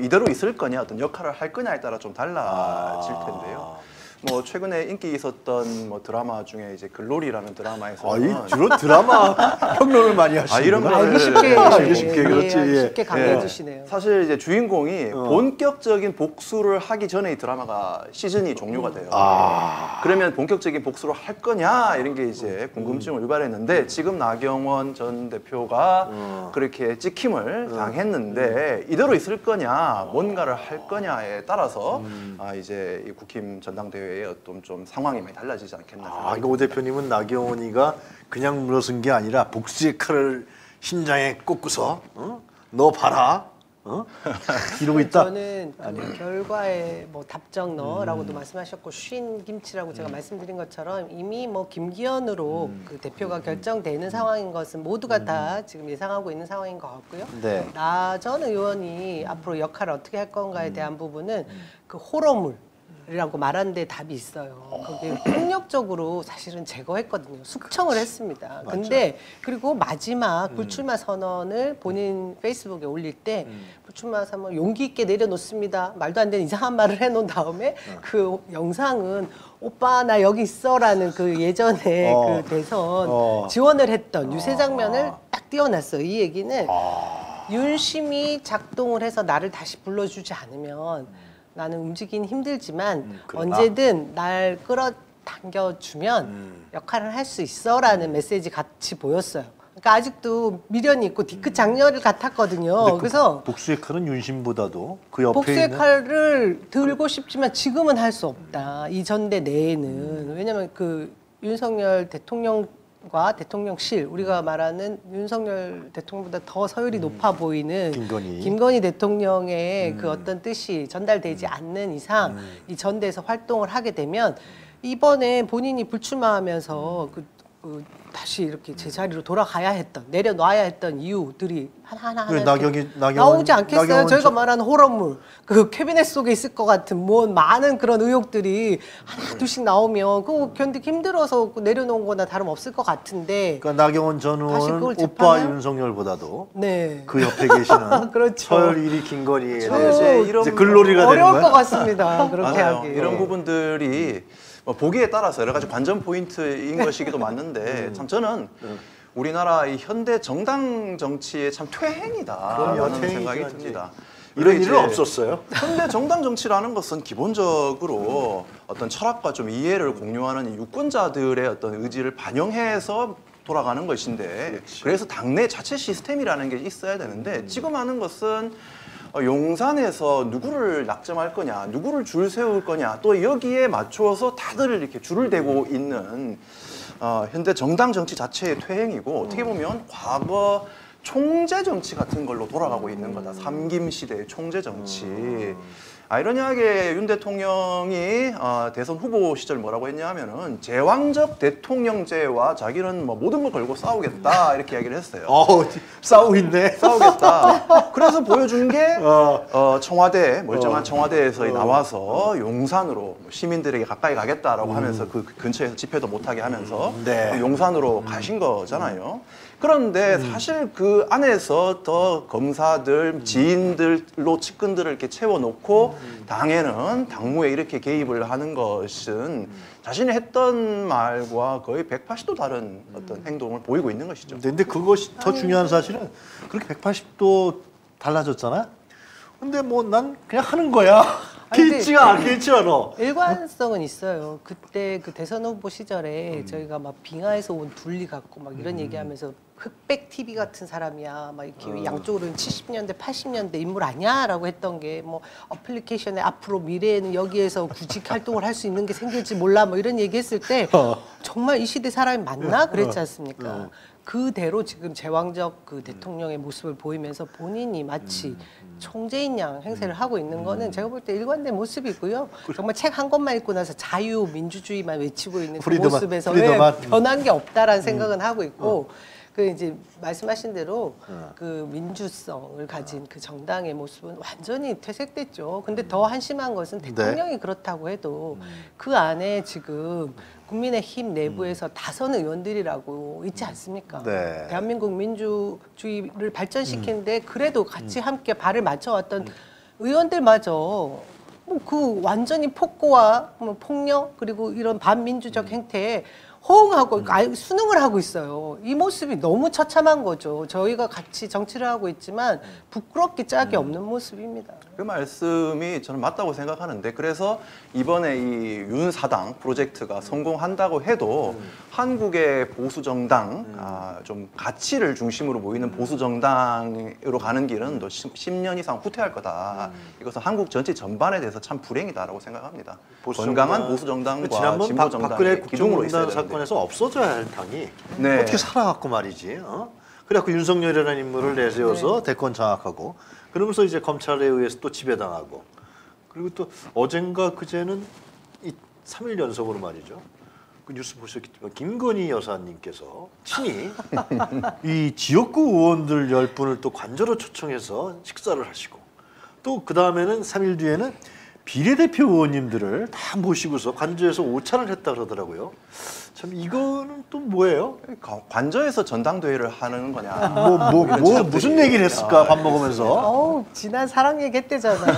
이대로 있을 거냐, 어떤 역할을 할 거냐에 따라 좀 달라질 텐데요. 뭐 최근에 인기 있었던 뭐 드라마 중에 이제 글로리라는 드라마에서 아이 주로 드라마 평론을 많이 하시는 아, 이런 거 거를 알기 쉽게 알기 쉽게 예, 그렇지. 알기 예. 쉽게 강조해 주시네요. 사실 이제 주인공이 어. 본격적인 복수를 하기 전에 이 드라마가 시즌이 종료가 돼요. 아. 그러면 본격적인 복수를 할 거냐 이런 게 이제 궁금증을 유발했는데 지금 나경원 전 대표가 어. 그렇게 찍힘을 당했는데 이대로 있을 거냐, 뭔가를 할 거냐에 따라서 음. 아, 이제 이 국힘 전당대회의 어떤 좀 상황이 많이 달라지지 않겠나 아, 생각합니다. 이거 오 대표님은 나경원이가 그냥 물러선 게 아니라 복수의 칼을 심장에 꽂고서 어? 너 봐라. 어? 이러고 있다. 저는 그 결과에 뭐 답정 너라고도 말씀하셨고 쉰 김치라고 제가 말씀드린 것처럼 이미 뭐 김기현으로 그 대표가 결정되는 상황인 것은 모두가 다 지금 예상하고 있는 상황인 것 같고요. 네. 나 전 의원이 앞으로 역할을 어떻게 할 건가에 대한 부분은 그 호러물 이라고 말하는데 답이 있어요. 거기 폭력적으로 사실은 제거했거든요. 숙청을 했습니다. 근데 그리고 마지막 불출마 선언을 본인 페이스북에 올릴 때 불출마 선언 용기 있게 내려놓습니다. 말도 안 되는 이상한 말을 해놓은 다음에 그 영상은 오빠 나 여기 있어라는 그 예전에 어. 그 대선 어. 지원을 했던 유세 장면을 딱 띄워놨어요. 이 얘기는 윤심이 작동을 해서 나를 다시 불러주지 않으면 나는 움직이긴 힘들지만 음, 그러나? 언제든 날 끌어당겨주면 음. 역할을 할 수 있어라는 메시지 같이 보였어요. 그러니까 아직도 미련이 있고 뒤끝 장렬을 같았거든요. 근데 그 그래서 복수의 칼은 윤심보다도 그 옆에 복수의 있는 칼을 들고 싶지만 지금은 할 수 없다. 이 전대 내에는. 왜냐하면 그 윤석열 대통령과 대통령실, 우리가 말하는 윤석열 대통령보다 더 서열이 높아 보이는 김건희. 김건희 대통령의 그 어떤 뜻이 전달되지 않는 이상 이 전대에서 활동을 하게 되면 이번에 본인이 불출마하면서 그, 그 다시 이렇게 제자리로 돌아가야 했던, 내려놔야 했던 이유들이 하나하나 왜 하나 나경이 나경원 나오지 않겠어요? 나경원 저희가 저- 말하는 호러물, 그 캐비넷 속에 있을 것 같은 뭐 많은 그런 의혹들이 하나 둘씩 나오면 그거 견디기 힘들어서 내려놓은 거나 다름없을 것 같은데 그러니까 나경원 전 다시 의원은 그걸 오빠 재판해요? 윤석열보다도 네. 그 옆에 계시는 그렇죠. 서열 일 위 김건희에 그렇죠. 대해서 이제 이런 이제 글로리가 되는 어려울 거야. 것 같습니다. 그렇게 맞아요. 하기. 이런 부분들이 뭐 보기에 따라서 여러 가지 관전 포인트인 것이기도 맞는데 참 저는 우리나라 이 현대 정당 정치의 참 퇴행이다 그럼요, 라는 퇴행이죠, 생각이 완전히. 듭니다. 이런 이게 일은 이제 없었어요. 현대 정당 정치라는 것은 기본적으로 어떤 철학과 좀 이해를 공유하는 이 유권자들의 어떤 의지를 반영해서 돌아가는 것인데 그래서 당내 자체 시스템이라는 게 있어야 되는데 지금 하는 것은 어, 용산에서 누구를 낙점할 거냐, 누구를 줄 세울 거냐, 또 여기에 맞춰서 다들 이렇게 줄을 대고 있는 어, 현대 정당 정치 자체의 퇴행이고 어떻게 보면 과거 총재 정치 같은 걸로 돌아가고 있는 거다. 삼김 시대의 총재 정치. 아이러니하게 윤 대통령이 어, 대선 후보 시절 뭐라고 했냐면은 제왕적 대통령제와 자기는 뭐 모든 걸 걸고 싸우겠다 이렇게 이야기를 했어요. 어, 싸우고 있네. 싸우겠다. 그래서 보여준 게 어. 어, 청와대 멀쩡한 어. 청와대에서 어. 나와서 용산으로 시민들에게 가까이 가겠다라고 하면서 그 근처에서 집회도 못하게 하면서 네. 용산으로 가신 거잖아요. 그런데 사실 그 안에서 더 검사들, 지인들로 측근들을 이렇게 채워놓고 당에는 당무에 이렇게 개입을 하는 것은 자신이 했던 말과 거의 백팔십 도 다른 어떤 행동을 보이고 있는 것이죠. 근데 그것이 더 중요한 사실은 그렇게 백팔십 도 달라졌잖아. 근데 뭐 난 그냥 하는 거야. 아니, 근데- 개의치가 안 개의치 않아. 일관성은 있어요. 그때 그 대선 후보 시절에 저희가 막 빙하에서 온 둘리 같고 막 이런 얘기하면서 흑백 티비 같은 사람이야. 막 이렇게 양쪽으로는 칠십 년대, 팔십 년대 인물 아니야라고 했던 게 뭐 어플리케이션에 앞으로 미래에는 여기에서 구직 활동을 할 수 있는 게 생길지 몰라. 뭐 이런 얘기했을 때 정말 이 시대 사람이 맞나 그랬지 않습니까? 그대로 지금 제왕적 그 대통령의 모습을 보이면서 본인이 마치 총재인 양 행세를 하고 있는 거는 제가 볼 때 일관된 모습이고요. 정말 책 한 권만 읽고 나서 자유 민주주의만 외치고 있는 그 프리덤한, 모습에서 프리덤한. 왜 변한 게 없다라는 생각은 하고 있고 그 이제 말씀하신 대로 그 민주성을 가진 그 정당의 모습은 완전히 퇴색됐죠. 근데 더 한심한 것은 대통령이 그렇다고 해도 그 안에 지금 국민의힘 내부에서 다선 의원들이라고 있지 않습니까? 네. 대한민국 민주주의를 발전시키는데 그래도 같이 함께 발을 맞춰왔던 의원들마저 뭐 그 완전히 폭거와 뭐 폭력 그리고 이런 반민주적 행태에 호응하고 아, 순응을 하고 있어요. 이 모습이 너무 처참한 거죠. 저희가 같이 정치를 하고 있지만 부끄럽기 짝이 없는 모습입니다. 그 말씀이 저는 맞다고 생각하는데 그래서 이번에 이 윤사당 프로젝트가 성공한다고 해도 음. 한국의 보수 정당 음. 아, 좀 가치를 중심으로 모이는 보수 정당으로 가는 길은 또 십 년 이상 후퇴할 거다. 음. 이것은 한국 전체 전반에 대해서 참 불행이다라고 생각합니다. 보수 건강한 정당. 보수 정당과 지난번 진보 박- 박근혜 정당의 기둥으로 있어야 국정농단 되는데. 사건에서 없어져야 할 당이 네. 어떻게 살아갖고 말이지. 어? 그래갖고 윤석열이라는 인물을 내세워서 대권 장악하고 그러면서 이제 검찰에 의해서 또 지배당하고 그리고 또 어젠가 그제는 이 삼 일 연속으로 말이죠. 그 뉴스 보셨겠지만 김건희 여사님께서 친히 이 지역구 의원들 열 분을 또 관저로 초청해서 식사를 하시고 또 그 다음에는 삼 일 뒤에는 비례대표 의원님들을 다 모시고서 관저에서 오찬을 했다 그러더라고요. 참 이거는 또 뭐예요? 가- 관저에서 전당대회를 하는 거냐? 뭐 뭐 뭐 무슨 얘기를 했을까 밥 먹으면서? 어우, 지난 사랑 얘기 했대잖아요.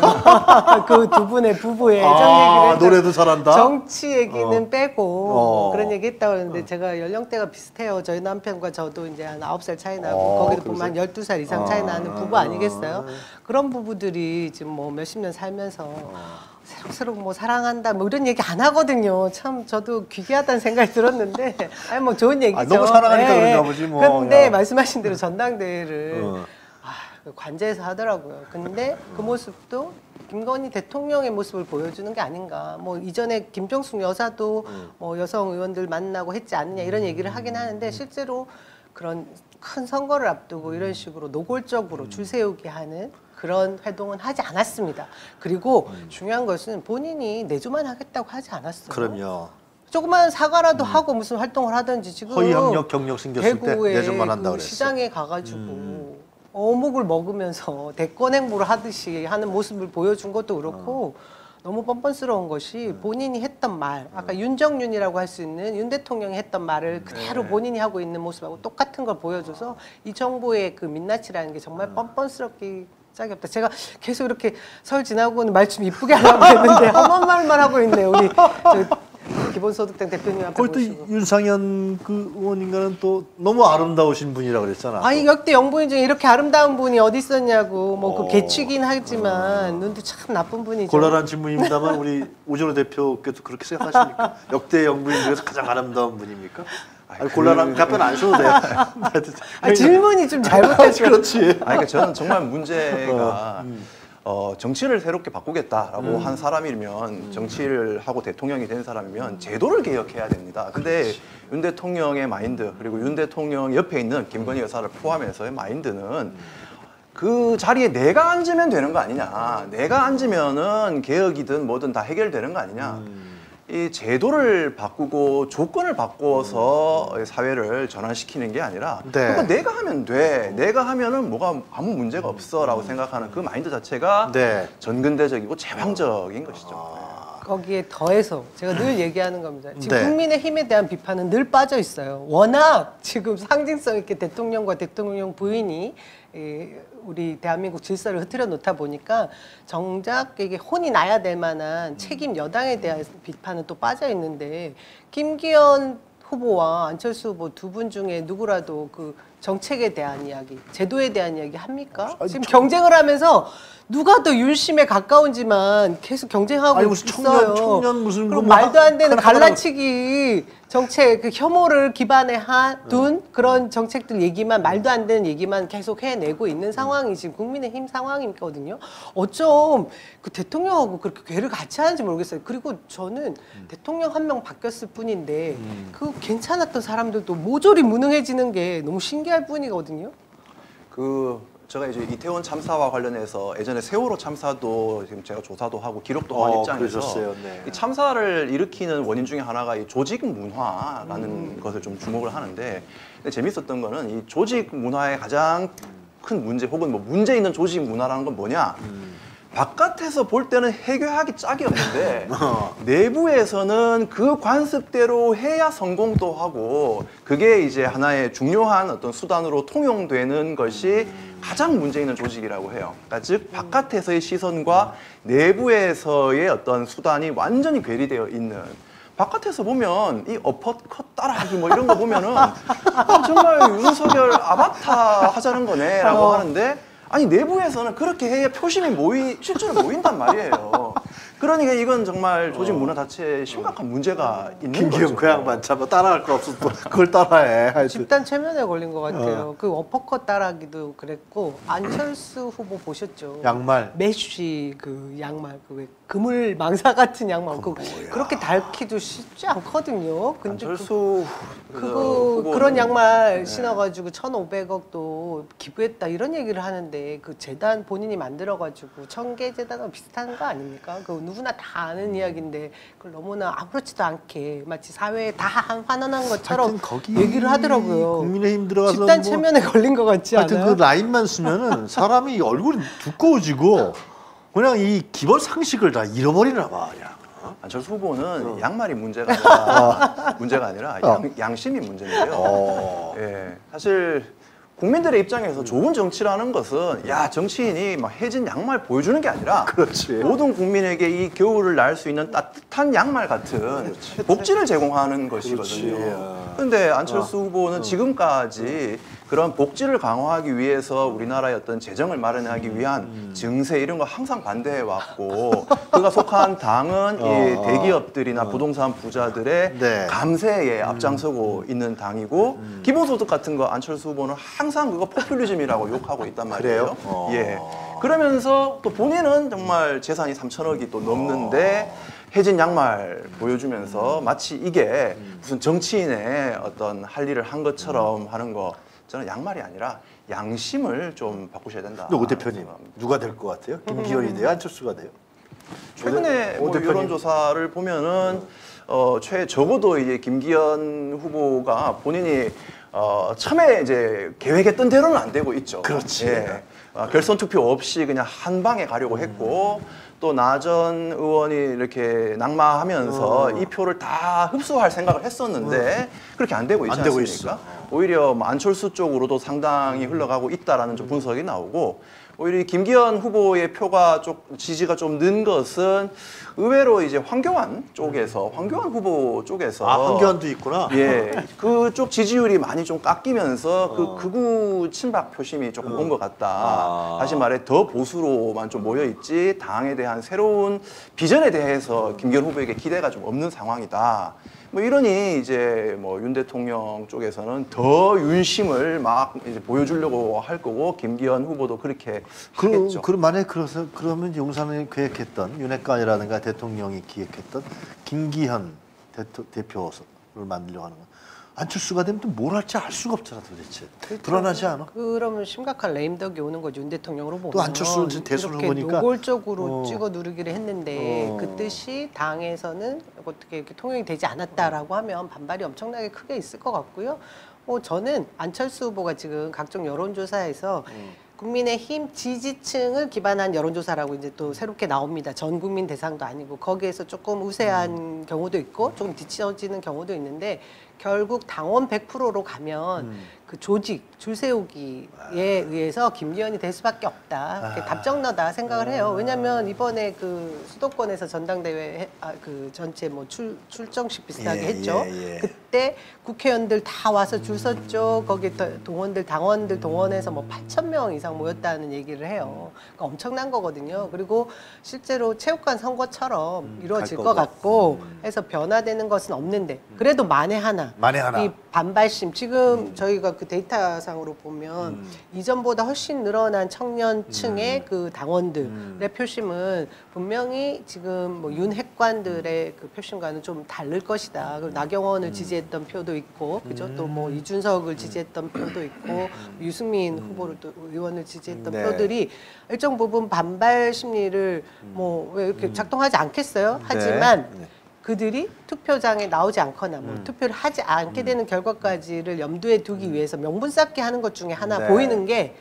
그 두 분의 부부의 애정 아, 얘기를 했죠. 노래도 잘한다. 정치 얘기는 어. 빼고 어. 그런 얘기 했다고 하는데 제가 연령대가 비슷해요. 저희 남편과 저도 이제 한 아홉 살 차이 나고 어, 거기도 보면 한 열두 살 이상 차이 어. 나는 부부 아니겠어요? 그런 부부들이 지금 뭐 몇십 년 살면서 새록새록 뭐 사랑한다 뭐 이런 얘기 안 하거든요. 참 저도 귀귀하다는 생각이 들었는데 아니 뭐 좋은 얘기죠. 아, 너무 사랑하니까 그런가 보지 뭐. 근데 야. 말씀하신 대로 전당대회를 어. 아, 관제에서 하더라고요. 근데 그 모습도 김건희 대통령의 모습을 보여주는 게 아닌가. 뭐 이전에 김정숙 여사도 뭐 여성 의원들 만나고 했지 않느냐 이런 얘기를 하긴 하는데 실제로 그런 큰 선거를 앞두고 이런 식으로 노골적으로 줄 세우게 하는 그런 활동은 하지 않았습니다. 그리고 중요한 것은 본인이 내조만 하겠다고 하지 않았어요. 그럼요. 조그만 사과라도 하고 무슨 활동을 하든지 지금 허위 학력 경력 생겼을 때 대구에 내전만 한다 그 그랬어. 시장에 가가지고 어묵을 먹으면서 대권 행보를 하듯이 하는 모습을 보여준 것도 그렇고 너무 뻔뻔스러운 것이 본인이 했던 말 아까 윤정윤이라고 할 수 있는 윤 대통령이 했던 말을 그대로 본인이 하고 있는 모습하고 똑같은 걸 보여줘서 이 정부의 그 민낯이라는 게 정말 뻔뻔스럽게 짝이 없다. 제가 계속 이렇게 설 지나고는 말 좀 이쁘게 하려고 했는데 험한 말만 하고 있네요. 우리 저 기본소득당 대표님 앞에 거기 모시고. 또 윤상현 그 의원인가는 또 너무 아름다우신 분이라고 그랬잖아. 아니 역대 영부인 중에 이렇게 아름다운 분이 어디 있었냐고 뭐 그 어. 개취긴 하지만 눈도 참 나쁜 분이죠. 곤란한 질문입니다만 우리 오전호 대표께도 그렇게 생각하십니까? 역대 영부인 중에서 가장 아름다운 분입니까? 아니, 곤란한 답변 안 하셔도 돼요. 아, 질문이 좀 잘못됐어요. 그렇지. 아니, 그러니까 저는 정말 문제가 어, 정치를 새롭게 바꾸겠다라고 한 사람이면 정치를 하고 대통령이 된 사람이면 제도를 개혁해야 됩니다. 근데 윤 대통령의 마인드 그리고 윤 대통령 옆에 있는 김건희 여사를 포함해서의 마인드는 그 자리에 내가 앉으면 되는 거 아니냐. 내가 앉으면은 개혁이든 뭐든 다 해결되는 거 아니냐. 이 제도를 바꾸고 조건을 바꿔서 사회를 전환시키는 게 아니라 네. 그거 내가 하면 돼. 내가 하면은 뭐가 아무 문제가 없어라고 생각하는 그 마인드 자체가 네. 전근대적이고 제왕적인 것이죠. 거기에 더해서 제가 늘 얘기하는 겁니다. 지금 네. 국민의힘에 대한 비판은 늘 빠져 있어요. 워낙 지금 상징성 있게 대통령과 대통령 부인이 이 우리 대한민국 질서를 흐트려 놓다 보니까 정작 이게 혼이 나야 될 만한 책임 여당에 대한 비판은 또 빠져 있는데 김기현 후보와 안철수 후보 두 분 중에 누구라도 그 정책에 대한 이야기, 제도에 대한 이야기 합니까? 아니, 지금 저- 경쟁을 하면서 누가 더 윤심에 가까운지만 계속 경쟁하고 아니, 무슨 있어요. 청년- 청년 무슨 그리고 뭐 말도 안 되는 하나 하나로- 갈라치기 정책, 그 혐오를 기반에 한, 둔 그런 정책들 얘기만 말도 안 되는 얘기만 계속 해내고 있는 상황이 지금 국민의힘 상황이거든요. 어쩜 그 대통령하고 그렇게 괴를 같이 하는지 모르겠어요. 그리고 저는 대통령 한 명 바뀌었을 뿐인데 그 괜찮았던 사람들도 모조리 무능해지는 게 너무 신기할 뿐이거든요. 그 제가 이제 이태원 참사와 관련해서 예전에 세월호 참사도 지금 제가 조사도 하고 기록도 한 어, 입장에서 그러셨어요. 네. 이 참사를 일으키는 원인 중에 하나가 이 조직 문화라는 것을 좀 주목을 하는데 근데 재밌었던 거는 이 조직 문화의 가장 큰 문제 혹은 뭐 문제 있는 조직 문화라는 건 뭐냐? 바깥에서 볼 때는 해결하기 짝이 없는데 어. 내부에서는 그 관습대로 해야 성공도 하고 그게 이제 하나의 중요한 어떤 수단으로 통용되는 것이 가장 문제 있는 조직이라고 해요. 그러니까 즉 바깥에서의 시선과 내부에서의 어떤 수단이 완전히 괴리되어 있는. 바깥에서 보면 이 어퍼컷 따라하기 뭐 이런 거 보면은 아, 정말 윤석열 아바타 하자는 거네라고 어. 하는데 아니 내부에서는 그렇게 해야 표심이 모이 실제로 모인단 말이에요. 그러니까 이건 정말 조직 문화 자체에 심각한 문제가 있는 김기현 거죠. 그 양반 참 따라할 거 없어서 또 그걸 따라해. 하여튼. 집단 체면에 걸린 것 같아요. 그 어퍼컷 따라하기도 그랬고 안철수 후보 보셨죠? 양말. 메쉬 그 양말 그 왜 그물 망사 같은 양말 그 그렇게 닳기도 쉽지 않거든요. 근데 그, 안철수 그거 후보는 그런 양말 네. 신어가지고 천오백억도 기부했다 이런 얘기를 하는데 그 재단 본인이 만들어가지고 청계 재단과 비슷한 거 아닙니까? 그 누구나 다 아는 이야기인데 그걸 너무나 아무렇지도 않게 마치 사회에 다 환원한 것처럼 하여튼 거기 얘기를 하더라고요. 국민의힘 들어가서 집단 뭐 체면에 걸린 것 같지 하여튼 않아요? 그 라인만 쓰면은 사람이 얼굴이 두꺼워지고 그냥 이 기본 상식을 다 잃어버리나 봐. 그냥. 안철수 후보는 양말이 문제가 아니라 문제가 아니라 양, 양심이 문제인데요. 어. 예, 사실 국민들의 입장에서 좋은 정치라는 것은 야 정치인이 막 해진 양말 보여주는 게 아니라 그렇지. 모든 국민에게 이 겨울을 날 수 있는 따뜻한 양말 같은 복지를 제공하는 것이거든요. 그렇지. 그런데 안철수 후보는 지금까지 그런 복지를 강화하기 위해서 우리나라의 어떤 재정을 마련하기 위한 증세 이런 거 항상 반대해 왔고 그가 속한 당은 이 어. 대기업들이나 부동산 부자들의 네. 감세에 앞장서고 있는 당이고 기본소득 같은 거 안철수 후보는 항상 그거 포퓰리즘이라고 욕하고 있단 말이에요. 그래요? 어. 예. 그러면서 또 본인은 정말 재산이 삼천억이 또 넘는데 해진 양말 보여주면서 마치 이게 무슨 정치인의 어떤 할 일을 한 것처럼 하는 거 저는 양말이 아니라 양심을 좀 바꾸셔야 된다. 근데 오 대표님 누가 될 것 같아요? 김기현이 돼요? 안철수가 돼요? 최근에 오 뭐 대표님. 여론조사를 보면은 어, 최 적어도 이제 김기현 후보가 본인이 어, 처음에 이제 계획했던 대로는 안 되고 있죠. 그렇지. 예. 어, 결선 투표 없이 그냥 한 방에 가려고 했고 또 나 전 의원이 이렇게 낙마하면서 어. 이 표를 다 흡수할 생각을 했었는데 그렇게 안 되고 있지 안 되고 않습니까? 있어. 오히려 뭐 안철수 쪽으로도 상당히 흘러가고 있다라는 좀 분석이 나오고 오히려 이 김기현 후보의 표가 좀 지지가 좀 는 것은 의외로 이제 황교안 쪽에서 황교안 후보 쪽에서 아 황교안도 있구나. 예, 그쪽 지지율이 많이 좀 깎이면서 어. 그 극우 친박 표심이 조금 온 것 같다. 아. 다시 말해 더 보수로만 좀 모여 있지 당에 대한 새로운 비전에 대해서 김기현 후보에게 기대가 좀 없는 상황이다. 뭐 이러니 이제 뭐 윤 대통령 쪽에서는 더 윤심을 막 이제 보여주려고 할 거고 김기현 후보도 그렇게 그, 하겠죠. 그 만약 그래서 그러면 용산에 계획했던 윤핵관이라든가 대통령이 기획했던 김기현 대토, 대표를 만들려고 하는 건 안철수가 되면 또 뭘 할지 알 수가 없잖아 도대체. 불안하지 않아? 그러면 심각한 레임덕이 오는 거죠. 윤 대통령으로 보면. 또 안철수는 지금 대선 이렇게 후보니까. 노골적으로 어. 찍어 누르기를 했는데 어. 그 뜻이 당에서는 어떻게 이렇게 통용이 되지 않았다라고 하면 반발이 엄청나게 크게 있을 것 같고요. 뭐 저는 안철수 후보가 지금 각종 여론조사에서 음. 국민의힘 지지층을 기반한 여론조사라고 이제 또 새롭게 나옵니다. 전 국민 대상도 아니고 거기에서 조금 우세한 음. 경우도 있고 조금 뒤처지는 경우도 있는데 결국 당원 백 퍼센트로 가면 음. 그 조직 줄 세우기에 의해서 김기현이 될 수밖에 없다. 그렇게 아. 답정너다 생각을 해요. 왜냐하면 이번에 그 수도권에서 전당대회 해- 아, 그 전체 뭐 출, 출정식 비슷하게 예, 했죠. 예, 예. 그때 국회의원들 다 와서 줄 섰죠. 거기 더- 동원들 당원들 동원해서 뭐 팔천 명 이상 모였다는 얘기를 해요. 그러니까 엄청난 거거든요. 그리고 실제로 체육관 선거처럼 음, 이루어질 갈 것 거고. 같고 음. 해서 변화되는 것은 없는데 그래도 만에 하나 만에 하나. 이 반발심 지금 저희가 그 데이터상으로 보면 음. 이전보다 훨씬 늘어난 청년층의 그 당원들의 음. 표심은 분명히 지금 뭐 윤핵관들의 그 표심과는 좀 다를 것이다. 그리고 나경원을 음. 지지했던 표도 있고, 그죠? 또 뭐 이준석을 지지했던 표도 있고, 유승민 후보를 또 의원을 지지했던 음. 네. 표들이 일정 부분 반발 심리를 뭐 왜 이렇게 작동하지 않겠어요? 하지만 네. 그들이 투표장에 나오지 않거나 뭐 음. 투표를 하지 않게 되는 결과까지를 염두에 두기 위해서 명분 쌓기 하는 것 중에 하나 네. 보이는 게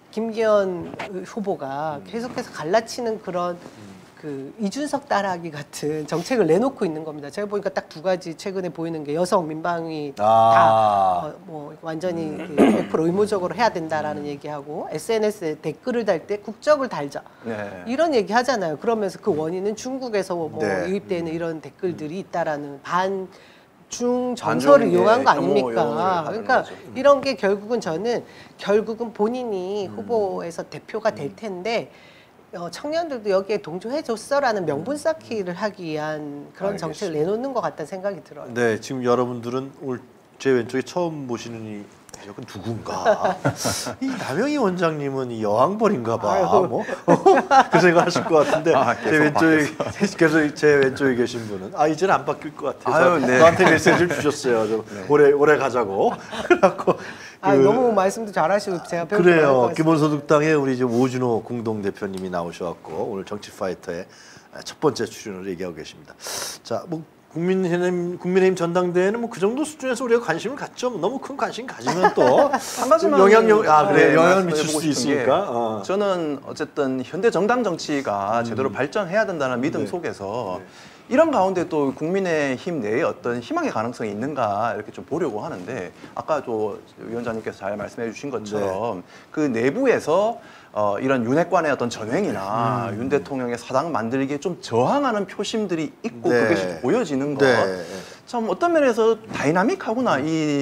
김기현 후보가 계속해서 갈라치는 그런 그 이준석 따라하기 같은 정책을 내놓고 있는 겁니다. 제가 보니까 딱 두 가지 최근에 보이는 게 여성 민방위 아. 다 뭐 완전히 백 퍼센트 의무적으로 해야 된다라는 얘기하고 에스엔에스에 댓글을 달 때 국적을 달자 네. 이런 얘기 하잖아요. 그러면서 그 원인은 중국에서 뭐 네. 유입되는 이런 댓글들이 있다라는 반 중 정서를 반중, 이용한 예, 거 혐오 아닙니까? 여론을 하는 그러니까 거죠. 음. 이런 게 결국은 저는 결국은 본인이 후보에서 대표가 될 텐데 어, 청년들도 여기에 동조해줬어라는 명분 쌓기를 하기 위한 그런 정책을 내놓는 것 같다는 생각이 들어요. 네, 지금 여러분들은 오늘 제 왼쪽에 처음 보시는 이 이건 누군가? 이 남영희 원장님은 이 여왕벌인가 봐. 뭐 그 생각하실 것 같은데 아, 제 계속 왼쪽에 계속 제 왼쪽에 계신 분은 아 이제는 안 바뀔 것 같아서 아유, 네. 저한테 메시지를 주셨어요. 좀 오래 오래 가자고. 그래갖고 아, 그- 너무 말씀도 잘하시고 제가 배울 게 많을 것 그래요. 같습니다. 기본소득당의 우리 이제 오준호 공동 대표님이 나오셔갖고 오늘 정치파이터의 첫 번째 출연을 얘기하고 계십니다. 자, 뭐 국민의힘 국민의힘 전당대회는 뭐 그 정도 수준에서 우리가 관심을 갖죠. 너무 큰 관심 가지면 또 한 가지만 영향력 아 그래 네, 영향을 말씀해 미칠 보고 수 싶은 게 있으니까. 어. 저는 어쨌든 현대 정당 정치가 제대로 발전해야 된다는 믿음 네. 속에서 이런 가운데 또 국민의힘 내에 어떤 희망의 가능성이 있는가 이렇게 좀 보려고 하는데 아까 또 위원장님께서 잘 말씀해 주신 것처럼 그 내부에서 어, 이런 윤핵관의 어떤 전횡이나 윤 대통령의 사당 만들기에 좀 저항하는 표심들이 있고 네. 그것이 보여지는 것. 네. 참 어떤 면에서 다이나믹하구나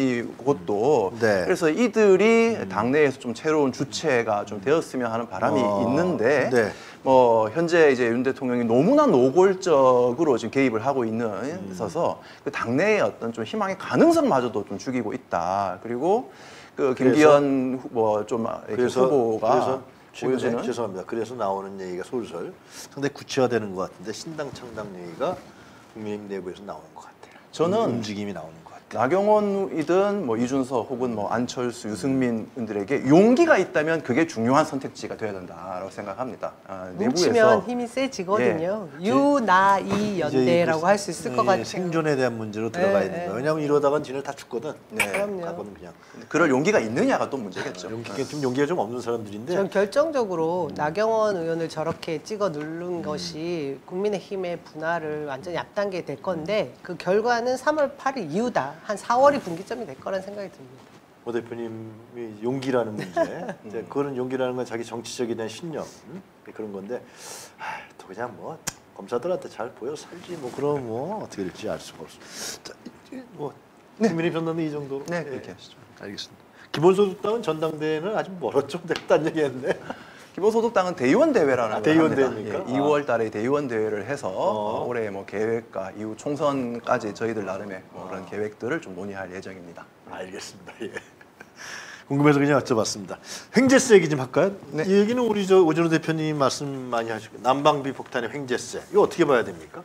이것도. 네. 그래서 이들이 당내에서 좀 새로운 주체가 좀 되었으면 하는 바람이 어, 있는데 네. 뭐 현재 이제 윤 대통령이 너무나 노골적으로 지금 개입을 하고 있는 음. 있어서 그 당내의 어떤 좀 희망의 가능성마저도 좀 죽이고 있다. 그리고 그 김기현 뭐좀 그래서 후보가 그래서 최근에 보여주는 죄송합니다. 그래서 나오는 얘기가 솔솔 상당히 구체화되는 것 같은데 신당 창당 얘기가 국민의힘 내부에서 나오는 것 같아요. 저는 움직임이 나오는 것 같아요. 나경원이든 뭐 이준석 혹은 뭐 안철수, 유승민들에게 용기가 있다면 그게 중요한 선택지가 되어야 된다라고 생각합니다. 아, 뭉치면 힘이 세지거든요. 예. 유나이 연대라고 할 수 있을 것 이 같아요. 생존에 대한 문제로 들어가 네, 있는 네. 거예요. 왜냐하면 이러다간 지네 다 죽거든. 네. 그럼요. 가거든 그냥. 그럴 용기가 있느냐가 또 문제겠죠. 용기가 좀 용기가 좀 없는 사람들인데. 전 결정적으로 나경원 의원을 저렇게 찍어 누른 것이 국민의힘의 분할을 완전히 앞당기게 될 건데 그 결과는 삼월 팔일 이후다. 한 사월이 분기점이 될 거라는 생각이 듭니다. 오 대표님이 용기라는 문제. 이제 그거는 용기라는 건 자기 정치적인 신념 음? 그런 건데 아, 또 그냥 뭐 검사들한테 잘 보여 살지 뭐 그럼 뭐 어떻게 될지 알 수가 없어. 자, 이- 뭐 국민의 변론은 이 정도로. 네, 그렇게 하시죠. 알겠습니다. 기본소득당은 전당대회는 아직 멀었죠. 됐다는 얘기했는데. 기본소득당은 대의원 대회라는 아, 걸 대의원 합니다. 대회입니까? 예, 이월 달에 대의원 대회를 해서 어. 어, 올해 뭐 계획과 이후 총선까지 저희들 나름의 뭐 그런 계획들을 좀 논의할 예정입니다. 알겠습니다. 예. 궁금해서 그냥 여쭤봤습니다. 횡재세 얘기 좀 할까요? 네. 이 얘기는 우리 저 오준호 대표님 말씀 많이 하시고 난방비 폭탄의 횡재세 이거 어떻게 봐야 됩니까?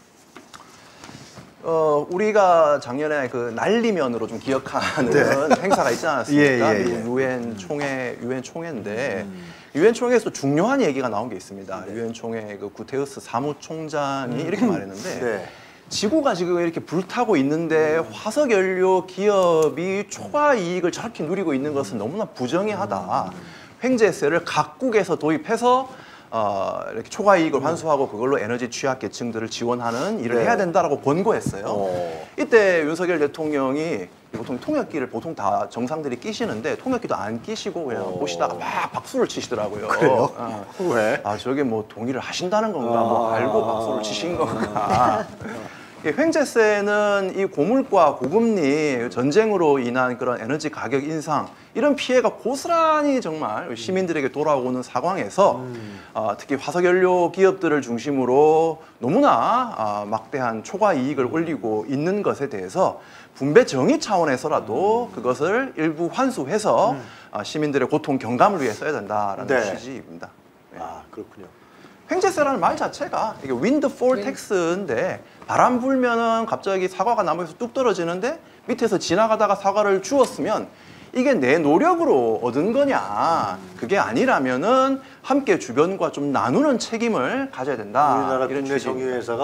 어, 우리가 작년에 그 난리면으로 좀 기억하는 행사가 있지 않았습니까? 예, 예, 예. 미국 유엔 총회, 유엔 총회인데 유엔 총회에서 중요한 얘기가 나온 게 있습니다. 유엔 총회 그 구테우스 사무총장이 이렇게 말했는데 네. 지구가 지금 이렇게 불타고 있는데 화석 연료 기업이 초과 이익을 저렇게 누리고 있는 것은 너무나 부정의하다. 횡재세를 각국에서 도입해서 어, 이렇게 초과 이익을 환수하고 그걸로 에너지 취약 계층들을 지원하는 일을 네. 해야 된다라고 권고했어요. 어. 이때 윤석열 대통령이 보통 통역기를 보통 다 정상들이 끼시는데 통역기도 안 끼시고 그냥 어. 보시다가 막 박수를 치시더라고요. 그래요? 어. 왜? 아 저게 뭐 동의를 하신다는 건가, 뭐 아. 알고 박수를 치신 건가. 이 횡재세는 이 고물가, 고금리, 전쟁으로 인한 그런 에너지 가격 인상 이런 피해가 고스란히 정말 시민들에게 돌아오는 상황에서 음. 어, 특히 화석연료 기업들을 중심으로 너무나 어, 막대한 초과 이익을 올리고 있는 것에 대해서 분배 정의 차원에서라도 음. 그것을 일부 환수해서 어, 시민들의 고통 경감을 위해 써야 된다라는 네. 취지입니다. 네. 아 그렇군요. 횡재세라는 말 자체가 이게 windfall tax인데 바람 불면은 갑자기 사과가 나무에서 뚝 떨어지는데 밑에서 지나가다가 사과를 주웠으면 이게 내 노력으로 얻은 거냐. 그게 아니라면은 함께 주변과 좀 나누는 책임을 가져야 된다. 우리나라 이런 국내 취지입니다. 정유회사가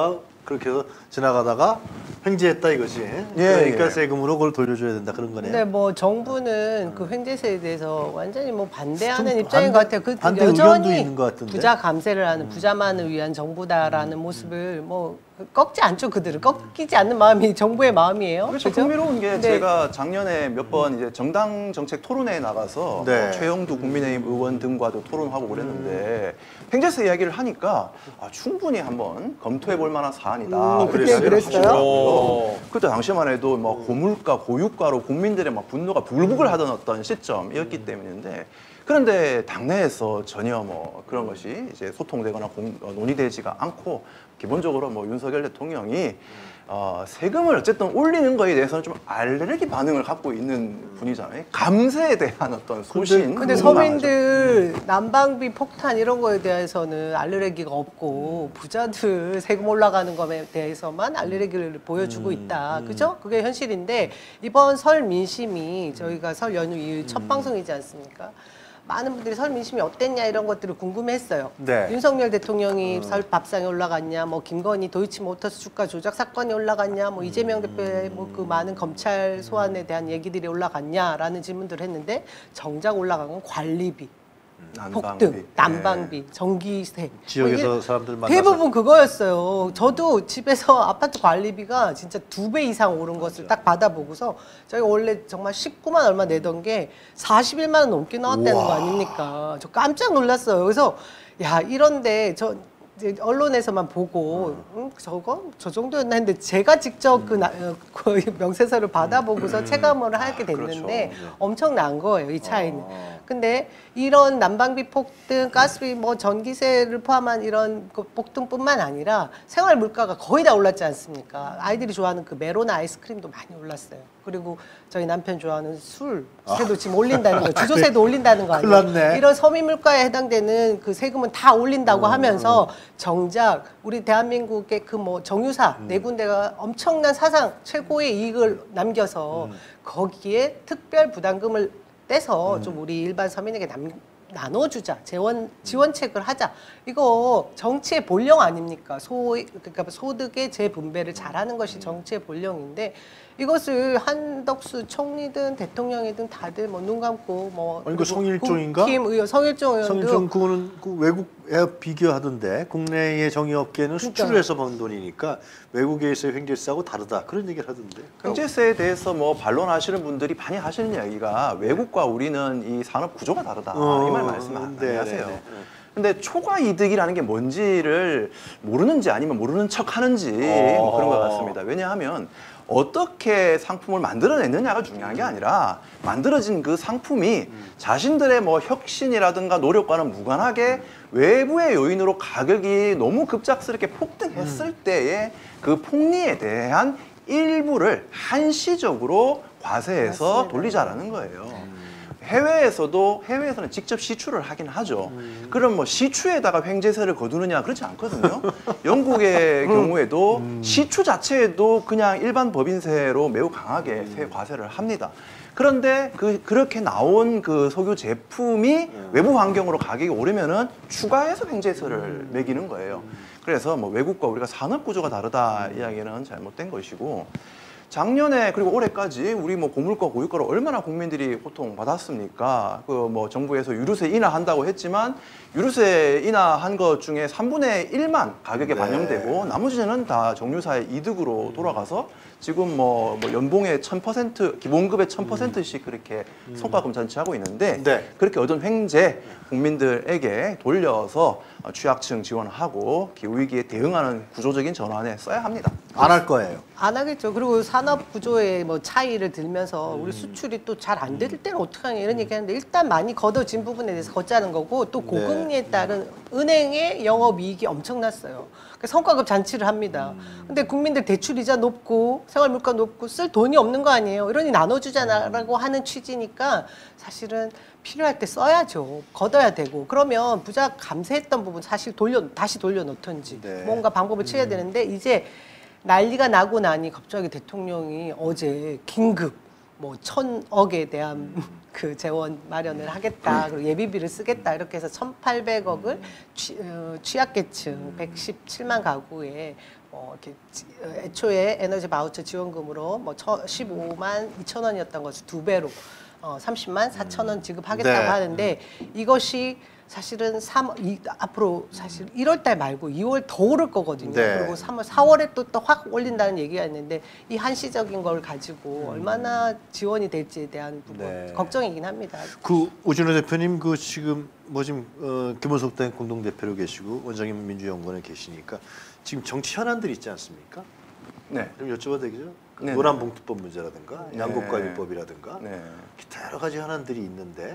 그렇게 해서 지나가다가 횡재했다 이거지. 예, 그러니까 예. 세금으로 그걸 돌려줘야 된다 그런 거네요. 근데 뭐 정부는 그 횡재세에 대해서 완전히 뭐 반대하는 좀 입장인 반대- 것 같아요. 그 반대 의견도 여전히 있는 것 같은데. 부자 감세를 하는 부자만을 위한 정부다라는 모습을 뭐 꺾지 않죠. 그들은 꺾이지 않는 마음이 정부의 마음이에요. 그렇죠. 그죠? 흥미로운 게 근데 제가 작년에 몇 번 이제 정당 정책 토론회에 나가서 네. 뭐 최영두 국민의힘 의원 등과도 토론하고 그랬는데 횡재세 이야기를 하니까 아, 충분히 한번 검토해 볼 만한 사안이다. 음, 그때 이렇게 그랬어요? 하시더라고요. 그때 당시만 해도 뭐 고물가, 고유가로 국민들의 막 분노가 불북을 하던 어떤 시점이었기 때문인데 그런데 당내에서 전혀 뭐 그런 것이 이제 소통되거나 공, 어, 논의되지가 않고 기본적으로 뭐 윤석열 대통령이 어, 세금을 어쨌든 올리는 거에 대해서는 좀 알레르기 반응을 갖고 있는 분이잖아요. 감세에 대한 어떤 소신. 근데 그거 서민들 난방비 폭탄 이런 거에 대해서는 알레르기가 없고 부자들 세금 올라가는 것에 대해서만 알레르기를 보여주고 있다. 그죠? 그게 현실인데 이번 설 민심이 저희가 설 연휴 이후 첫 방송이지 않습니까? 많은 분들이 설 민심이 어땠냐 이런 것들을 궁금해했어요. 네. 윤석열 대통령이 설 밥상에 올라갔냐, 뭐 김건희 도이치모터스 주가 조작 사건이 올라갔냐, 뭐 이재명 대표의 뭐 그 많은 검찰 소환에 대한 얘기들이 올라갔냐라는 질문들을 했는데 정작 올라간 건 관리비, 난방비. 폭등, 난방비, 전기세. 지역에서 뭐 이- 사람들 만나서 대부분 그거였어요. 저도 집에서 아파트 관리비가 진짜 두 배 이상 오른 것을 딱 받아보고서 저희가 원래 정말 십구만 얼마 내던 게 사십일만 원 넘게 나왔다는 거 아닙니까? 저 깜짝 놀랐어요. 그래서 야 이런데 저 이제 언론에서만 보고 음, 저거 저 정도였나 했는데 제가 직접 그, 나, 어, 그 명세서를 받아보고서 체감을 하게 됐는데 그렇죠. 엄청난 거예요. 이 차이는. 근데 이런 난방비 폭등, 가스비, 뭐 전기세를 포함한 이런 그 폭등뿐만 아니라 생활 물가가 거의 다 올랐지 않습니까? 아이들이 좋아하는 그 메로나 아이스크림도 많이 올랐어요. 그리고 저희 남편 좋아하는 술 세도 지금 올린다는 거, 주조세도 올린다는 거 큰일 아니에요? 났네. 이런 서민 물가에 해당되는 그 세금은 다 올린다고 하면서 정작 우리 대한민국의 그 뭐 정유사 네 군데가 엄청난 사상 최고의 이익을 남겨서 거기에 특별 부담금을 떼서 좀 우리 일반 서민에게 남, 나눠주자, 재원, 지원책을 하자. 이거 정치의 본령 아닙니까? 소, 그러니까 소득의 재분배를 잘하는 것이 정치의 본령인데 이것을 한덕수 총리든 대통령이든 다들 뭐 눈 감고 뭐 아니, 그 그리고 성일종인가? 국힘 의원, 성일종 의원도 성일종 그거는 그 외국에 비교하던데 국내의 정유업계는 수출을 해서 번 돈이니까 외국에서의 횡재세하고 다르다 그런 얘기를 하던데. 횡재세에 대해서 뭐 반론하시는 분들이 많이 하시는 이야기가 외국과 우리는 이 산업 구조가 다르다 어, 이 말 말씀 많이 네, 하세요. 네, 네. 근데 초과 이득이라는 게 뭔지를 모르는지 아니면 모르는 척 하는지 어. 뭐 그런 것 같습니다. 왜냐하면 어떻게 상품을 만들어내느냐가 중요한 게 아니라 만들어진 그 상품이 자신들의 뭐 혁신이라든가 노력과는 무관하게 외부의 요인으로 가격이 너무 급작스럽게 폭등했을 때의 그 폭리에 대한 일부를 한시적으로 과세해서 맞습니다. 돌리자라는 거예요. 해외에서도 해외에서는 직접 시추를 하긴 하죠. 그럼 뭐 시추에다가 횡재세를 거두느냐 그렇지 않거든요. 영국의 경우에도 시추 자체에도 그냥 일반 법인세로 매우 강하게 세 과세를 합니다. 그런데 그 그렇게 나온 그 석유 제품이 외부 환경으로 가격이 오르면은 추가해서 횡재세를 매기는 거예요. 그래서 뭐 외국과 우리가 산업 구조가 다르다 이야기는 잘못된 것이고. 작년에 그리고 올해까지 우리 뭐 고물가 고유가로 얼마나 국민들이 고통 받았습니까? 그 뭐 정부에서 유류세 인하한다고 했지만 유류세 인하한 것 중에 삼분의 일만 가격에 네. 반영되고 나머지는 다 정유사의 이득으로 돌아가서 지금 뭐, 뭐 연봉의 천 퍼센트 기본급의 천 퍼센트씩 그렇게 성과금 잔치하고 있는데 네. 그렇게 얻은 횡재 국민들에게 돌려서 취약층 지원하고 기후위기에 대응하는 구조적인 전환에 써야 합니다. 안 할 거예요. 안 하겠죠. 그리고 산업 구조의 뭐 차이를 들면서 우리 수출이 또 잘 안 될 때는 어떡하냐 이런 얘기하는데 일단 많이 걷어진 부분에 대해서 걷자는 거고 또 고금리에 따른 은행의 영업이익이 엄청났어요. 그러니까 성과급 잔치를 합니다. 근데 국민들 대출이자 높고 생활물가 높고 쓸 돈이 없는 거 아니에요. 이러니 나눠주자라고 하는 취지니까 사실은 필요할 때 써야죠. 걷어야 되고 그러면 부자 감세했던 부분 사실 돌려 다시 돌려놓던지 네. 뭔가 방법을 취해야 되는데 이제 난리가 나고 나니 갑자기 대통령이 어제 긴급 뭐 천억에 대한 그 재원 마련을 하겠다 그리고 예비비를 쓰겠다 이렇게 해서 천팔백억을 취, 어, 취약계층 백십칠만 가구에 뭐 이렇게 지- 어, 애초에 에너지 바우처 지원금으로 뭐 십오만 이천 원이었던 것을 두 배로 어, 삼십만 사천 원 지급하겠다고 네. 하는데 이것이 사실은 삼 이, 앞으로 사실 일월 달 말고 이월 더 오를 거거든요. 네. 그리고 삼월, 사월에 또 또 확 올린다는 얘기가 있는데 이 한시적인 걸 가지고 얼마나 지원이 될지에 대한 부분 네. 걱정이긴 합니다. 그 오준호 대표님 그 지금 뭐 지금 어, 기본소득당 공동 대표로 계시고 원장님 민주연구원에 계시니까 지금 정치 현안들이 있지 않습니까? 네. 좀 여쭤봐도 되겠죠? 그 네, 노란봉투법 문제라든가 네. 양곡관리법이라든가 네. 기타 여러 가지 현안들이 있는데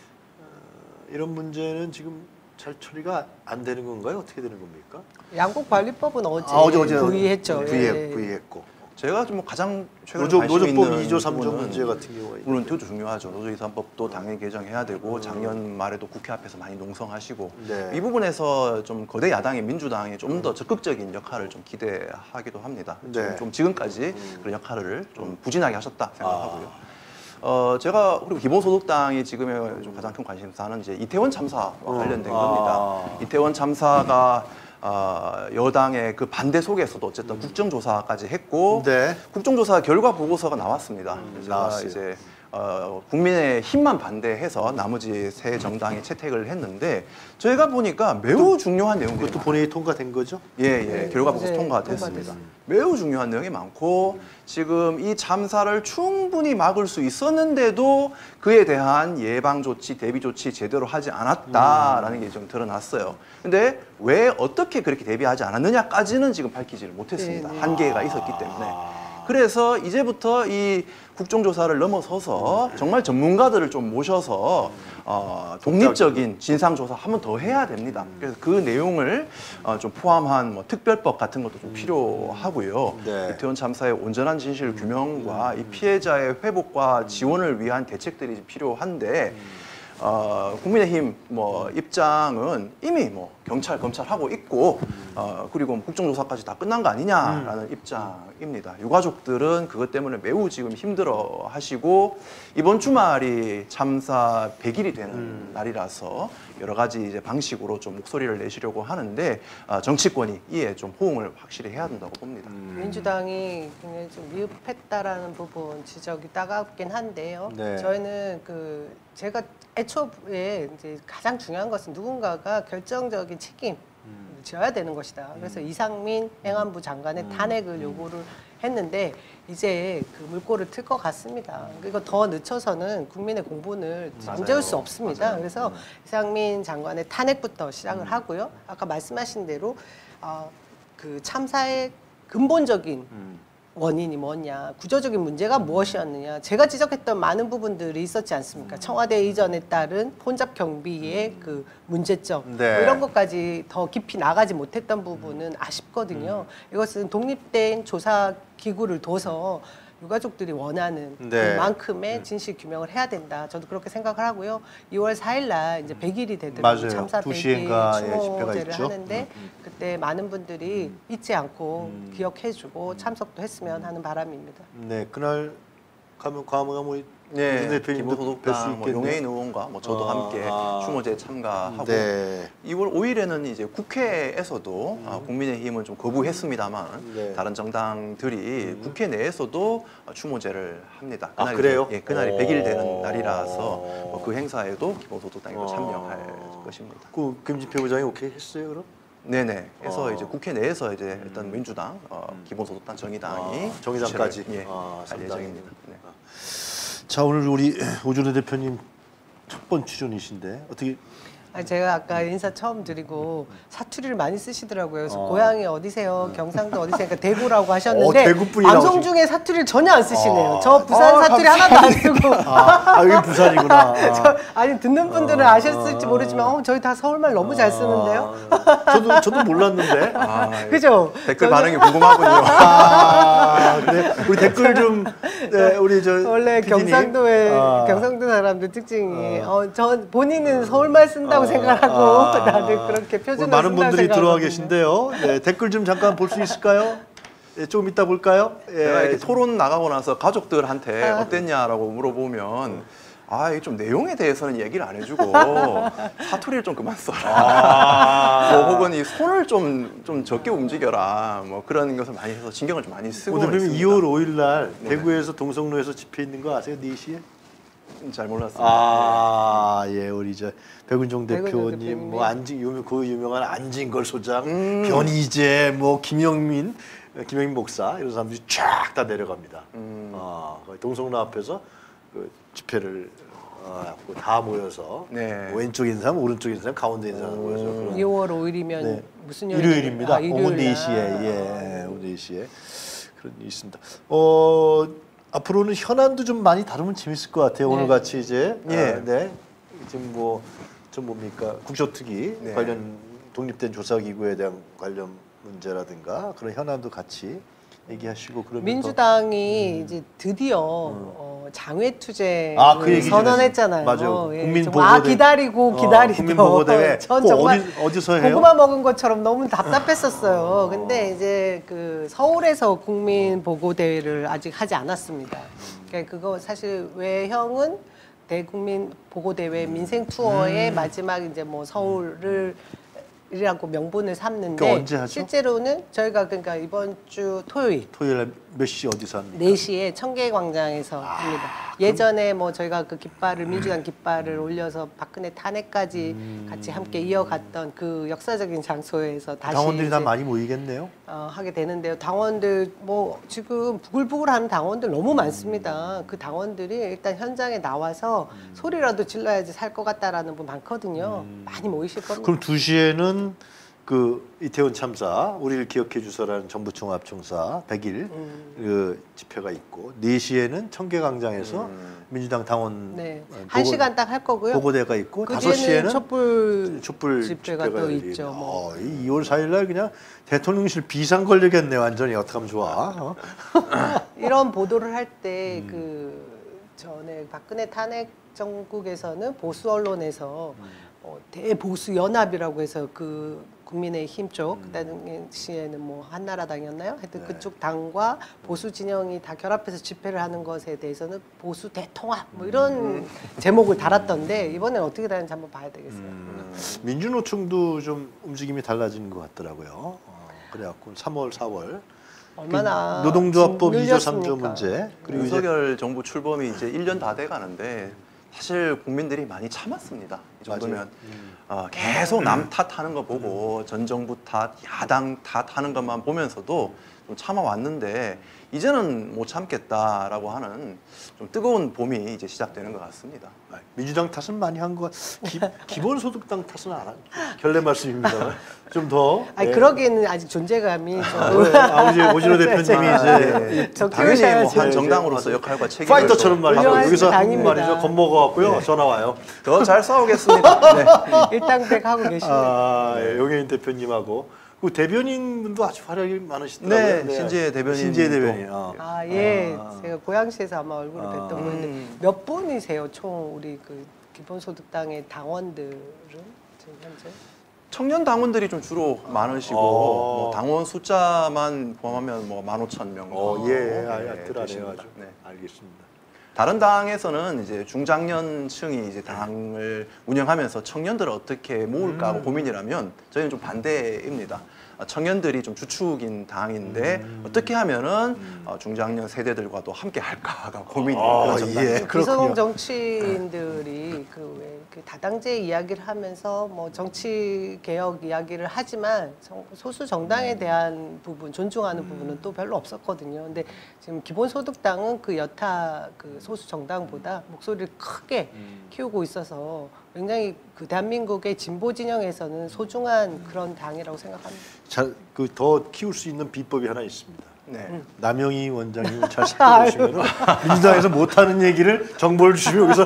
어, 이런 문제는 지금 잘 처리가 안 되는 건가요? 어떻게 되는 겁니까? 양곡관리법은 어제, 아, 어제 어제 부의했죠. 부의했, 예. 부의했고 제가 좀 가장 최근에 노조, 관심 노조법 있는 이 조 삼 조 부분은 문제 같은 경우에 물론 그것도 중요하죠. 노조 이산법도 당연히 개정해야 되고 작년 말에도 국회 앞에서 많이 농성하시고 네. 이 부분에서 좀 거대 야당인 민주당이 좀 더 적극적인 역할을 좀 기대하기도 합니다. 네. 지금 좀 지금까지 그런 역할을 좀 부진하게 하셨다 생각하고요. 아. 어 제가 그리고 기본소득당이 지금 좀 가장 큰 관심사는 이제 이태원 참사와 관련된 아. 겁니다. 이태원 참사가 어, 여당의 그 반대 속에서도 어쨌든 국정조사까지 했고 네. 국정조사 결과 보고서가 나왔습니다. 제가 나왔어요. 이제 어, 국민의 힘만 반대해서 나머지 세 정당이 채택을 했는데 저희가 보니까 매우 중요한 내용들이 그것도 본회의 통과된 거죠? 예, 예. 결과 보고서 네, 통과됐습니다. 통과됐습니다. 매우 중요한 내용이 많고 지금 이 참사를 충분히 막을 수 있었는데도 그에 대한 예방 조치, 대비 조치 제대로 하지 않았다라는 게 좀 드러났어요. 근데 왜 어떻게 그렇게 대비하지 않았느냐까지는 지금 밝히지를 못했습니다. 네, 네. 한계가 있었기 때문에. 그래서 이제부터 이 국정조사를 넘어서서 정말 전문가들을 좀 모셔서 어, 독립적인 진상조사 한 번 더 해야 됩니다. 그래서 그 내용을 어, 좀 포함한 뭐 특별법 같은 것도 좀 필요하고요. 네. 이태원 참사의 온전한 진실 규명과 이 피해자의 회복과 지원을 위한 대책들이 필요한데 어, 국민의힘 뭐 입장은 이미 뭐 경찰 검찰 하고 있고 어, 그리고 뭐 국정조사까지 다 끝난 거 아니냐라는 음. 입장입니다. 유가족들은 그것 때문에 매우 지금 힘들어하시고 이번 주말이 참사 백 일이 되는 음. 날이라서 여러 가지 이제 방식으로 좀 목소리를 내시려고 하는데 어, 정치권이 이에 좀 호응을 확실히 해야 된다고 봅니다. 음. 민주당이 굉장히 좀 미흡했다라는 부분 지적이 따갑긴 한데요. 네. 저희는 그 제가 애초에 이제 가장 중요한 것은 누군가가 결정적인 책임을 져야 되는 것이다. 그래서 이상민 행안부 장관의 탄핵을 요구를 했는데 이제 그 물꼬를 틀 것 같습니다. 이거 더 늦춰서는 국민의 공분을 잠재울 수 없습니다. 그래서 이상민 장관의 탄핵부터 시작을 하고요. 아까 말씀하신 대로 어, 그 참사의 근본적인 원인이 뭐냐, 구조적인 문제가 무엇이었느냐. 제가 지적했던 많은 부분들이 있었지 않습니까? 청와대 이전에 따른 혼잡 경비의 그 문제점 네. 뭐 이런 것까지 더 깊이 나가지 못했던 부분은 아쉽거든요. 이것은 독립된 조사 기구를 둬서 유가족들이 원하는 네. 그만큼의 진실 규명을 해야 된다. 저도 그렇게 생각을 하고요. 이월 사일 날 이제 백 일이 되더라고요. 맞아요. 참사 두 백 일 시인가에 집회가 추모제를 있죠. 하는데 그때 많은 분들이 잊지 않고 기억해주고 참석도 했으면 하는 바람입니다. 네, 그날 가면 과무가 뭐 네, 윤 대표님도 뵐수 기본소득당 뭐 있겠네요. 용해인 의원과 뭐 저도 아, 함께 아. 추모제에 참가하고 네. 이월 오일에는 이제 국회에서도 아, 국민의힘은 좀 거부했습니다만 네. 다른 정당들이 국회 내에서도 추모제를 합니다. 아, 그날이 그래요? 예, 그날이 오. 백 일 되는 날이라서 뭐그 행사에도 기본소득당이 또 참여할 어. 것입니다. 그 김진표 부장이 오케이 했어요, 그럼? 네네. 그래서 어. 이제 국회 내에서 이제 일단 민주당, 어, 기본소득당, 정의당이 아, 정의당까지? 주최를, 예, 아, 할 예정입니다. 네. 자, 오늘 우리 오준호 대표님 첫 번 출연이신데 어떻게 아니, 제가 아까 인사 처음 드리고 사투리를 많이 쓰시더라고요. 그래서 어. 고향이 어디세요? 경상도 어디세요? 그러니까 대구라고 하셨는데 어, 대구 분이 방송 나오시- 중에 사투리를 전혀 안 쓰시네요. 어. 저 부산 아, 사투리 하나도 안 쓰고 아, 아 여기 부산이구나. 아. 저, 아니 듣는 분들은 아셨을지 모르지만 어, 저희 다 서울말 너무 잘 쓰는데요. 아, 저도 저도 몰랐는데. 아, 예. 그죠? 댓글 저는 반응이 궁금하군요. 아, 그래. 우리 댓글 좀 네, 우리 저 원래 피디님. 경상도의 아. 경상도 사람들 특징이 어, 저 본인은 서울말 쓴다고 생각하고 아. 다들 그렇게 오늘 표준어 많은 쓴다고 분들이 들어와 생각하거든요. 계신데요. 네, 댓글 좀 잠깐 볼 수 있을까요? 예, 조금 이따 볼까요? 예. 제가 이렇게 토론 나가고 나서 가족들한테 아. 어땠냐라고 물어보면 아, 이 좀 내용에 대해서는 얘기를 안 해주고 사투리를 좀 그만 써라. 아. 뭐 혹은 이 손을 좀, 좀 적게 움직여라. 뭐 그런 것을 많이 해서 신경을 좀 많이 쓰고 오늘 있습니다. 이월 오일 날 네. 대구에서 동성로에서 집회 있는 거 아세요? 네 시에? 잘 몰랐습니다. 아, 예, 우리 저 백운종 백운종 대표님, 대표님이. 뭐 안진 유명 그 유명한 안진걸 소장, 음. 변희재, 뭐 김영민, 김영민 목사 이런 사람들이 쫙 다 내려갑니다. 음. 아, 거기 동성로 앞에서 그 집회를 어, 하고 다 모여서 네. 왼쪽에 있는 사람, 오른쪽에 있는 사람, 가운데 있는 사람 모여서 그런 이월 오일이면 네. 무슨 요일? 일요일입니다. 아, 오후 네 시에 예, 오후 네 시에 그런 일이 있습니다. 어 앞으로는 현안도 좀 많이 다루면 재밌을 것 같아요. 네. 오늘 같이 이제 예. 아, 네 지금 뭐 좀 뭡니까 국조특위 네. 관련 독립된 조사기구에 대한 관련 문제라든가 그런 현안도 같이 얘기하시고 그러면 민주당이 이제 드디어 어, 장외투쟁을 아, 그 얘기 좀 선언했잖아요. 맞아요. 예, 국민 정말 아 보고대- 기다리고 어, 기다리고 국민보고대회 전 그거 정말 어디, 어디서 해요? 고구마 먹은 것처럼 너무 답답했었어요. 근데 이제 그 서울에서 국민 보고 대회를 아직 하지 않았습니다. 그러니까 그거 사실 외형은 대국민 보고 대회 민생 투어의 마지막 이제 뭐 서울을 이라고 명분을 삼는데 그러니까 언제 하죠? 실제로는 저희가 그러니까 이번 주 토요일 토요일 날 몇 시 어디서 합니까? 네 시에 청계광장에서 아, 합니다. 예전에 뭐 저희가 그 깃발을 민주당 깃발을 올려서 박근혜 탄핵까지 음. 같이 함께 이어갔던 그 역사적인 장소에서 다시 당원들이 다 이제, 많이 모이겠네요. 어, 하게 되는데요. 당원들 뭐 지금 부글부글하는 당원들 너무 많습니다. 그 당원들이 일단 현장에 나와서 소리라도 질러야지 살 것 같다라는 분 많거든요. 많이 모이실 겁니다. 그럼 두 시에는 그 이태원 참사 우리를 기억해 주서라는 전부총합총사 백 일 음. 그 집회가 있고 네 시에는 청계광장에서 민주당 당원 네, 어, 한 보고- 시간 딱 할 거고요. 보고대가 있고 그 다섯 시에는 뒤에는 촛불 촛불 집회가 집회가 또 열리네. 있죠. 뭐. 어, 이 이월 사일 날 그냥 대통령실 비상 걸리겠네 완전히 어떡하면 좋아. 어? 이런 보도를 할 때 음. 그 전에 박근혜 탄핵 정국에서는 보수 언론에서 음. 어, 대보수 연합이라고 해서 그 국민의힘 쪽 음. 그 당시에는 뭐 한나라당이었나요? 하여튼 네. 그쪽 당과 보수 진영이 다 결합해서 집회를 하는 것에 대해서는 보수 대통합 뭐 이런 음. 제목을 달았던데 이번엔 어떻게 되는지 한번 봐야 되겠어요. 음, 민주노총도 좀 움직임이 달라지는 것 같더라고요. 어, 그래갖고 삼월, 사월 얼마나 노동조합법 이 조 삼 조 늘렸습니까? 문제 그리고 이제 윤석열 정부 출범이 이제 일 년 다 돼 가는데 사실 국민들이 많이 참았습니다. 이 정도면 맞아요. 음. 어, 계속 남 탓하는 거 보고 전 정부 탓, 야당 탓하는 것만 보면서도 좀 참아왔는데 이제는 못 참겠다라고 하는 좀 뜨거운 봄이 이제 시작되는 것 같습니다. 아, 민주당 탓은 많이 한 것 같. 기본소득당 탓은 안 한. 결례 말씀입니다. 좀 더. 아니 예. 그러기에는 아직 존재감이 좀 아버지 오진호 대표님이 네. 이제 저 당연히 뭐 키우셔야죠. 한 정당으로서 역할과 책임을 파이터처럼 말이죠. 훌륭한 여기서 당입니다. 말이죠. 겁먹어갖고요. 전화 와요. 더 잘 싸우겠습니다. 네. 일당백 하고 계시네요. 아, 예, 용혜인 대표님하고 그 대변인 분도 아주 활약이 많으시더라고요. 네, 신지혜 대변인 신지혜 또. 대변인. 어. 아, 예. 아. 제가 고양시에서 아마 얼굴을 아. 뵀던 분인데 음. 몇 분이세요? 총 우리 그 기본소득당의 당원들은 지금 현재? 청년 당원들이 좀 주로 많으시고 어. 뭐 당원 숫자만 포함하면 뭐 만 오천 명. 어, 예, 예, 네, 아, 들하네요. 되십니다. 아주. 네. 알겠습니다. 다른 당에서는 이제 중장년층이 이제 당을 운영하면서 청년들을 어떻게 모을까 하고 고민이라면 저희는 좀 반대입니다. 아, 청년들이 좀 주축인 당인데 어떻게 하면은 어, 중장년 세대들과도 함께 할까가 고민이 아, 그런 정당이에요. 예. 그렇군요. 기성 정치인들이 그 왜 그 다당제 이야기를 하면서 뭐 정치 개혁 이야기를 하지만 정- 소수 정당에 대한 부분 존중하는 부분은 또 별로 없었거든요. 근데 지금 기본소득당은 그 여타 그 소수 정당보다 목소리를 크게 키우고 있어서 굉장히 그 대한민국의 진보 진영에서는 소중한 그런 당이라고 생각합니다. 잘 그 더 키울 수 있는 비법이 하나 있습니다. 네. 남영희 원장님을 잘 살펴보시면 민주당에서 못하는 얘기를 정보를 주시면 여기서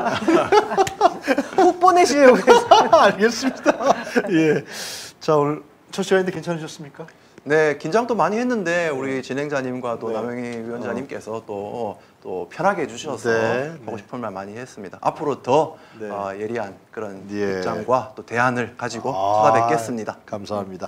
훅 보내시려고 해서. 알겠습니다. 예. 자 오늘 첫 시간인데 괜찮으셨습니까? 네, 긴장도 많이 했는데 우리 진행자님과 또 네. 남영희 위원장님께서 또, 또 편하게 해주셔서 네, 보고 네. 싶은 말 많이 했습니다. 앞으로 더 네. 어, 예리한 그런 예. 입장과 또 대안을 가지고 아, 찾아뵙겠습니다. 감사합니다.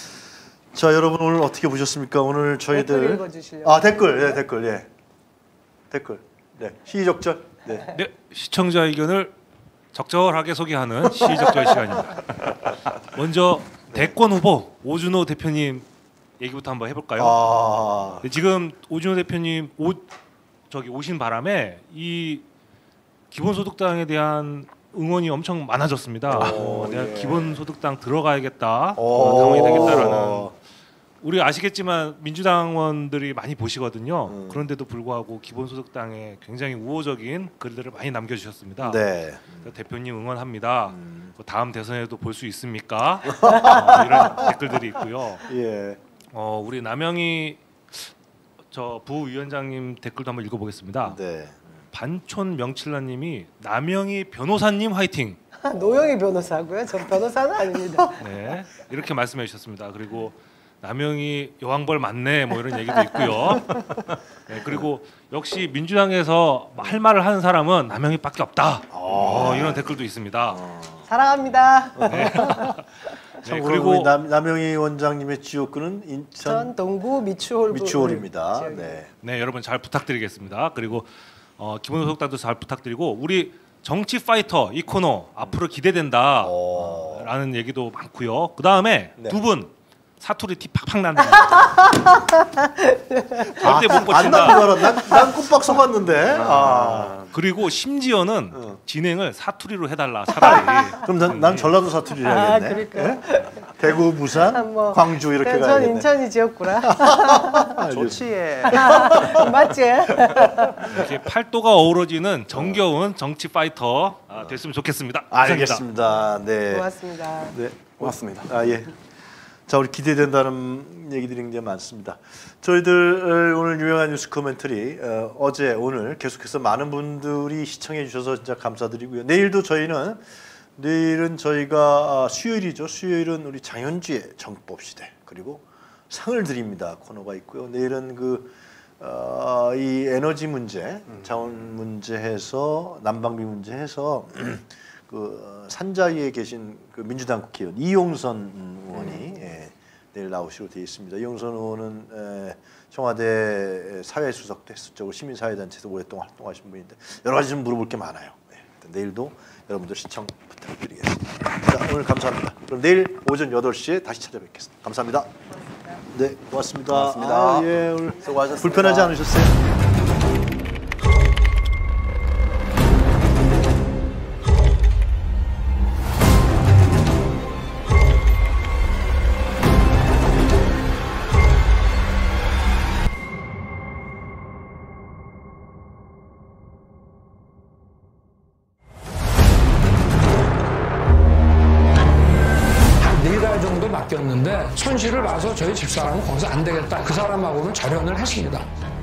자 여러분 오늘 어떻게 보셨습니까? 오늘 저희들 댓글 읽어주시려고. 아 댓글 예 댓글 예 댓글 네 시적절 네. 네, 시청자 의견을 적절하게 소개하는 시적절 시간입니다. 먼저 대권 후보 오준호 대표님 얘기부터 한번 해볼까요? 아, 네, 지금 오준호 대표님 오, 저기 오신 바람에 이 기본소득당에 대한 응원이 엄청 많아졌습니다. 오, 어, 내가 예. 기본소득당 들어가야겠다, 오. 어, 당원이 되겠다라는. 우리 아시겠지만 민주당원들이 많이 보시거든요. 음. 그런데도 불구하고 기본소득당에 굉장히 우호적인 글들을 많이 남겨주셨습니다. 네. 그래서 대표님 응원합니다. 음. 뭐 다음 대선에도 볼 수 있습니까? 어, 이런 댓글들이 있고요. 예. 어, 우리 남영희 저 부위원장님 댓글도 한번 읽어보겠습니다. 네. 반촌 명칠라님이 남영희 변호사님 화이팅. 노영희 변호사고요. 전 변호사는 아닙니다. 네, 이렇게 말씀해 주셨습니다. 그리고 남영희 여왕벌 맞네 뭐 이런 얘기도 있고요. 네, 그리고 역시 민주당에서 할 말을 하는 사람은 남영희밖에 없다. 어, 이런 댓글도 있습니다. 사랑합니다. 네, 참고로 그리고 우리 남, 남영희 원장님의 지역구는 인천 전 동구 미추홀 미추홀입니다. 지역이에요. 네. 네, 여러분 잘 부탁드리겠습니다. 그리고 어, 기본소득당도 잘 부탁드리고 우리 정치 파이터 이 코너 앞으로 기대된다. 어. 라는 얘기도 많고요. 그 다음에 네. 두 분 사투리 티 팍팍 난다. 절대 못 안 고친다. 나는 줄 알았. 난, 난 꼬박 속았는데. 아. 그리고 심지어는 어. 진행을 사투리로 해달라 차라리. 그럼 난, 난 전라도 사투리를 아, 해야겠네. 그러니까요. 예? 대구, 부산, 아, 뭐. 광주 이렇게 전 가야겠네. 인천이 지었구나. 좋지에. 맞지? 이렇게 팔도가 어우러지는 정겨운 정치 파이터 아, 됐으면 좋겠습니다. 감사합니다. 알겠습니다. 네. 고맙습니다. 네. 고맙습니다. 아 예. 자, 우리 기대된다는 얘기들이 굉장히 많습니다. 저희들 오늘 유명한 뉴스 코멘터리 어, 어제 오늘 계속해서 많은 분들이 시청해 주셔서 진짜 감사드리고요. 내일도 저희는 내일은 저희가 수요일이죠. 수요일은 우리 장현주의 정법 시대 그리고 상을 드립니다 코너가 있고요. 내일은 그 어, 이 에너지 문제, 자원 문제해서 난방비 문제해서 그 산자위에 계신 그 민주당 국회의원 이용선 의원이 예, 내일 나오시로 되어 있습니다. 이용선 의원은 에, 청와대 사회수석도 했었죠. 시민사회단체에서 오랫동안 활동하신 분인데 여러 가지 좀 물어볼 게 많아요. 네, 내일도 여러분들 시청 부탁드리겠습니다. 자, 오늘 감사합니다. 그럼 내일 오전 여덟 시에 다시 찾아뵙겠습니다. 감사합니다. 네, 고맙습니다. 고맙습니다. 아, 예, 오늘 수고하셨습니다. 불편하지 않으셨어요? 네 달 정도 맡겼는데 손실을 봐서 저희 집사람은 거기서 안 되겠다. 그 사람하고는 절연을 했습니다.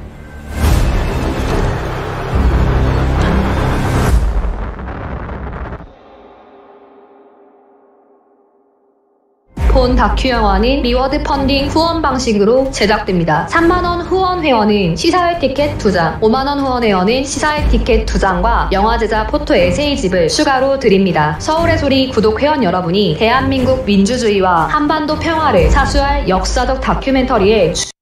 본 다큐 영화는 리워드 펀딩 후원 방식으로 제작됩니다. 삼만 원 후원 회원은 시사회 티켓 두 장, 오만 원 후원 회원은 시사회 티켓 두 장과 영화 제작 포토 에세이집을 추가로 드립니다. 서울의 소리 구독 회원 여러분이 대한민국 민주주의와 한반도 평화를 사수할 역사적 다큐멘터리에